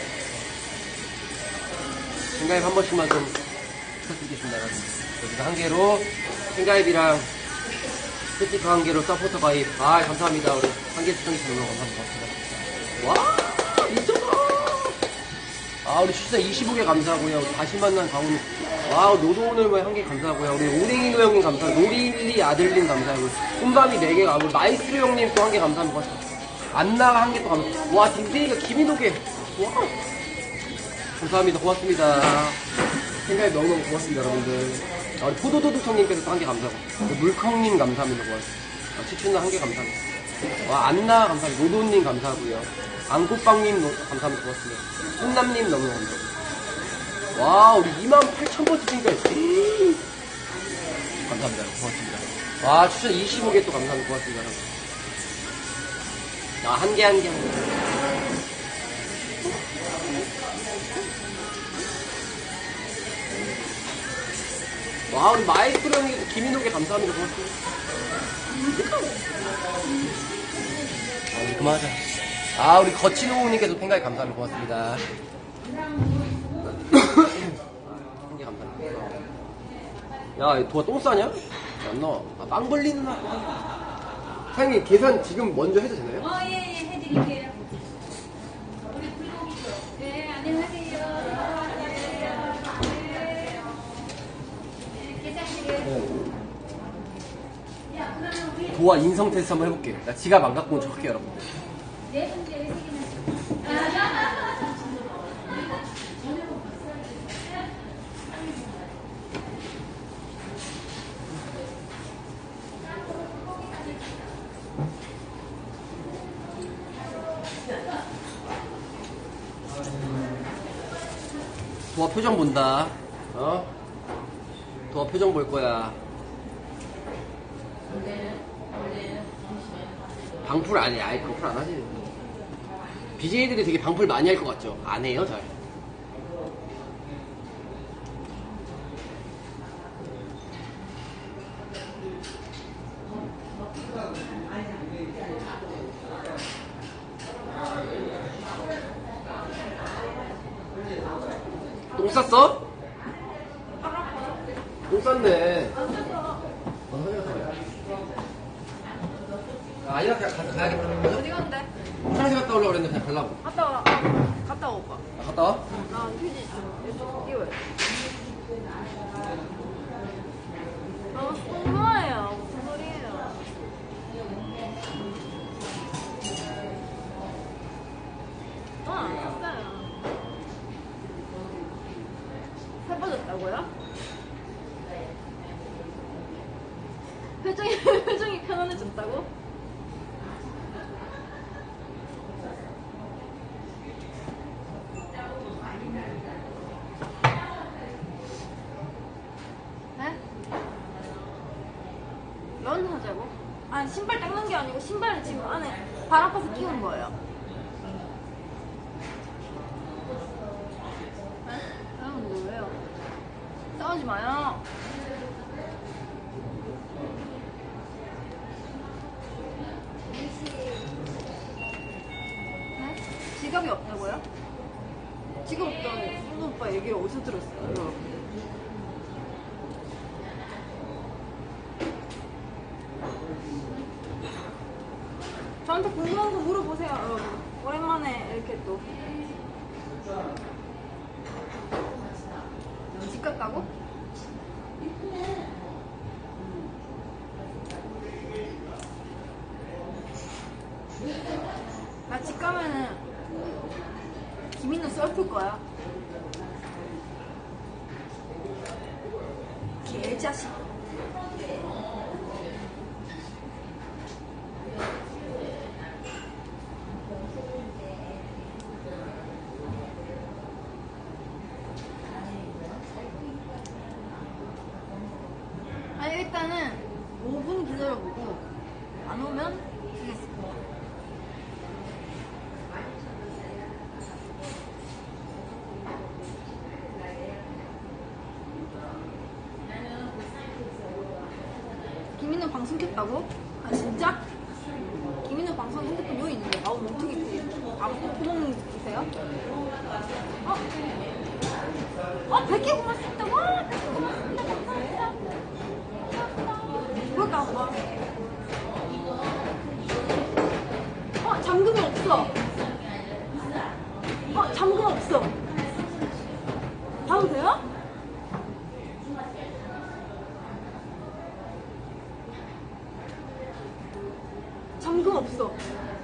생가입 한 번씩만 좀 부탁드리겠습니다, 여러분. 여기서 한 개로 생가입이랑 스티커 한 개로 서포터 가입. 아, 감사합니다. 우리 한 개 시청해주셔서 너무 감사합니다. 와, 미쳤다. 아, 우리 추자 25개 감사하고요. 우리 다시 만난 강훈. 와, 노도오늘 뭐 한 개 감사하고요. 우리 오랭이노 형님 감사하고, 노리일리 아들님 감사하고, 꿈밤이 4개 가고, 마이스로 형님 또 한 개 감사합니다. 안나가 한 개 또 감사합니다. 와, 딩딩이가 김인호개. 와. 감사합니다. 고맙습니다. 생각이 너무너무 고맙습니다, 여러분들. 아, 우리 포도도둑형님께서 또 한 개 감사하고, 물컹님 감사합니다. 고맙습니다. 치춘나 한 개 감사합니다. 와, 안나 감사합니다. 노도님 감사하고요. 안꽃빵님 감사합니다. 고맙습니다. 훈남님 너무너무 감사합니다. 와, 우리 28,000번째 생각 감사합니다. 고맙습니다. 와, 추천 25개 또 감사합니다. 고맙습니다. 아, 한 개. 와, 우리 마이스트로 형님 김인호께 감사합니다. 고맙습니다. 아, 우리 그만하자. 아, 우리 거친호님께서 팬가입 감사합니다. 고맙습니다. 한 개 감사합니다. 야, 도아 똥 싸냐? 안 나와. 아, 빵 벌리는 나. 사장님, 계산 지금 먼저 해도 되나요? 예, 해드릴게요. 우리 불고기죠. 네, 안녕하세요. 네, 계산드려요. 야, 그러면 우리 도아 인성 테스트 한번 해볼게. 나 지갑 안 갖고 온 척 할게요, 여러분들. 네 번째 회식이나 도아 표정 본다. 도아 표정 볼 거야. 방풀 안 해. 아예 방풀 안 하지. BJ들이 되게 방풀 많이 할 것 같죠? 안 해요, 잘. 똥 쌌어? 똥 쌌네. 아니야, 그냥 가야겠다. 어디 간대? 화장실 갔다 오려고 그랬는데 그냥 가려고. 갔다 와, 오빠. 아, 갔다 와? 나 휴지 있어. 띄워요. 아, 정말요. 무슨 소리예요? 안 샀어요. 살 빠졌다고요? 표정이 편안해졌다고? 네? 런 하자고? 아니, 신발 닦는 게 아니고 신발을 지금 안에 발 아파서 끼운 거예요. 네? 여러분, 왜요? 싸우지 마요. 네? 지갑이 없다고요? 지갑 없다고 손 오빠 얘기 어디서 들었어요? 저한테 궁금한 거 물어보세요, 여러분. 오랜만에 이렇게 또. 집 갔다고? 나 집 가면은 김인우 썰풀 거야. 개자식. 아니, 일단은 5분 기다려보고 안 오면 주겠습니다. 김인우 방송 켰다고? 아, 진짜? 김인우 방송 핸드폰 여기 있는데 아우 멍청이 구멍 있어요? 어 100개 고맙습니다. 와 100개 고맙습니다. 감사합니다. 그럴까 봐. 잠금이 없어. 잠금 없어. 봐도 돼요? 잠금 없어.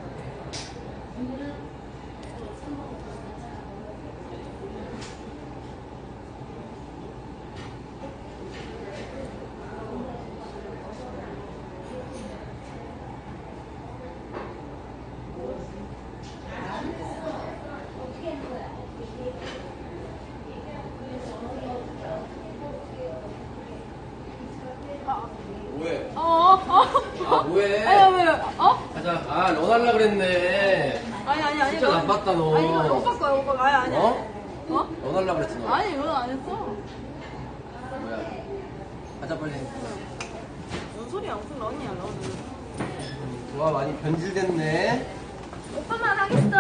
뭐해? 뭐해? 아니, 왜, 가자. 아, 넌 할라 그랬네. 아니. 진짜 나빴다, 너. 아니, 이거 오빠 거야, 오빠. 아니. 어? 어? 넌 할라 그랬잖아. 아니, 이건 안 했어. 뭐야? 가자, 빨리. 뭔 소리야, 무슨 런이야, 런은. 좋아, 많이 변질됐네. 오빠만 하겠어?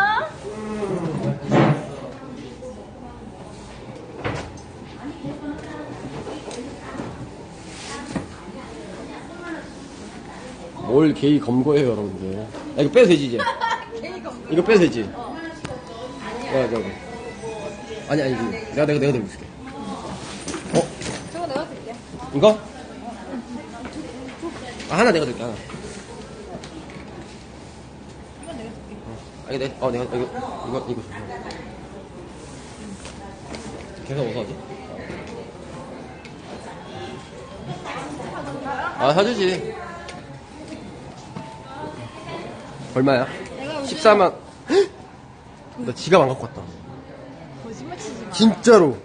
뭘 게이 검거해요, 여러분들. 야, 이거 빼도 되지, 이제? 이거 빼도 되지? 야, 저거. 아니, 내가 들고 있을게. 저거 내가 줄게. 이거? 하나 내가 들게, 하나. 이거 내가 줄게. 이거. 계산 어디서 하지? 사주지. 얼마야? 14만. 헉! 나 지갑 안 갖고 왔다. 거짓말 치지 마. 진짜로.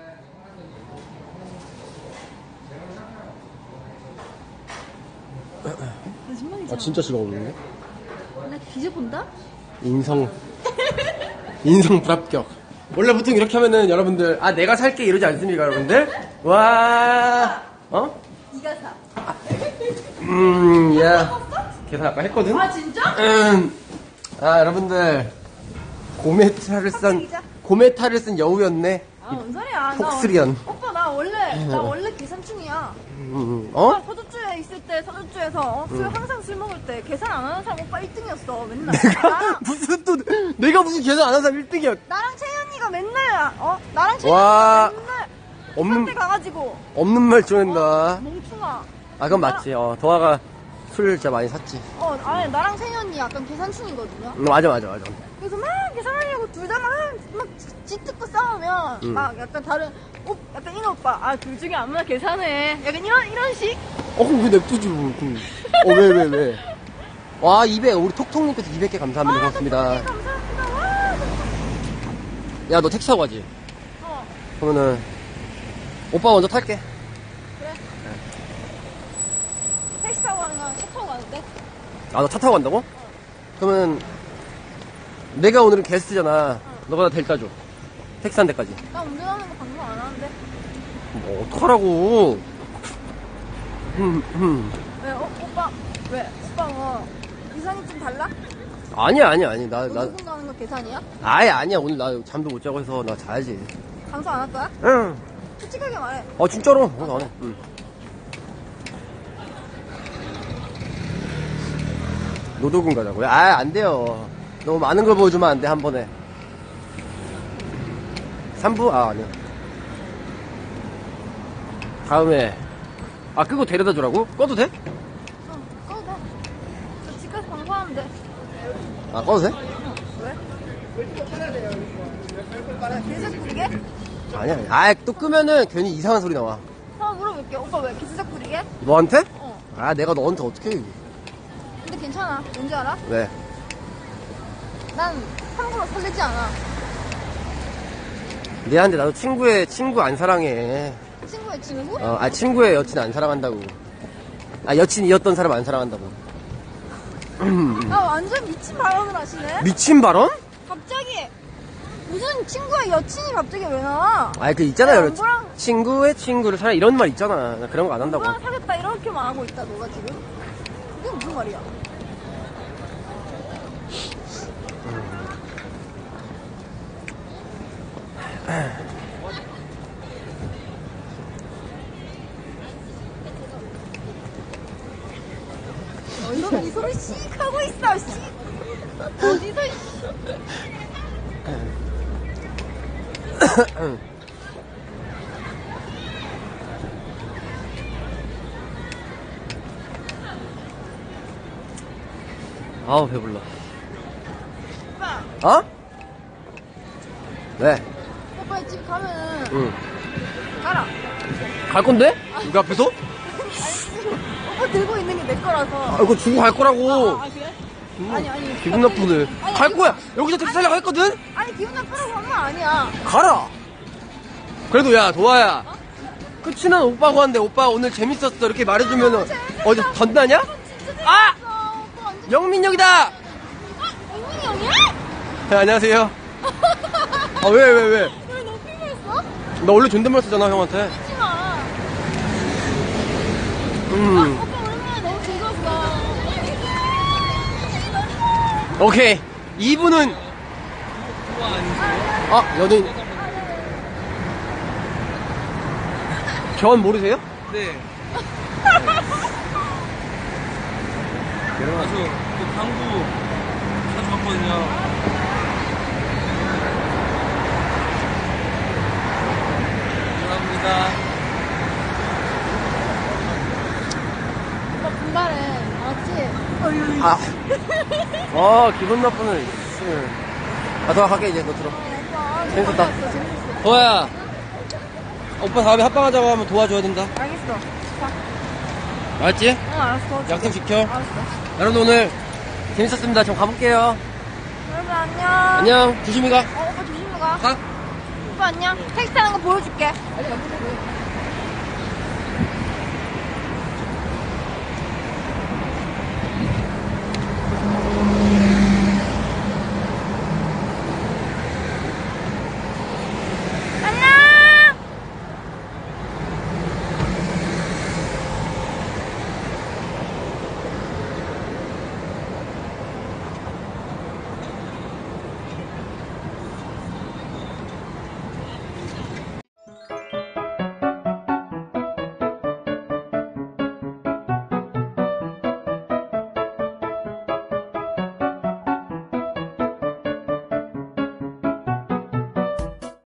거짓말이잖아. 진짜 지갑 없는데? 나 뒤져본다? 인성 불합격. 원래 보통 이렇게 하면은 여러분들 내가 살게 이러지 않습니까, 여러분들? 와, 네가 사. 야, 계산 아까 했거든? 진짜? 여러분들 고메타를 쓴 여우였네. 뭔 소리야. 폭스리언. 오빠, 나 원래 계산충이야. 어? 서주주에 있을 때, 서주주에서 항상 술 먹을 때 계산 안 하는 사람 오빠 1등이었어, 맨날. 내가 무슨 계산 안 하는 사람 1등이야. 나랑 채연이가 맨날, 나랑 와. 채연이가 맨날 없는 한테 가가지고. 없는 말 ጮ낸다. 멍충아. 그건 맞지. 동아가 술 진짜 많이 샀지. 아니, 나랑 채연이 약간 계산충이거든요. 맞아. 그래서 막 계산하려고 둘 다 막 찌뜯고 싸우면 막 약간 다른 약간 인호 오빠 둘 중에 아무나 계산해 약간 이런 식. 그럼 왜 냅두지 뭐. 왜? 와 200 우리 톡톡님께서 200개 감사합니다. 고맙습니다. 감사합니다. 와. 야 너 택시 타고 가지? 그러면은 오빠 먼저 탈게. 그래. 택시 타고 가는 거야? 차 타고 가는데? 너 차 타고 간다고? 그러면 내가 오늘은 게스트잖아. 너가 나 데려다 줘. 택시 한 대까지. 나 운전하는 거 방송 안 하는데. 뭐 어떡하라고. 왜? 오빠 왜? 오빠 뭐 이상이 좀 달라? 아니야. 나 누군 가는 거 계산이야? 아니야. 오늘 나 잠도 못 자고 해서 나 자야지. 방송 안 할 거야? 응. 솔직하게 말해. 진짜로? 안 해. 응. 노도군 가자고요? 안 돼요. 너무 많은 걸 보여주면 안 돼, 한 번에. 3부? 아니야. 다음에. 끄고 데려다 주라고? 꺼도 돼? 꺼도 돼. 저 집 가서 방송하면 돼. 꺼도 돼? 왜? 계속 부리게? 아니야. 또 끄면은 괜히 이상한 소리 나와. 한번 물어볼게. 오빠 왜 계속 부리게? 너한테? 어. 내가 너한테 어떻게 해. 근데 괜찮아. 뭔지 알아? 왜? 난 함부로 설레지 않아. 미안한데 나도 친구 안 사랑해. 친구의 친구? 친구의 여친 안 사랑한다고. 여친이었던 사람 안 사랑한다고. 나 완전 미친 발언을 하시네? 미친 발언? 갑자기 무슨 친구의 여친이 갑자기 왜 나와? 있잖아요. 야, 누구랑- 친구의 친구를 사랑 이런 말 있잖아. 나 그런 거 안 한다고. 누구랑 사귀었다 이렇게만 하고 있다 너가 지금? 그게 무슨 말이야? 어디서 이 소리 씩 하고 있어, 씩. 어디서, 씨. 아우 배불러. 오빠, 어? 왜? 오빠 집 가면은, 응. 가라. 갈 건데? 여기 앞에서? 오빠 들고 있는 게 내 거라서. 아 이거 주고 갈 거라고. 그래? 아니. 기분 나쁘네. 아니, 갈 거야. 여기서 택시 타려고 했거든? 아니, 기분 나쁘라고 한 말 아니야. 가라. 그래도 야 도아야. 끝이난 오빠고 한데 오빠 오늘 재밌었어 이렇게 말해주면은 어디 던나냐? 아! 오빠 완전. 영민형이다. 영민이 형이야? 네, 안녕하세요. 아 왜? 왜 너 필요했어? 나 원래 존댓말 쓰잖아 형한테. 하지 마. 음. 오빠 오랜만에 너무 즐거웠어. 오케이. 이분은 아 연예인. 전 모르세요? 네. 그래서 그 당구 자주 봤거든요. 감사합니다. 오빠 분발해. 알았지? 기분 나쁘네. 도아 갈게 이제 너 들어. 오빠. 재밌었다. 재밌었어. 도아야. 오빠 다음에 합방하자고 하면 도와줘야 된다. 알겠어. 자. 알았지? 응, 알았어. 약속 지켜. 알았어. 여러분 오늘 재밌었습니다. 좀 가볼게요. 여러분 안녕. 안녕. 조심히 가. 오빠 조심히 가. 가. 오빠 안녕. 택시 타는 거 보여줄게.